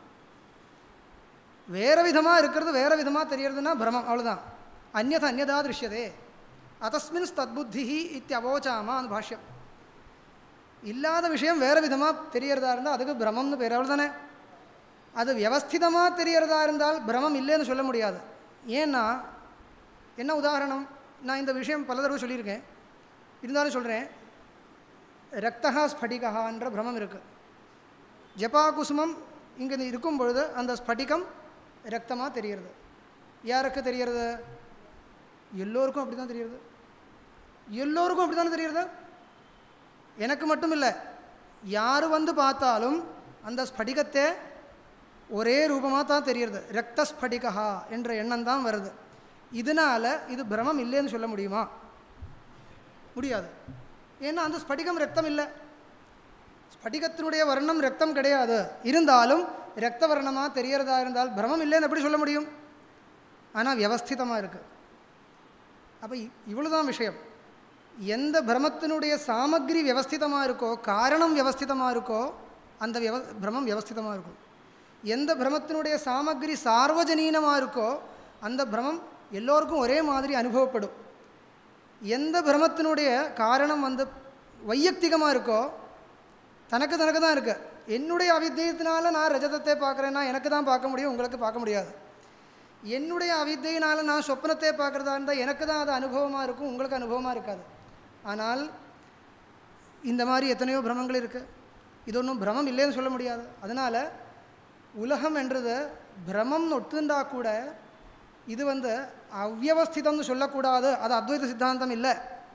வேறு விதமாக இருக்கிறது வேறு விதமாக தெரியறதுன்னா பிரமம், அவ்வளோதான். அந்யத அந்யதா திருஷ்யதே அதஸ்மின் தத்புத்தி இத்தியவோச்சாமா அந்த பாஷ்யம். இல்லாத விஷயம் வேறு விதமாக தெரியறதா இருந்தால் அதுக்கு பிரமம்னு பேர், அவ்வளோதானே. அது வியவஸ்திதமாக தெரியறதா இருந்தால் பிரமம் இல்லைன்னு சொல்ல முடியாது. ஏன்னா என்ன உதாரணம்? நான் இந்த விஷயம் பல தடவை சொல்லியிருக்கேன், இருந்தாலும் சொல்கிறேன். ரக்தா ஸ்படிகான்ற பிரமம் இருக்குது. ஜபா குசுமம் இங்கே இருக்கும் பொழுது அந்த ஸ்படிகம் ரக்தமாக தெரிகிறது. யாருக்கு தெரிகிறது? எல்லோருக்கும் அப்படி தான் தெரிகிறது. எல்லோருக்கும் அப்படி தானே தெரிகிறது. எனக்கு மட்டும் இல்லை, யார் வந்து பார்த்தாலும் அந்த ஸ்படிகத்தை ஒரே ரூபமாக தான் தெரிகிறது. ரக்த ஸ்படிகா என்ற எண்ணம் தான் வருது. இதனால் இது பிரமம் இல்லைன்னு சொல்ல முடியுமா? முடியாது. ஏன்னா அந்த ஸ்படிகம் ரத்தம் இல்லை. ஸ்படிகத்தினுடைய வர்ணம் ரத்தம் கிடையாது. இருந்தாலும் ரத்த வர்ணமாக தெரியறதா இருந்தால் பிரமம் இல்லைன்னு எப்படி சொல்ல முடியும்? ஆனால் வியவஸ்திதமாக இருக்குது. அப்போ இவ்வளோ தான் விஷயம். எந்த பிரமத்தினுடைய சாமக்ரி வியவஸ்திதமாக இருக்கோ, காரணம் வியவஸ்திதமாக இருக்கோ, அந்த வியவ பிரமம் வியவஸ்திதமாக இருக்கும். எந்த பிரமத்தினுடைய சாமக்ரி சார்வஜனீனமாக இருக்கோ அந்த பிரமம் எல்லோருக்கும் ஒரே மாதிரி அனுபவப்படும். எந்த பிரமத்தினுடைய காரணம் வந்து வையக்திகமாக இருக்கோ, தனக்கு தனக்கு தான் இருக்குது. என்னுடைய அவித்தியத்தினால நான் ரஜதத்தை பார்க்குறேன்னா எனக்கு தான் பார்க்க முடியும், உங்களுக்கு பார்க்க முடியாது. என்னுடைய அவித்தியினால் நான் சொப்னத்தை பார்க்குறதா இருந்தால் எனக்கு தான் அது அனுபவமாக இருக்கும், உங்களுக்கு அனுபவமாக இருக்காது. ஆனால் இந்த மாதிரி எத்தனையோ பிரமங்கள் இருக்குது. இது ஒன்றும் பிரமம் இல்லைன்னு சொல்ல முடியாது. அதனால் உலகம் என்றது பிரமம் ஒத்துண்டா கூட இது வந்து அவ்யவஸ்திதம்னு சொல்லக்கூடாது. அது அத்வைத சித்தாந்தம் இல்லை.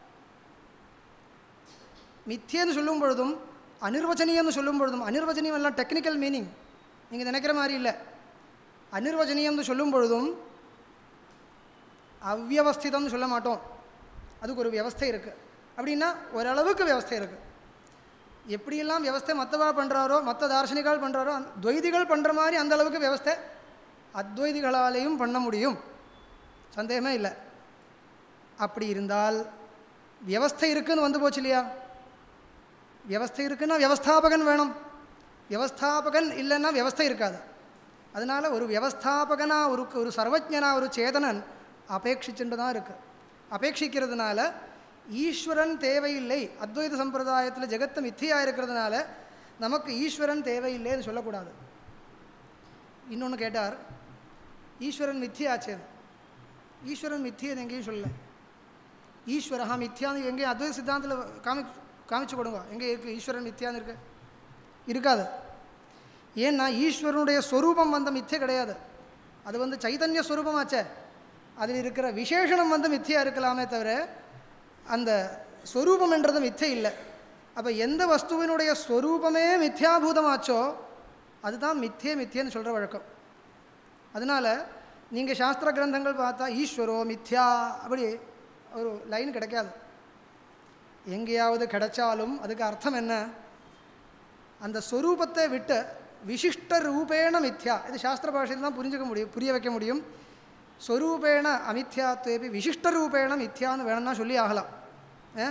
மித்தியன்னு சொல்லும் பொழுதும் அனிர்வச்சனீயம்னு சொல்லும் பொழுதும், அனிர்வச்சனீயம் எல்லாம் டெக்னிக்கல் மீனிங், நீங்கள் நினைக்கிற மாதிரி இல்லை. அனிர்வச்சனீயம்னு சொல்லும் பொழுதும் அவ்யவஸ்திதம்னு சொல்ல மாட்டோம். அதுக்கு ஒரு வியவஸ்தை இருக்குது. அப்படின்னா ஓரளவுக்கு வியவஸ்தை இருக்குது. எப்படியெல்லாம் வியவஸ்தை மற்றவா பண்ணுறாரோ, மற்ற தார்சனிகள் பண்ணுறாரோ, துவைதிகள் பண்ணுற மாதிரி அந்த அளவுக்கு வியவஸ்தை அத்வைதிகளாலேயும் பண்ண முடியும், சந்தேகமே இல்லை. அப்படி இருந்தால் வியவஸ்தை இருக்குன்னு வந்து போச்சு இல்லையா? வியவஸ்தை இருக்குன்னா வியவஸ்தாபகன் வேணும். வியவஸ்தாபகன் இல்லைன்னா வியவஸ்தை இருக்காது. அதனால் ஒரு வியவஸ்தாபகனாக ஒரு ஒரு சர்வஜனாக ஒரு சேதனன் அபேட்சிச்சுட்டு தான் இருக்குது. அபேட்சிக்கிறதுனால ஈஸ்வரன் தேவையில்லை. அத்வைத சம்பிரதாயத்தில் ஜெகத்து மித்தியாக இருக்கிறதுனால நமக்கு ஈஸ்வரன் தேவையில்லைன்னு சொல்லக்கூடாது. இன்னொன்று கேட்டார், ஈஸ்வரன் மித்தியாச்சே. ஈஸ்வரன் மித்தியன்னு எங்கேயும் சொல்லலை. ஈஸ்வரஹா மித்தியான்னு எங்கேயும் அத்வைத சித்தாந்தத்தில் காமி காமிச்சு கொடுங்க, எங்கே இருக்குது ஈஸ்வரன் மித்தியான்னு இருக்கு? இருக்காது. ஏன்னா ஈஸ்வரனுடைய ஸ்வரூபம் வந்து மித்திய கிடையாது. அது வந்து சைதன்ய ஸ்வரூபமாச்சே. அதில் இருக்கிற விசேஷணம் வந்து மித்தியாக இருக்கலாமே தவிர அந்த ஸ்வரூபம் என்றது மித்திய இல்லை. அப்போ எந்த வஸ்துவினுடைய ஸ்வரூபமே மித்யாபூதமாச்சோ அதுதான் மித்திய மித்தியன்னு சொல்கிற வழக்கம். அதனால் நீங்கள் சாஸ்திர கிரந்தங்கள் பார்த்தா ஈஸ்வரோ மித்யா அப்படி ஒரு லைன் கிடைக்காது. எங்கேயாவது கிடைச்சாலும் அதுக்கு அர்த்தம் என்ன? அந்த ஸ்வரூபத்தை விட்டு விசிஷ்ட ரூபேண மித்யா, இது சாஸ்திர பாஷையில் தான் புரிஞ்சுக்க முடியும், புரிய வைக்க முடியும். ஸ்வரூபேண அமித்யாத்வேபி விசிஷ்ட ரூபேண மித்யான்னு வேணும்னா சொல்லி ஆகலாம். ஏ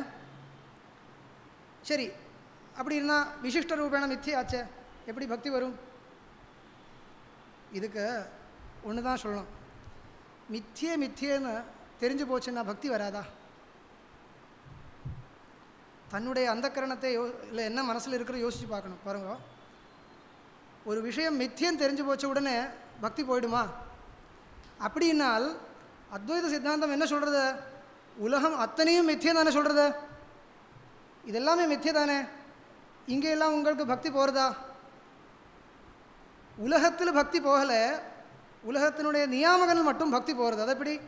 சரி, அப்படி இருந்தால் விசிஷ்ட ரூபேண மித்தியாச்சே, எப்படி பக்தி வரும்? இதுக்கு ஒன்று தான் சொல்லணும், மித்தியே மித்தியேன்னு தெரிஞ்சு போச்சுன்னா பக்தி வராதா? தன்னுடைய அந்தக்கரணத்தை யோ இல்லை என்ன மனசில் இருக்கிற யோசித்து பார்க்கணும். பாருங்க, ஒரு விஷயம் மித்தியன்னு தெரிஞ்சு போச்ச உடனே பக்தி போயிடுமா? அப்படின்னால் அத்வைத சித்தாந்தம் என்ன சொல்கிறது? உலகம் அத்தனையும் மித்தியம் தானே சொல்கிறது. இதெல்லாமே மித்திய தானே. இங்கே எல்லாம் உங்களுக்கு பக்தி போகிறதா? உலகத்தில் பக்தி போகலை, உலகத்தினுடைய நியாமகங்கள் மட்டும் பக்தி போகிறது. அது எப்படி?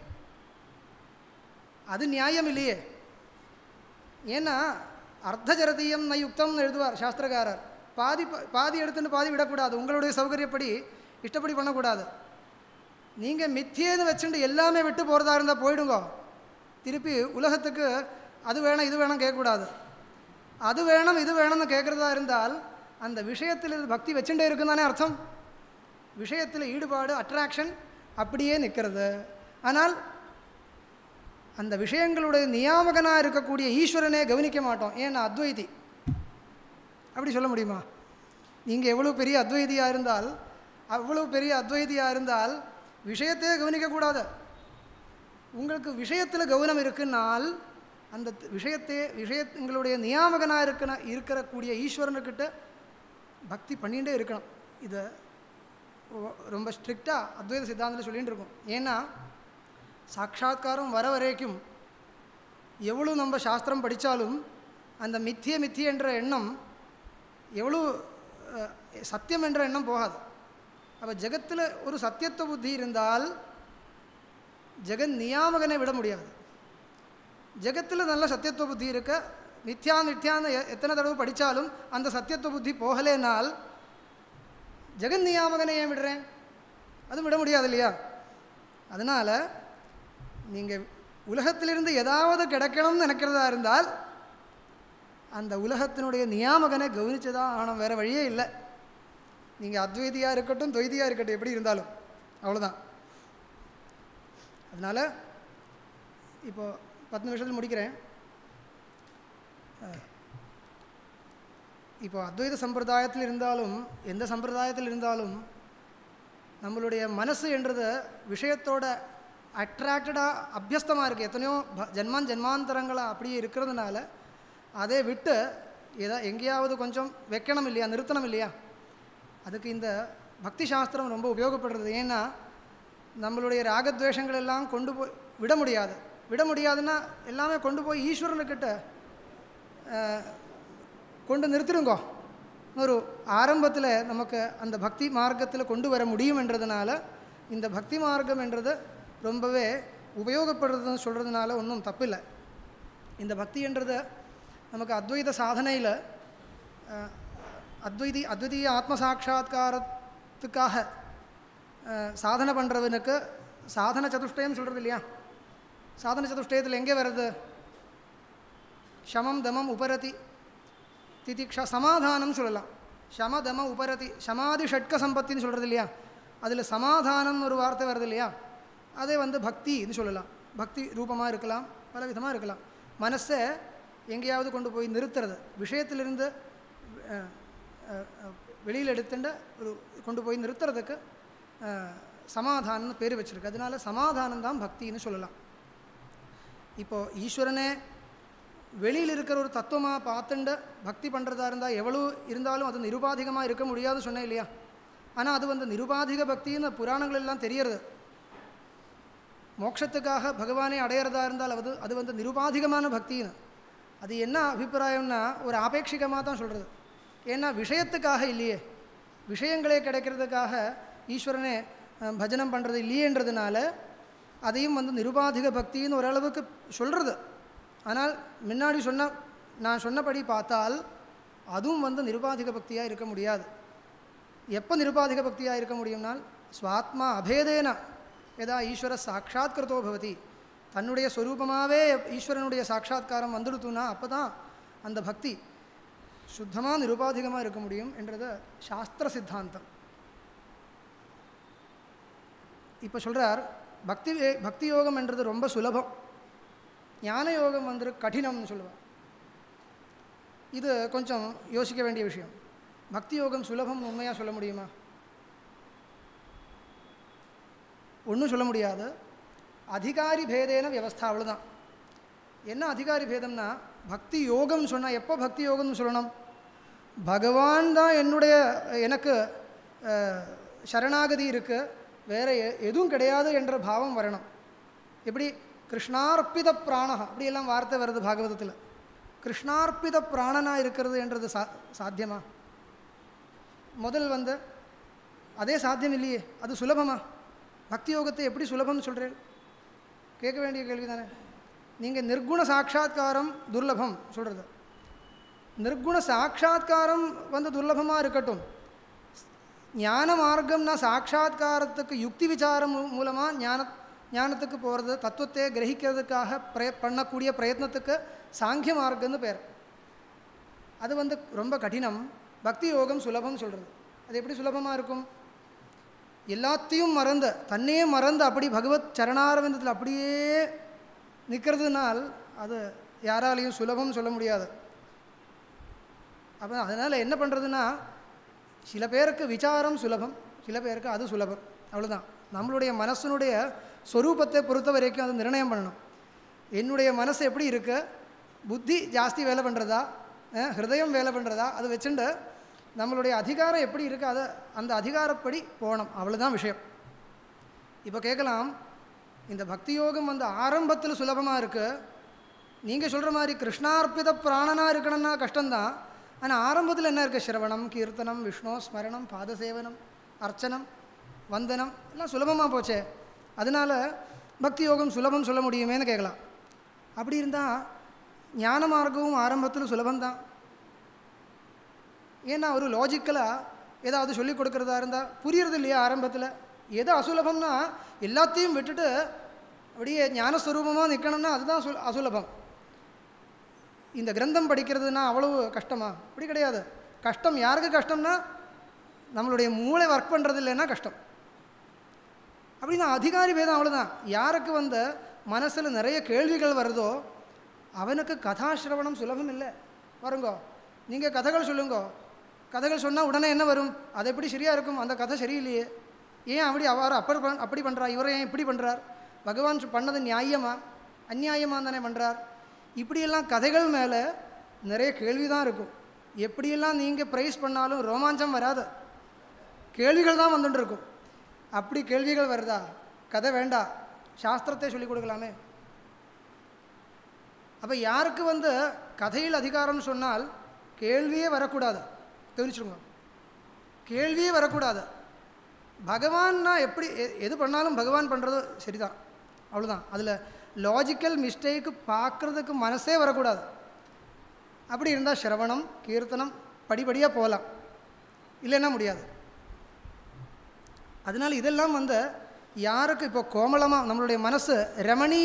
அது நியாயம் இல்லையே. ஏன்னா அர்த்தஜரதீயம் ந யுக்தம்னு எழுதுவார் சாஸ்திரக்காரர். பாதி பாதி எடுத்துன்னு பாதி விடக்கூடாது. உங்களுடைய சௌகரியப்படி இஷ்டப்படி பண்ணக்கூடாது. நீங்கள் மித்தியேன்னு வச்சுட்டு எல்லாமே விட்டு போகிறதா இருந்தால் போயிடுங்க. திருப்பி உலகத்துக்கு அது வேணும் இது வேணும் கேட்கக்கூடாது. அது வேணும் இது வேணும்னு கேட்குறதா இருந்தால் அந்த விஷயத்தில் பக்தி வச்சுட்டே இருக்குன்னு தானே அர்த்தம். விஷயத்தில் ஈடுபாடு, அட்ராக்ஷன் அப்படியே நிற்கிறது. ஆனால் அந்த விஷயங்களுடைய நியாமகனாக இருக்கக்கூடிய ஈஸ்வரனே கவனிக்க மாட்டோம். ஏன்னா அத்வைதி. அப்படி சொல்ல முடியுமா? நீங்கள் எவ்வளோ பெரிய அத்வைதியாக இருந்தால் அவ்வளோ பெரிய அத்வைதியாக இருந்தால் விஷயத்தையே கவனிக்கக்கூடாது. உங்களுக்கு விஷயத்தில் கவனம் இருக்குன்னால் அந்த விஷயத்தே விஷயங்களுடைய நியாமகனாக இருக்கிற இருக்கக்கூடிய ஈஸ்வரனுக்கிட்ட பக்தி பண்ணிகிட்டே இருக்கணும். இதை ரொம்ப ஸ்ட்ரிக்டாக அத்வைத சித்தாந்தத்தில் சொல்லிகிட்டு இருக்கோம். ஏன்னா சாட்சாத்காரம் வர வரைக்கும் எவ்வளோ நம்ம சாஸ்திரம் படித்தாலும் அந்த மித்திய மித்திய என்ற எண்ணம் எவ்வளோ சத்தியம் என்ற எண்ணம் போகாது. அப்போ ஜெகத்தில் ஒரு சத்தியத்துவ புத்தி இருந்தால் ஜெகன் நியாமகனை விட முடியாது. ஜெகத்தில் நல்ல சத்தியத்துவ புத்தி இருக்க மித்யா மித்யான்னு எத்தனை தடவை படித்தாலும் அந்த சத்தியத்துவ புத்தி போகலேனால் ஜெகன் நியாமகனை ஏன் விடுறேன்? அதுவும் விட முடியாது இல்லையா? அதனால் நீங்கள் உலகத்திலிருந்து ஏதாவது கிடைக்கணும்னு நினைக்கிறதா இருந்தால் அந்த உலகத்தினுடைய நியாமகனை கவனித்து தான் ஆனால் வேறு வழியே இல்லை. நீங்கள் அத்வைதியாக இருக்கட்டும் துவைதியாக இருக்கட்டும் எப்படி இருந்தாலும் அவ்வளோதான். அதனால் இப்போது பத்து நிமிஷத்தில் முடிக்கிறேன். இப்போ அத்வைத சம்பிரதாயத்தில் இருந்தாலும் எந்த சம்பிரதாயத்தில் இருந்தாலும் நம்மளுடைய மனசு என்றது விஷயத்தோட அட்ராக்டடாக அபியஸ்தமாக இருக்குது. எத்தனையோ ஜென்மான் ஜென்மாந்தரங்களாக அப்படியே இருக்கிறதுனால அதை விட்டு ஏதா எங்கேயாவது கொஞ்சம் வைக்கணும் இல்லையா, நிறுத்தணும் இல்லையா? அதுக்கு இந்த பக்தி சாஸ்திரம் ரொம்ப உபயோகப்படுறது. ஏன்னா நம்மளுடைய ராகத்வேஷங்கள் எல்லாம் கொண்டு போய் விட முடியாது. விட முடியாதுன்னா எல்லாமே கொண்டு போய் ஈஸ்வரனுக்கிட்ட கொண்டு நிறுத்திடுங்கோ. ஒரு ஆரம்பத்தில் நமக்கு அந்த பக்தி மார்க்கத்தில் கொண்டு வர முடியும் என்றதுனால இந்த பக்தி மார்க்கம் என்றது ரொம்பவே உபயோகப்படுறதுன்னு சொல்கிறதுனால ஒன்றும் தப்பில்லை. இந்த பக்தி என்றது நமக்கு அத்வைத சாதனையில் அத்வைதி அத்விதீய ஆத்மசாட்சா்காரத்துக்காக சாதனை பண்ணுறவனுக்கு சாதன சதுஷ்டயம் சொல்கிறது இல்லையா? சாதன சதுஷ்டயத்தில் எங்கே வருது? சமம் தமம் உபரதி திதிக்ஷா சமாதானம் சொல்லலாம். சம தம உபரதி சமாதி ஷட்க சம்பத்தின்னு சொல்கிறது இல்லையா? அதில் சமாதானம்னு ஒரு வார்த்தை வருது இல்லையா? அதே வந்து பக்தின்னு சொல்லலாம். பக்தி ரூபமாக இருக்கலாம், பல விதமாக இருக்கலாம். மனசை எங்கேயாவது கொண்டு போய் நிறுத்துறது, விஷயத்திலிருந்து வெளியில் எடுத்துட்டு ஒரு கொண்டு போய் நிறுத்துறதுக்கு சமாதானம்னு பேர் வச்சுருக்கு. அதனால சமாதானம் தான் பக்தின்னு சொல்லலாம். இப்போது ஈஸ்வரனே வெளியில் இருக்கிற ஒரு தத்துவமாக பார்த்துண்டு பக்தி பண்ணுறதா இருந்தால் எவ்வளோ இருந்தாலும் அது நிருபாதிகமாக இருக்க முடியாது சொன்னேன் இல்லையா? ஆனால் அது வந்து நிருபாதிக பக்தின்னு புராணங்கள் எல்லாம் தெரியறது. மோட்சத்துக்காக பகவானை அடையிறதா இருந்தால் அது அது வந்து நிருபாதிகமான பக்தின்னு. அது என்ன அபிப்பிராயம்னா ஒரு ஆபேட்சிகமாக தான் சொல்கிறது. ஏன்னா விஷயத்துக்காக இல்லையே, விஷயங்களே கிடைக்கிறதுக்காக ஈஸ்வரனே பஜனம் பண்ணுறது இல்லையேன்றதுனால அதையும் வந்து நிருபாதிக பக்தின்னு ஓரளவுக்கு சொல்கிறது. ஆனால் முன்னாடி சொன்ன நான் சொன்னபடி பார்த்தால் அதுவும் வந்து நிருபாதிக பக்தியாக இருக்க முடியாது. எப்போ நிருபாதிக பக்தியாக இருக்க முடியும்னால் ஸ்வாத்மா அபேதேன எதா ஈஸ்வர சாட்சாத்கிருதோ பவதி, தன்னுடைய ஸ்வரூபமாகவே ஈஸ்வரனுடைய சாட்சாத்காரம் வந்துடுத்துனா அப்போ தான் அந்த பக்தி சுத்தமாக நிருபாதிகமாக இருக்க முடியும் என்றது சாஸ்திர சித்தாந்தம். இப்போ சொல்கிறார் பக்தி பக்தி யோகம் என்றது ரொம்ப சுலபம், ஞான யோகம் வந்து கடினம்னு சொல்லுவார். இது கொஞ்சம் யோசிக்க வேண்டிய விஷயம். பக்தி யோகம் சுலபம் உண்மையாக சொல்ல முடியுமா? ஒன்றும் சொல்ல முடியாது. அதிகாரி பேதேன வியவஸ்தா, அவ்வளோதான். என்ன அதிகாரி பேதம்னா பக்தி யோகம்னு சொன்னால் எப்போ பக்தி யோகம்னு சொல்லணும்? பகவான் தான் என்னுடைய எனக்கு சரணாகதி இருக்குது, வேறு எதுவும் கிடையாது என்ற பாவம் வரணும். எப்படி கிருஷ்ணார்ப்பித பிராணா அப்படியெல்லாம் வார்த்தை வருது பாகவதத்தில். கிருஷ்ணார்ப்பித பிராணனாக இருக்கிறது என்றது சா சாத்தியமா? முதல் வந்து அதே சாத்தியம் இல்லையே, அது சுலபமா? பக்தி யோகத்தை எப்படி சுலபம்னு சொல்கிறேன்? கேட்க வேண்டிய கேள்வி தானே. நீங்கள் நிர்குண சாட்சா்காரம் துர்லபம் சொல்கிறது, நிர்குண சாட்சா்காரம் வந்து துர்லபமாக இருக்கட்டும், ஞான மார்க்கம்னா சாட்சா்காரத்துக்கு யுக்தி விசாரம் மூலமாக ஞான ஞானத்துக்கு போகிறது, தத்துவத்தை கிரகிக்கிறதுக்காக பிரய பண்ணக்கூடிய பிரயத்னத்துக்கு சாங்கிய மார்க்கம்னு பேர். அது வந்து ரொம்ப கடினம். பக்தி யோகம் சுலபம் சொல்கிறது. அது எப்படி சுலபமாக இருக்கும்? எல்லாத்தையும் மறந்து தன்னையே மறந்து அப்படி பகவத் சரணாரவிந்தத்தில் அப்படியே நிற்கிறதுனால் அது யாராலையும் சுலபம் சொல்ல முடியாது. அப்போ அதனால் என்ன பண்ணுறதுன்னா, சில பேருக்கு விசாரம் சுலபம், சில பேருக்கு அது சுலபம், அவ்வளோதான். நம்மளுடைய மனசனுடைய ஸ்வரூபத்தை பொறுத்த வரைக்கும் அது நிர்ணயம் பண்ணணும். என்னுடைய மனசு எப்படி இருக்கு, புத்தி ஜாஸ்தி வேலை பண்ணுறதா, ஹிருதயம் வேலை பண்ணுறதா, அது வச்சுட்டு நம்மளுடைய அதிகாரம் எப்படி இருக்குது அதை அந்த அதிகாரப்படி போகணும், அவ்வளோதான் விஷயம். இப்போ கேட்கலாம், இந்த பக்தி யோகம் வந்து ஆரம்பத்தில் சுலபமாக இருக்குது, நீங்கள் சொல்கிற மாதிரி கிருஷ்ணார்ப்பித பிராணனாக இருக்கணும்னா கஷ்டம்தான். ஆனால் ஆரம்பத்தில் என்ன இருக்குது, சிரவணம், கீர்த்தனம், விஷ்ணு ஸ்மரணம், பாதசேவனம், அர்ச்சனம், வந்தனம் எல்லாம் சுலபமாக போச்சே, அதனால் பக்தி யோகம் சுலபம் சொல்ல முடியுமேன்னு கேட்கலாம். அப்படி இருந்தால் ஞான மார்க்கமும் ஆரம்பத்தில் சுலபந்தான். ஏன்னா ஒரு லாஜிக்கலாக ஏதாவது சொல்லிக் கொடுக்குறதா இருந்தால் புரியறது இல்லையா ஆரம்பத்தில். எது அசுலபம்னா எல்லாத்தையும் விட்டுட்டு அப்படியே ஞானஸ்வரூபமாக நிற்கணும்னா அதுதான் சு அசுலபம். இந்த கிரந்தம் படிக்கிறதுனா அவ்வளவு கஷ்டமா? அப்படி கிடையாது. கஷ்டம் யாருக்கு கஷ்டம்னா நம்மளுடைய மூளை ஒர்க் பண்ணுறது இல்லைன்னா கஷ்டம். அப்படின்னா அதிகாரி பேதம் அவ்வளோதான். யாருக்கு வந்து மனசில் நிறைய கேள்விகள் வருதோ அவனுக்கு கதாசிரவணம் சுலபம் இல்லை. வருங்கோ, நீங்கள் கதைகள் சொல்லுங்கோ, கதைகள் சொன்னால் உடனே என்ன வரும், அது எப்படி சரியாக இருக்கும், அந்த கதை சரியில்லையே, ஏன் அப்படி அவர் அப்படி அப்படி பண்ணுறார், இவரை ஏன் இப்படி பண்ணுறார், பகவான் பண்ணது நியாயமா அந்நியாயமாக தானே பண்ணுறார், இப்படியெல்லாம் கதைகள் மேலே நிறைய கேள்வி தான் இருக்கும். எப்படியெல்லாம் நீங்கள் ப்ரைஸ் பண்ணாலும் ரோமாஞ்சம் வராது, கேள்விகள் தான் வந்துட்டு இருக்கும். அப்படி கேள்விகள் வருதா, கதை வேண்டாம், சாஸ்திரத்தை சொல்லிக் கொடுக்கலாமே. அப்போ யாருக்கு வந்து கதையில் அதிகாரம்னு சொன்னால் கேள்வியே வரக்கூடாது, தெரிஞ்சுருங்க, கேள்வியே வரக்கூடாது. பகவான்னா எப்படி எது பண்ணாலும் பகவான் பண்ணுறது சரிதான், அவ்வளோதான். அதில் லாஜிக்கல் மிஸ்டேக்கு பார்க்குறதுக்கு மனசே வரக்கூடாது. அப்படி இருந்தால் சிரவணம் கீர்த்தனம் படிப்படியாக போகலாம், இல்லைன்னா முடியாது. அதனால் இதெல்லாம் வந்து யாருக்கு இப்போ கோமளமாக நம்மளுடைய மனசு ரமணீய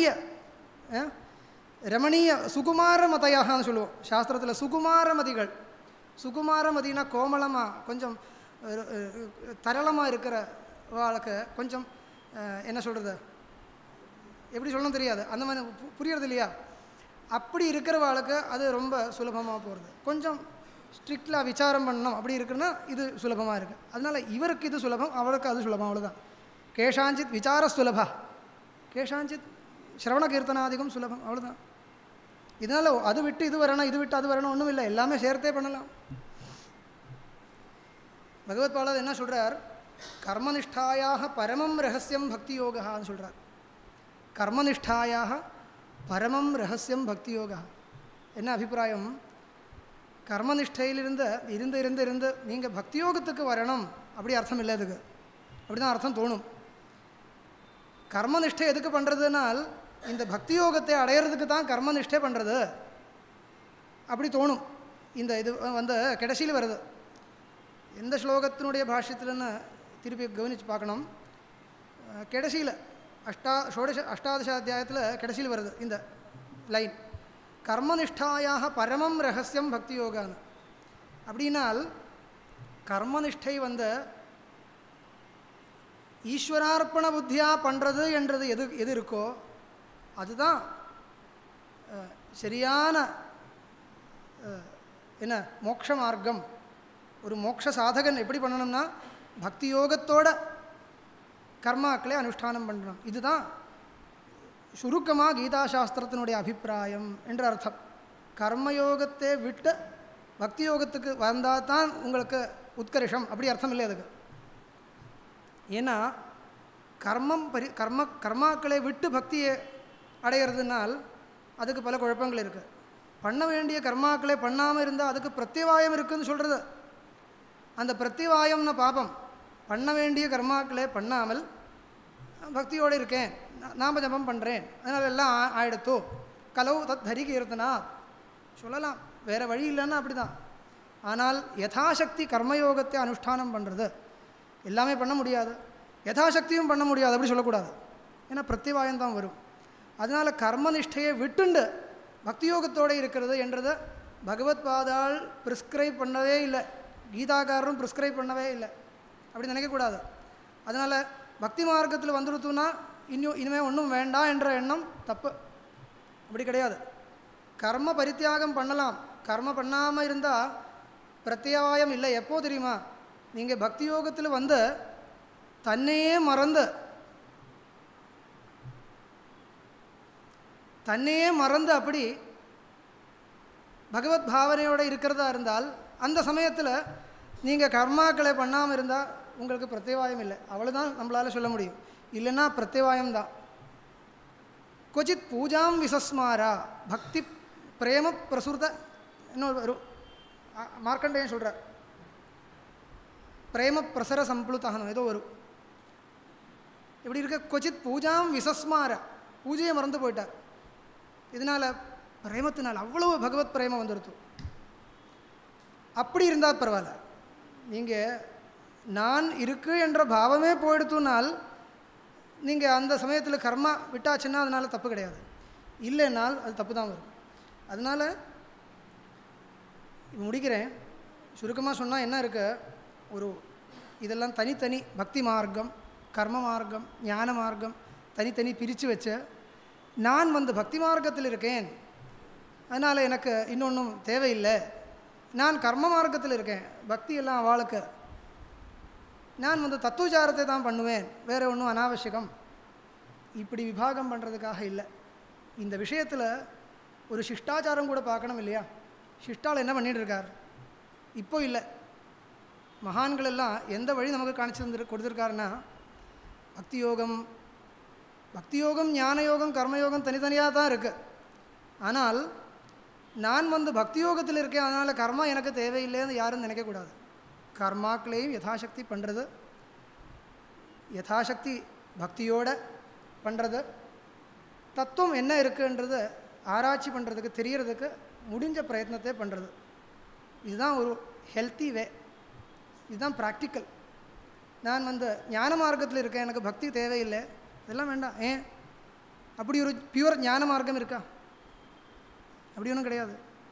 ரமணீய சுகுமார மதையாகனு சொல்லுவோம் சாஸ்திரத்தில். சுகுமார மதிகள், சுகுமார மதினா கோமளமாக கொஞ்சம் தரளமாக இருக்கிற வாழ்க்கை, கொஞ்சம் என்ன சொல்கிறது, எப்படி சொல்லணும் தெரியாது, அந்த மாதிரி புரியறது இல்லையா, அப்படி இருக்கிற வாழ்க்கை அது ரொம்ப சுலபமாக போகிறது. கொஞ்சம் ஸ்ட்ரிக்டாக விசாரம் பண்ணணும் அப்படி இருக்குன்னா இது சுலபமாக இருக்குது. அதனால் இவருக்கு இது சுலபம், அவளுக்கு அது சுலபம், அவ்வளோதான். கேஷாஞ்சித் விசார சுலபா, கேஷாஞ்சித் சிரவண கீர்த்தனாதிகம் சுலபம், அவ்வளோதான். இதனால் அது விட்டு இது வரணும், இது விட்டு அது வரணும் ஒன்றும் இல்லை, எல்லாமே சேர்த்தே பண்ணலாம். பகவத் பாலர் என்ன சொல்கிறார், கர்மனிஷ்டாயாக பரமம் ரகசியம் பக்தி யோகான்னு சொல்கிறார். கர்மனிஷ்டாயாக பரமம் ரகசியம் பக்தி யோகா. என்ன அபிப்பிராயம், கர்மனிஷ்டையிலிருந்து இருந்து இருந்து இருந்து நீங்கள் பக்தி யோகத்துக்கு வரணும் அப்படி அர்த்தம் இல்லை, அதுக்கு அப்படி தான் அர்த்தம் தோணும். கர்மனிஷ்டை எதுக்கு பண்ணுறதுனால் இந்த பக்தி யோகத்தை அடையிறதுக்கு தான் கர்மனிஷ்டை பண்ணுறது அப்படி தோணும். இந்த இது வந்து கடைசியில் வருது, எந்த ஸ்லோகத்தினுடைய பாஷ்யத்தில்னு திருப்பி கவனித்து பார்க்கணும். கடைசியில் அஷ்டா ஷோடச அஷ்டாதச அத்தியாயத்தில் கடைசியில் வருது இந்த லைன், கர்மனிஷ்டாயாக பரமம் ரகசியம் பக்தி யோகான்னு. அப்படின்னால் கர்மனிஷ்டை வந்து ஈஸ்வரார்ப்பண புத்தியாக பண்ணுறது என்றது எது எது இருக்கோ அதுதான் சரியான என்ன மோட்ச மார்க்கம். ஒரு மோட்ச சாதகன் எப்படி பண்ணணும்னா பக்தி யோகத்தோட கர்மாக்களை அனுஷ்டானம் பண்ணணும். இதுதான் சுருக்கமாக கீதாசாஸ்திரத்தினுடைய அபிப்பிராயம் என்ற அர்த்தம். கர்மயோகத்தை விட்டு பக்தி யோகத்துக்கு வந்தால் தான் உங்களுக்கு உத்கர்ஷம் அப்படி அர்த்தம் இல்லை அதுக்கு. ஏன்னா கர்மம் பரி கர்ம கர்மாக்களை விட்டு பக்தியை அடைகிறதுனால் அதுக்கு பல குழப்பங்கள் இருக்குது. பண்ண வேண்டிய கர்மாக்களை பண்ணாமல் இருந்தால் அதுக்கு பிரத்யவாயம் இருக்குதுன்னு சொல்கிறது. அந்த பிரத்யவாயம்னு பாபம். பண்ண வேண்டிய கர்மாக்களை பண்ணாமல் பக்தியோடு இருக்கேன், நாம ஜபம் பண்ணுறேன், அதனால் எல்லாம் ஆயிடுத்தோ கலவு தத் ஹரி கீர்த்தனா சொல்லலாம், வேறு வழி இல்லைன்னா அப்படி தான். ஆனால் யதாசக்தி கர்மயோகத்தை அனுஷ்டானம் பண்ணுறது எல்லாமே பண்ண முடியாது, யதாசக்தியும் பண்ண முடியாது அப்படி சொல்லக்கூடாது, ஏன்னா பிரத்யவாயம் தான் வரும். அதனால் கர்மனிஷ்டையை விட்டுண்டு பக்தியோகத்தோடு இருக்கிறது என்றதை பகவத் பாதால் ப்ரிஸ்கிரைப் பண்ணவே இல்லை, கீதாக்காரரும் ப்ரிஸ்கிரைப் பண்ணவே இல்லை, அப்படி நினைக்கக்கூடாது. அதனால் பக்தி மார்க்கத்தில் வந்துடுத்துனா இன்னும் இனிமேல் ஒன்றும் வேண்டாம் என்ற எண்ணம் தப்பு. அப்படி கிடையாது. கர்ம பரித்தியாகம் பண்ணலாம். கர்ம பண்ணாமல் இருந்தால் பிரத்யாயம் இல்லை. எப்போ தெரியுமா? நீங்கள் பக்தி யோகத்தில் வந்து தன்னையே மறந்து தன்னையே மறந்து அப்படி பகவத் பாவனையோடு இருக்கிறதா இருந்தால் அந்த சமயத்தில் நீங்கள் கர்மாக்களை பண்ணாமல் இருந்தால் உங்களுக்கு பிரத்யவாயம் இல்லை. அவ்வளோதான் நம்மளால் சொல்ல முடியும். இல்லைன்னா பிரத்யவாயம்தான். கொச்சித் பூஜாம் விசஸ்மாரா பக்தி பிரேம பிரசுரத இன்னொரு ஒரு மார்க்கண்டேயன் சொல்கிறார். பிரேம பிரசர சம்பளுத்தகனம் ஏதோ ஒரு இப்படி இருக்க. கொச்சித் பூஜாம் விசஸ்மார பூஜையை மறந்து போயிட்டார். இதனால் பிரேமத்தினால் அவ்வளவு பகவத் பிரேமம் வந்துடுத்து. அப்படி இருந்தால் பரவாயில்ல. நீங்கள் நான் இருக்கு என்ற பாவமே போயிடுத்துனால் நீங்கள் அந்த சமயத்தில் கர்மா விட்டாச்சுன்னா அதனால் தப்பு கிடையாது. இல்லைன்னால் அது தப்பு தான் வரும். அதனால் முடிக்கிறேன். சுருக்கமாக சொன்னால் என்ன இருக்கு, ஒரு இதெல்லாம் தனித்தனி பக்தி மார்க்கம், கர்ம மார்க்கம், ஞான மார்க்கம் தனித்தனி பிரித்து வச்ச நான் வந்து பக்தி மார்க்கத்தில் இருக்கேன், அதனால் எனக்கு இன்னொன்றும் தேவையில்லை. நான் கர்ம மார்க்கத்தில் இருக்கேன், பக்தி எல்லாம் அவளுக்கு, நான் வந்து தத்துவச்சாரத்தை தான் பண்ணுவேன், வேறு ஒன்றும் அனாவசியம். இப்படி விபாகம் பண்ணுறதுக்காக இல்லை. இந்த விஷயத்தில் ஒரு சிஷ்டாச்சாரம் கூட பார்க்கணும் இல்லையா? சிஷ்டால் என்ன பண்ணிகிட்டு இருக்கார் இப்போ இல்லை. மகான்கள் எல்லாம் எந்த வழி நமக்கு காணிச்சு வந்து கொடுத்துருக்காருன்னா, பக்தி யோகம் பக்தி யோகம் ஞான யோகம் கர்மயோகம் தனித்தனியாக தான் இருக்குது. ஆனால் நான் வந்து பக்தி யோகத்தில் இருக்கேன், அதனால் கர்மா எனக்கு தேவையில்லைன்னு யாரும் நினைக்கக்கூடாது. கர்மாக்களையும் யதாசக்தி பண்ணுறது, யதாசக்தி பக்தியோடு பண்ணுறது, தத்துவம் என்ன இருக்குன்றது ஆராய்ச்சி பண்ணுறதுக்கு தெரியறதுக்கு முடிஞ்ச பிரயத்னத்தை பண்ணுறது. இதுதான் ஒரு ஹெல்த்தி வே, இதுதான் ப்ராக்டிக்கல். நான் வந்து ஞான மார்க்கத்தில் இருக்கேன், எனக்கு பக்தி தேவையில்லை, இதெல்லாம் வேண்டாம். ஏன் அப்படி ஒரு பியூர் ஞான மார்க்கம் இருக்கா? அப்படி ஒன்றும் கிடையாது.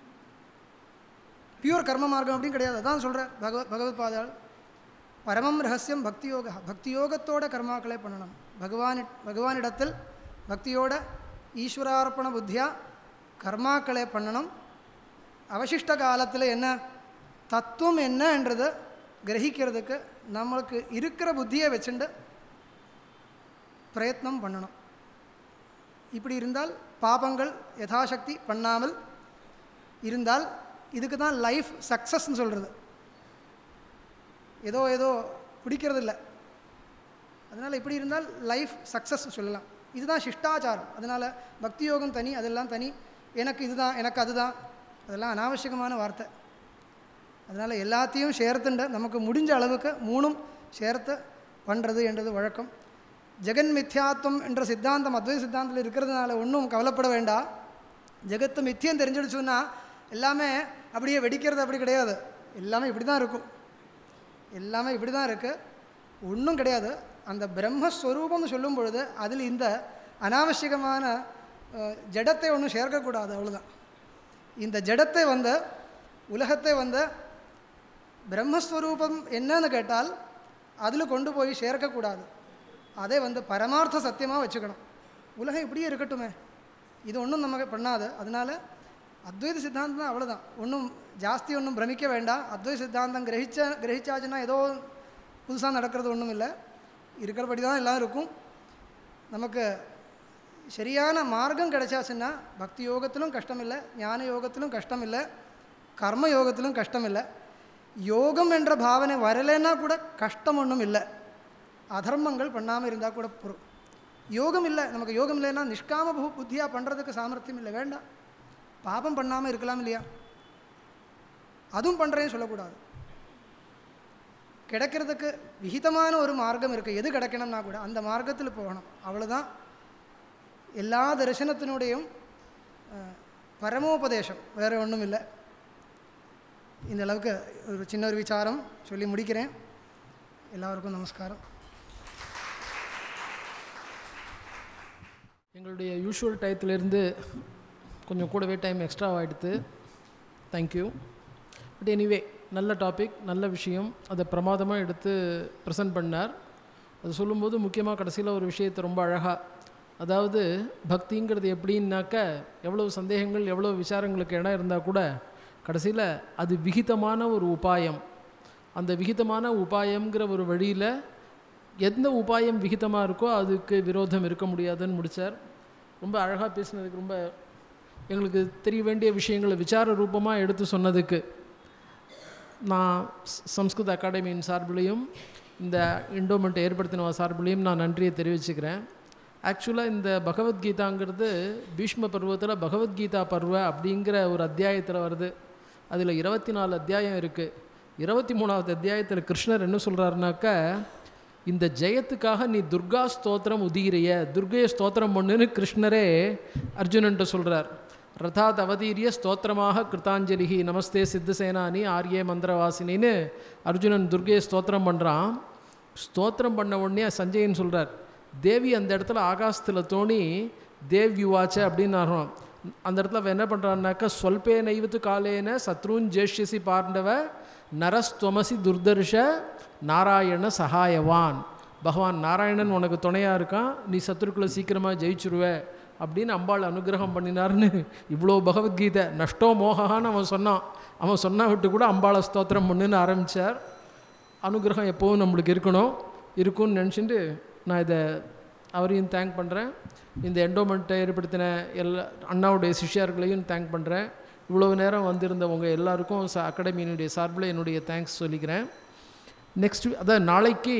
பியூர் கர்ம மார்க்கம் அப்படின்னு கிடையாது. அதான் சொல்கிறார் பகவ பகவத் பாதாள் பரமம் ரகசியம் பக்தி யோகா. பக்தி யோகத்தோட கர்மாக்களை பண்ணணும். பகவானி பகவானிடத்தில் பக்தியோட ஈஸ்வரார்ப்பண புத்தியா கர்மாக்களை பண்ணணும். அவசிஷ்ட காலத்தில் என்ன தத்துவம் என்னன்றதை கிரகிக்கிறதுக்கு நம்மளுக்கு இருக்கிற புத்தியை வச்சுட்டு பிரயத்னம் பண்ணணும். இப்படி இருந்தால் பாபங்கள் யதாசக்தி பண்ணாமல் இருந்தால் இதுக்கு தான் லைஃப் சக்ஸஸ்ன்னு சொல்கிறது. ஏதோ ஏதோ பிடிக்கிறது இல்லை. அதனால் இப்படி இருந்தால் லைஃப் சக்ஸஸ் சொல்லலாம். இதுதான் சிஷ்டாச்சாரம். அதனால் பக்தி யோகம் தனி, அதெல்லாம் தனி, எனக்கு இதுதான் எனக்கு அதுதான், அதெல்லாம் அனாவசியமான வார்த்தை. அதனால் எல்லாத்தையும் சேர்த்துண்ட நமக்கு முடிஞ்ச அளவுக்கு மூணும் சேர்த்து பண்ணுறது என்றது வழக்கம். ஜெகன் மித்யாத்வம் என்ற சித்தாந்தம் அத்வைத சித்தாந்தத்தில் இருக்கிறதுனால ஒன்றும் கவலைப்பட வேண்டாம். ஜெகத்து மித்தியம் தெரிஞ்சிடுச்சுன்னா எல்லாமே அப்படியே வெடிக்கிறது அப்படி கிடையாது. எல்லாமே இப்படி தான் இருக்கும். எல்லாமே இப்படி தான் இருக்குது, ஒன்றும் கிடையாது. அந்த பிரம்மஸ்வரூபம்னு சொல்லும் பொழுது அதில் இந்த அனாவசியமான ஜடத்தை ஒன்றும் சேர்க்கக்கூடாது, அவ்வளோதான். இந்த ஜடத்தை வந்த உலகத்தை வந்த பிரம்மஸ்வரூபம் என்னன்னு கேட்டால் அதில் கொண்டு போய் சேர்க்கக்கூடாது. அதை வந்து பரமார்த்த சத்தியமாக வச்சுக்கணும். உலகம் இப்படியே இருக்கட்டுமே, இது ஒன்றும் நமக்கு பண்ணாது. அதனால் அத்வைத சித்தாந்தம் தான், அவ்வளோதான். ஒன்றும் ஜாஸ்தி ஒன்றும் பிரமிக்க வேண்டாம். அத்வைத சித்தாந்தம் கிரகிச்ச கிரகிச்சாச்சுன்னா ஏதோ புதுசாக நடக்கிறது ஒன்றும் இல்லை, இருக்கிறபடி தான் எல்லாம் இருக்கும். நமக்கு சரியான மார்க்கம் கிடைச்சாச்சுன்னா பக்தி யோகத்திலும் கஷ்டம் இல்லை, ஞான யோகத்திலும் கஷ்டம் இல்லை, கர்ம யோகத்திலும் கஷ்டம் இல்லை. யோகம் என்ற பாவனை வரலைன்னா கூட கஷ்டம் ஒன்றும் இல்லை. அதர்மங்கள் பண்ணாமல் இருந்தால் கூட பொருள். யோகம் இல்லை, நமக்கு யோகம் இல்லைன்னா நிஷ்காம பு புத்தியாக பண்ணுறதுக்கு சாமர்த்தியம் இல்லை, வேண்டாம். பாபம் பண்ணாமல் இருக்கலாம் இல்லையா? அதுவும் பண்ணுறேன்னு சொல்லக்கூடாது. கிடைக்கிறதுக்கு விகிதமான ஒரு மார்க்கம் இருக்குது. எது கிடைக்கணும்னா கூட அந்த மார்க்கத்தில் போகணும், அவ்வளோதான். எல்லா தரிசனத்தினுடையும் பரமோபதேசம், வேறு ஒன்றும் இல்லை. இந்த அளவுக்கு ஒரு சின்ன ஒரு விசாரம் சொல்லி முடிக்கிறேன். எல்லாருக்கும் நமஸ்காரம். எங்களுடைய யூஷுவல் டயத்துலேருந்து கொஞ்சம் கூடவே டைம் எக்ஸ்ட்ரா ஆகிடுது. தேங்க்யூ. பட் எனிவே நல்ல டாபிக், நல்ல விஷயம், அதை பிரமாதமாக எடுத்து ப்ரெசென்ட் பண்ணார். அது சொல்லும்போது முக்கியமாக கடைசியில் ஒரு விஷயத்தை ரொம்ப அழகாக, அதாவது பக்திங்கிறது எப்படின்னாக்க எவ்வளோ சந்தேகங்கள் எவ்வளோ விசாரங்களுக்கு இடம் இருந்தால் கூட கடைசியில் அது விகிதமான ஒரு உபாயம். அந்த விகிதமான உபாயங்கிற ஒரு வழியில் எந்த உபாயம் விகிதமாக இருக்கோ அதுக்கு விரோதம் இருக்க முடியாதுன்னு முடித்தார். ரொம்ப அழகாக பேசினதுக்கு, ரொம்ப எங்களுக்கு தெரிய வேண்டிய விஷயங்களை விசார ரூபமாக எடுத்து சொன்னதுக்கு நான் சம்ஸ்கிருத அகாடமியின் சார்பிலையும் இந்த என்டோமெண்ட் ஏற்படுத்தின சார்பிலையும் நான் நன்றியை தெரிவிச்சுக்கிறேன். ஆக்சுவலாக இந்த பகவத்கீதாங்கிறது பீஷ்ம பருவத்தில் பகவத்கீதா பருவ அப்படிங்கிற ஒரு அத்தியாயத்தில் வருது. அதில் இருபத்தி நாலு அத்தியாயம் இருக்குது. இருபத்தி மூணாவது அத்தியாயத்தில் கிருஷ்ணர் என்ன சொல்கிறாருனாக்க, இந்த ஜெயத்துக்காக நீ துர்கா ஸ்தோத்திரம் உதிகிறிய, துர்கையை ஸ்தோத்திரம் பண்ணுன்னு கிருஷ்ணரே அர்ஜுனன்ட்ட சொல்கிறார். ரதாத் அவதீரிய ஸ்தோத்திரமாக கிருத்தாஞ்சலிஹி நமஸ்தே சித்தசேனானி ஆர்யே மந்திரவாசினின்னு அர்ஜுனன் துர்கையை ஸ்தோத்திரம் பண்ணுறான். ஸ்தோத்திரம் பண்ண உடனே சஞ்சயன் சொல்கிறார், தேவி அந்த இடத்துல ஆகாசத்தில் தோணி தேவ் யுவாச்ச அப்படின்னு ஆகிறோம். அந்த இடத்துல அவன் என்ன பண்ணுறான்னாக்கா, ஸ்வல்பே நைவத்து காலேன சத்ருன் ஜேஷ்யசி பார்ண்டவ நரஸ்துவமசி துர்தர்ஷ நாராயண சகாயவான். பகவான் நாராயணன் உனக்கு துணையாக இருக்கான், நீ சத்ருக்களை சீக்கிரமாக ஜெயிச்சுருவ அப்படின்னு அம்பாள் அனுகிரகம் பண்ணினார்னு இவ்வளோ பகவத்கீதை நஷ்டோ மோகான்னு அவன் சொன்னான். அவன் சொன்னா விட்டு கூட அம்பாளை ஸ்தோத்திரம் பண்ணுன்னு ஆரம்பித்தார். அனுகிரகம் எப்போவும் நம்மளுக்கு இருக்கணும், இருக்குன்னு நினச்சிட்டு நான் இதை அவரையும் தேங்க் பண்ணுறேன். இந்த என்டோமெண்ட்டை ஏற்படுத்தின எல்லா அண்ணாவுடைய சிஷ்யர்களையும் தேங்க் பண்ணுறேன். இவ்வளோ நேரம் வந்திருந்தவங்க எல்லாருக்கும் ச அகாடமியினுடைய சார்பில் என்னுடைய தேங்க்ஸ் சொல்லிக்கிறேன். நெக்ஸ்ட் அதான் நாளைக்கு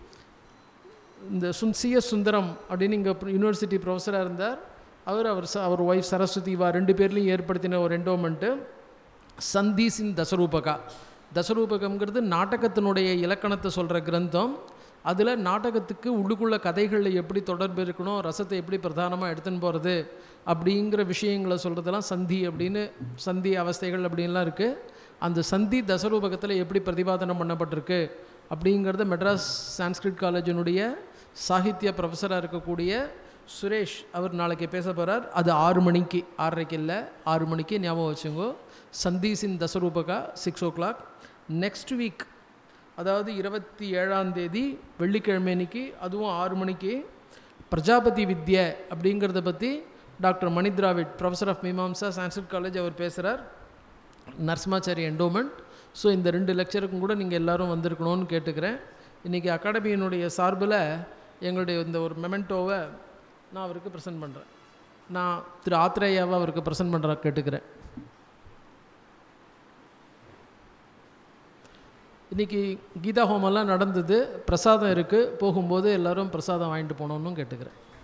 இந்த சுன் சிஎஸ் சுந்தரம் அப்படின்னு இங்கே யூனிவர்சிட்டி ப்ரொஃபஸராக இருந்தார். அவர் அவர் ச அவர் ஒய்ஃப் சரஸ்வதி வா ரெண்டு பேர்லையும் ஏற்படுத்தின ஒரு என்டோமெண்ட்டு சந்தீசின் தசரூபகா. தசரூபகம்ங்கிறது நாடகத்தினுடைய இலக்கணத்தை சொல்கிற கிரந்தம். அதில் நாடகத்துக்கு உள்ளுக்குள்ள கதைகளில் எப்படி தொடர்பு இருக்கணும், ரசத்தை எப்படி பிரதானமாக எடுத்துன்னு போகிறது அப்படிங்கிற விஷயங்களை சொல்கிறதெல்லாம் சந்தி அப்படின்னு, சந்தி அவஸ்தைகள் அப்படின்லாம் இருக்குது. அந்த சந்தி தசரூபகத்தில் எப்படி பிரதிபாதனம் பண்ணப்பட்டிருக்கு அப்படிங்கிறத மெட்ராஸ் சான்ஸ்கிரிட் காலேஜினுடைய சாகித்ய ப்ரொஃபஸராக இருக்கக்கூடிய சுரேஷ் அவர் நாளைக்கு பேச போகிறார். அது ஆறு மணிக்கு, ஆறரைக்கு இல்லை ஆறு மணிக்கு ஞாபகம் வச்சுங்கோ. சந்தீசின் தசரூபகா six o'clock. Next week அதாவது இருபத்தி ஏழாம் தேதி வெள்ளிக்கிழமை அன்னைக்கு அதுவும் ஆறு மணிக்கு பிரஜாபதி வித்யா அப்படிங்கிறத பற்றி doctor Mani Dravid professor of Mimamsa Sanskrit college அவர் பேசுகிறார். நரசிம்மாச்சாரி என்டோமெண்ட். ஸோ இந்த ரெண்டு லெக்சருக்கும் கூட நீங்கள் எல்லோரும் வந்திருக்கணும்னு கேட்டுக்கிறேன். இன்றைக்கி அகாடமியினுடைய சார்பில் எங்களுடைய இந்த ஒரு மெமெண்டோவை நான் அவருக்கு ப்ரெசென்ட் பண்ணுறேன். நான் திரு ஆத்ரேயாவை அவருக்கு ப்ரெசென்ட் பண்ணுற கேட்டுக்கிறேன். இன்றைக்கி கீதா ஹோமெல்லாம் நடந்தது, பிரசாதம் இருக்குது, போகும்போது எல்லோரும் பிரசாதம் வாங்கிட்டு போகணுன்னு கேட்டுக்கிறேன்.